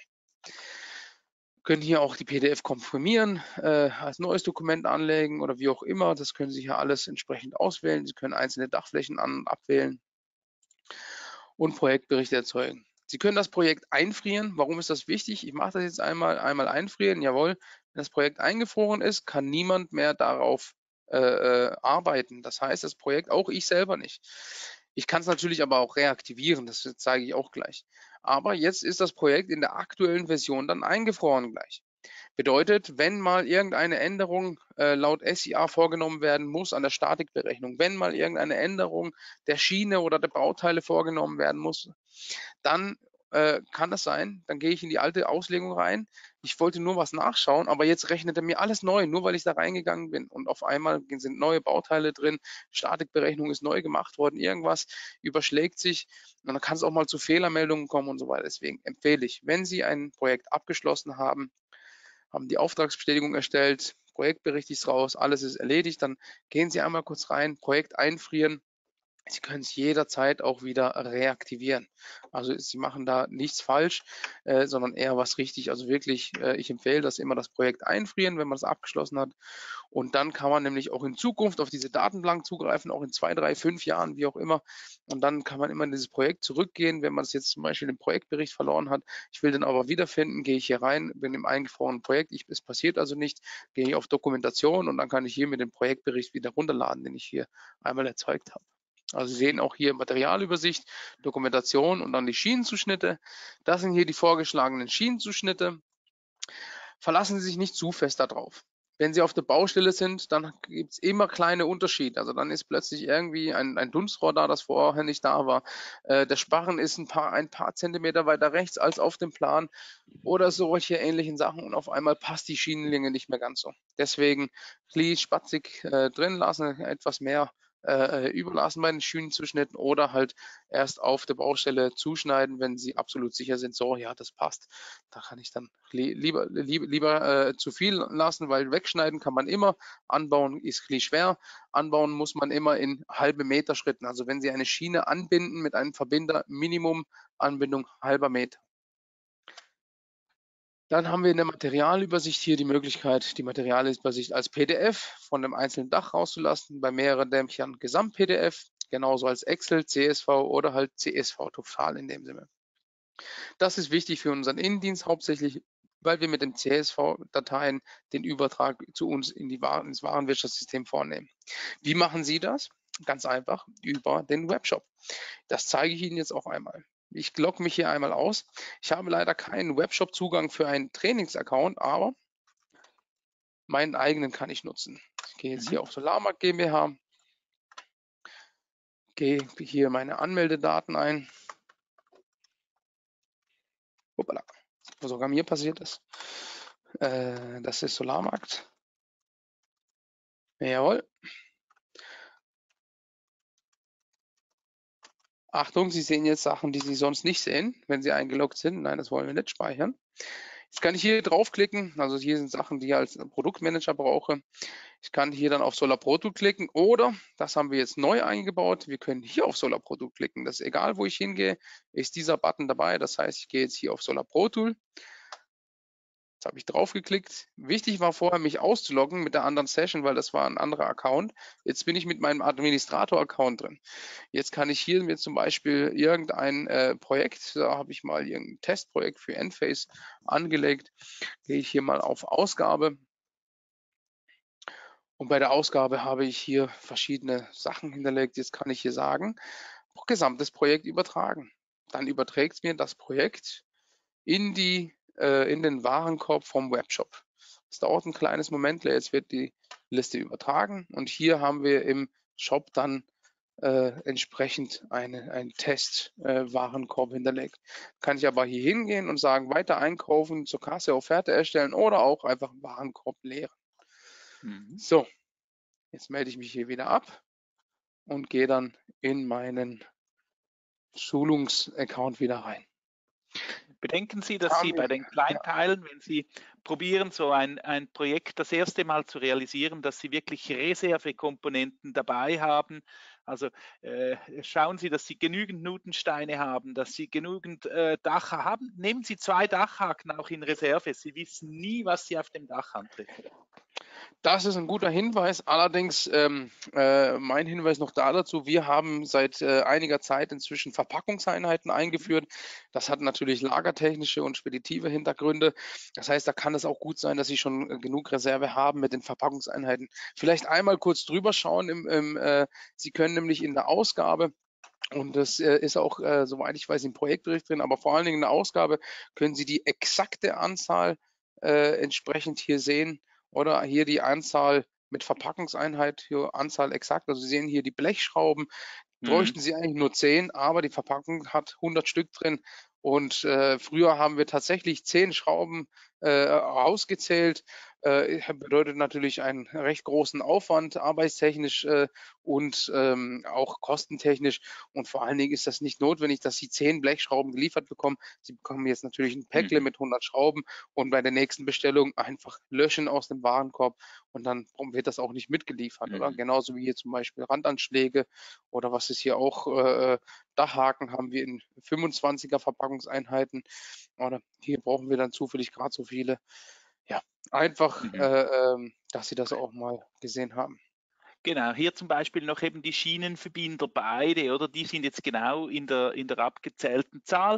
Können hier auch die PDF komprimieren, als neues Dokument anlegen oder wie auch immer. Das können Sie hier alles entsprechend auswählen. Sie können einzelne Dachflächen an- und abwählen und Projektberichte erzeugen. Sie können das Projekt einfrieren. Warum ist das wichtig? Ich mache das jetzt einmal einfrieren. Jawohl, wenn das Projekt eingefroren ist, kann niemand mehr darauf arbeiten. Das heißt, das Projekt, auch ich selber nicht. Ich kann es natürlich aber auch reaktivieren, das zeige ich auch gleich. Aber jetzt ist das Projekt in der aktuellen Version dann eingefroren gleich. Bedeutet, wenn mal irgendeine Änderung laut SIA vorgenommen werden muss an der Statikberechnung, wenn mal irgendeine Änderung der Schiene oder der Bauteile vorgenommen werden muss, dann kann das sein, dann gehe ich in die alte Auslegung rein. Ich wollte nur was nachschauen, aber jetzt rechnet er mir alles neu, nur weil ich da reingegangen bin. Und auf einmal sind neue Bauteile drin, Statikberechnung ist neu gemacht worden, irgendwas überschlägt sich und dann kann es auch mal zu Fehlermeldungen kommen und so weiter. Deswegen empfehle ich, wenn Sie ein Projekt abgeschlossen haben die Auftragsbestätigung erstellt, Projektbericht ist raus, alles ist erledigt, dann gehen Sie einmal kurz rein, Projekt einfrieren. Sie können es jederzeit auch wieder reaktivieren. Also Sie machen da nichts falsch, sondern eher was richtig. Also wirklich, ich empfehle das immer das Projekt einfrieren, wenn man es abgeschlossen hat. Und dann kann man nämlich auch in Zukunft auf diese Datenbank zugreifen, auch in 2, 3, 5 Jahren, wie auch immer. Und dann kann man immer in dieses Projekt zurückgehen, wenn man es jetzt zum Beispiel den Projektbericht verloren hat. Ich will den aber wiederfinden, gehe ich hier rein, bin im eingefrorenen Projekt. Es passiert also nicht, gehe ich auf Dokumentation und dann kann ich hier mit dem Projektbericht wieder runterladen, den ich hier einmal erzeugt habe. Also Sie sehen auch hier Materialübersicht, Dokumentation und dann die Schienenzuschnitte. Das sind hier die vorgeschlagenen Schienenzuschnitte. Verlassen Sie sich nicht zu fest darauf. Wenn Sie auf der Baustelle sind, dann gibt es immer kleine Unterschiede. Also dann ist plötzlich irgendwie ein Dunstrohr da, das vorher nicht da war. Der Sparren ist ein paar Zentimeter weiter rechts als auf dem Plan oder solche ähnlichen Sachen und auf einmal passt die Schienenlänge nicht mehr ganz so. Deswegen spatzig drin lassen, etwas mehr überlassen bei den Schienenzuschnitten oder halt erst auf der Baustelle zuschneiden, wenn Sie absolut sicher sind, so, ja, das passt. Da kann ich dann lieber zu viel lassen, weil wegschneiden kann man immer, anbauen ist schwer. Anbauen muss man immer in halbe Meter Schritten. Also wenn Sie eine Schiene anbinden mit einem Verbinder, Minimum Anbindung halber Meter. Dann haben wir in der Materialübersicht hier die Möglichkeit, die Materialübersicht als PDF von dem einzelnen Dach rauszulassen, bei mehreren Dämmchen Gesamt-PDF, genauso als Excel, CSV oder halt CSV total in dem Sinne. Das ist wichtig für unseren Innendienst hauptsächlich, weil wir mit den CSV-Dateien den Übertrag zu uns ins Warenwirtschaftssystem vornehmen. Wie machen Sie das? Ganz einfach über den Webshop. Das zeige ich Ihnen jetzt auch einmal. Ich logge mich hier einmal aus. Ich habe leider keinen Webshop-Zugang für einen Trainings-Account, aber meinen eigenen kann ich nutzen. Ich gehe jetzt Mhm. hier auf Solarmarkt GmbH, gehe hier meine Anmeldedaten ein. Hoppala, was sogar mir passiert ist. Das ist Solarmarkt. Jawohl. Achtung, Sie sehen jetzt Sachen, die Sie sonst nicht sehen, wenn Sie eingeloggt sind. Nein, das wollen wir nicht speichern. Jetzt kann ich hier draufklicken. Also hier sind Sachen, die ich als Produktmanager brauche. Ich kann hier dann auf Solar Pro Tool klicken oder, das haben wir jetzt neu eingebaut, wir können hier auf Solar Pro Tool klicken. Das ist egal, wo ich hingehe, ist dieser Button dabei. Das heißt, ich gehe jetzt hier auf Solar Pro Tool, Jetzt habe ich drauf geklickt. Wichtig war vorher, mich auszuloggen mit der anderen Session, weil das war ein anderer Account. Jetzt bin ich mit meinem Administrator-Account drin. Jetzt kann ich hier mir zum Beispiel irgendein Projekt, da habe ich mal irgendein Testprojekt für Enphase angelegt. Gehe ich hier mal auf Ausgabe. Und bei der Ausgabe habe ich hier verschiedene Sachen hinterlegt. Jetzt kann ich hier sagen, gesamtes Projekt übertragen. Dann überträgt es mir das Projekt in den Warenkorb vom Webshop. Es dauert ein kleines Moment, jetzt wird die Liste übertragen und hier haben wir im Shop dann entsprechend einen Test-Warenkorb hinterlegt. Kann ich aber hier hingehen und sagen, weiter einkaufen, zur Kasse Offerte erstellen oder auch einfach Warenkorb leeren. So, jetzt melde ich mich hier wieder ab und gehe dann in meinen Schulungsaccount wieder rein. Bedenken Sie, dass Sie bei den Kleinteilen, wenn Sie probieren, so ein Projekt das erste Mal zu realisieren, dass Sie wirklich Reservekomponenten dabei haben. Also schauen Sie, dass Sie genügend Nutensteine haben, dass Sie genügend Dacher haben. Nehmen Sie 2 Dachhaken auch in Reserve. Sie wissen nie, was Sie auf dem Dach antreffen. Das ist ein guter Hinweis. Allerdings mein Hinweis noch dazu, wir haben seit einiger Zeit inzwischen Verpackungseinheiten eingeführt. Das hat natürlich lagertechnische und speditive Hintergründe. Das heißt, da kann es auch gut sein, dass Sie schon genug Reserve haben mit den Verpackungseinheiten. Vielleicht einmal kurz drüber schauen. Sie können nämlich in der Ausgabe, und das ist auch, soweit ich weiß, im Projektbericht drin, aber vor allen Dingen in der Ausgabe können Sie die exakte Anzahl entsprechend hier sehen oder hier die Anzahl mit Verpackungseinheit, hier Anzahl exakt. Also Sie sehen hier die Blechschrauben, bräuchten Sie eigentlich nur 10, aber die Verpackung hat 100 Stück drin. Und früher haben wir tatsächlich 10 Schrauben ausgezählt. Bedeutet natürlich einen recht großen Aufwand, arbeitstechnisch und auch kostentechnisch. Und vor allen Dingen ist das nicht notwendig, dass Sie 10 Blechschrauben geliefert bekommen. Sie bekommen jetzt natürlich ein Päckle mit 100 Schrauben und bei der nächsten Bestellung einfach löschen aus dem Warenkorb und dann wird das auch nicht mitgeliefert, oder? Genauso wie hier zum Beispiel Randanschläge oder was ist hier auch, Dachhaken haben wir in 25er Verpackungseinheiten. Oder hier brauchen wir dann zufällig gerade so viele. Ja, einfach, dass Sie das auch mal gesehen haben. Genau, hier zum Beispiel noch eben die Schienenverbinder beide, oder? Die sind jetzt genau in der abgezählten Zahl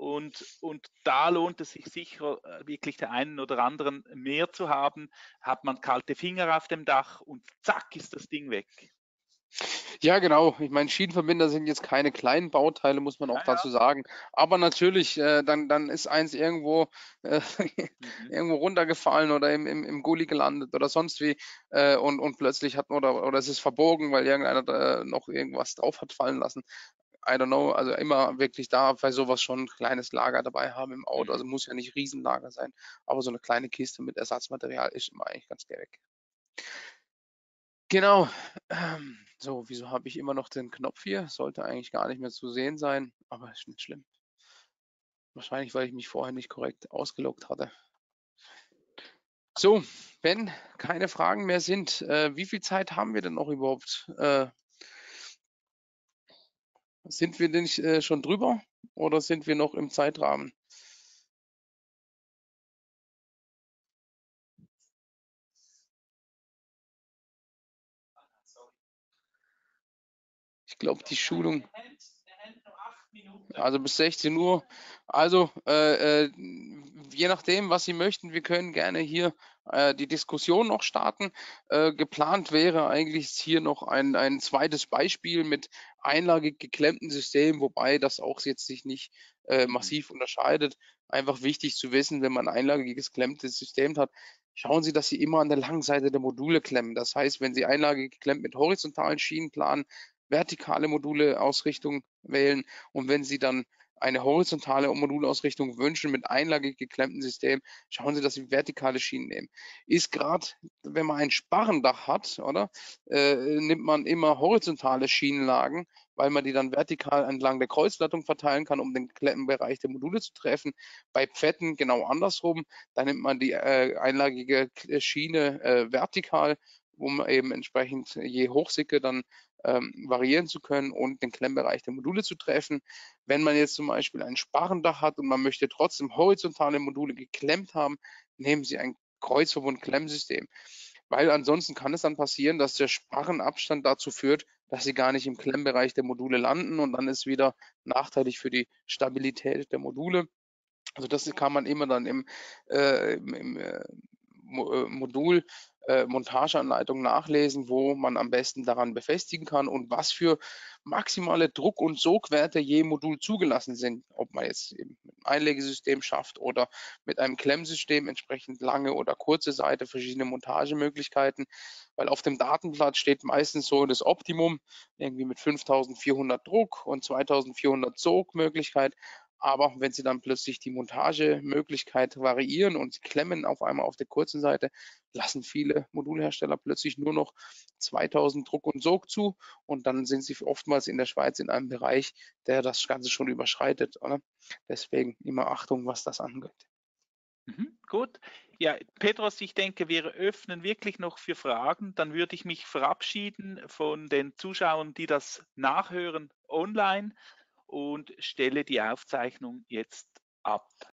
und da lohnt es sich sicher, wirklich der einen oder anderen mehr zu haben. Hat man kalte Finger auf dem Dach und zack ist das Ding weg. Ja, genau. Ich meine, Schienenverbinder sind jetzt keine kleinen Bauteile, muss man auch dazu sagen. Aber natürlich, dann ist eins irgendwo, irgendwo runtergefallen oder im Gully gelandet oder sonst wie. Und plötzlich oder es ist verbogen, weil irgendeiner da noch irgendwas drauf hat fallen lassen. I don't know. Also immer wirklich da bei sowas schon ein kleines Lager dabei haben im Auto. Also muss ja nicht Riesenlager sein. Aber so eine kleine Kiste mit Ersatzmaterial ist immer eigentlich ganz geil weg. Genau. So, wieso habe ich immer noch den Knopf hier? Sollte eigentlich gar nicht mehr zu sehen sein, aber ist nicht schlimm. Wahrscheinlich, weil ich mich vorher nicht korrekt ausgeloggt hatte. So, wenn keine Fragen mehr sind, wie viel Zeit haben wir denn noch überhaupt? Sind wir denn schon drüber oder sind wir noch im Zeitrahmen? Ich glaube, die Schulung. Also bis 16 Uhr. Also je nachdem, was Sie möchten, wir können gerne hier die Diskussion noch starten. Geplant wäre eigentlich hier noch ein zweites Beispiel mit einlagig geklemmten Systemen, wobei das auch jetzt sich nicht massiv unterscheidet. Einfach wichtig zu wissen, wenn man ein einlagiges geklemmtes System hat, schauen Sie, dass Sie immer an der langen Seite der Module klemmen. Das heißt, wenn Sie einlagig geklemmt mit horizontalen Schienen planen, vertikale Module-Ausrichtung wählen und wenn Sie dann eine horizontale Modulausrichtung wünschen mit einlagig geklemmtem System, schauen Sie, dass Sie vertikale Schienen nehmen. Ist gerade, wenn man ein Sparrendach hat, oder, nimmt man immer horizontale Schienenlagen, weil man die dann vertikal entlang der Kreuzlattung verteilen kann, um den Klemmenbereich der Module zu treffen. Bei Pfetten genau andersrum, da nimmt man die einlagige Schiene vertikal, um eben entsprechend je Hochsicke dann variieren zu können und den Klemmbereich der Module zu treffen. Wenn man jetzt zum Beispiel ein Sparrendach hat und man möchte trotzdem horizontale Module geklemmt haben, nehmen Sie ein Kreuzverbund-Klemmsystem. Weil ansonsten kann es dann passieren, dass der Sparrenabstand dazu führt, dass Sie gar nicht im Klemmbereich der Module landen und dann ist wieder nachteilig für die Stabilität der Module. Also das kann man immer dann im Modul Montageanleitung nachlesen, wo man am besten daran befestigen kann und was für maximale Druck und Sogwerte je Modul zugelassen sind. Ob man jetzt eben mit einem Einlegesystem schafft oder mit einem Klemmsystem, entsprechend lange oder kurze Seite, verschiedene Montagemöglichkeiten. Weil auf dem Datenblatt steht meistens so das Optimum, irgendwie mit 5.400 Druck und 2.400 Sogmöglichkeit. Aber wenn Sie dann plötzlich die Montagemöglichkeit variieren und Sie klemmen auf einmal auf der kurzen Seite, lassen viele Modulhersteller plötzlich nur noch 2.000 Druck und Sog zu und dann sind Sie oftmals in der Schweiz in einem Bereich, der das Ganze schon überschreitet, oder? Deswegen immer Achtung, was das angeht. Gut. Ja, Petros, ich denke, wir öffnen wirklich noch für Fragen. Dann würde ich mich verabschieden von den Zuschauern, die das nachhören online und stelle die Aufzeichnung jetzt ab.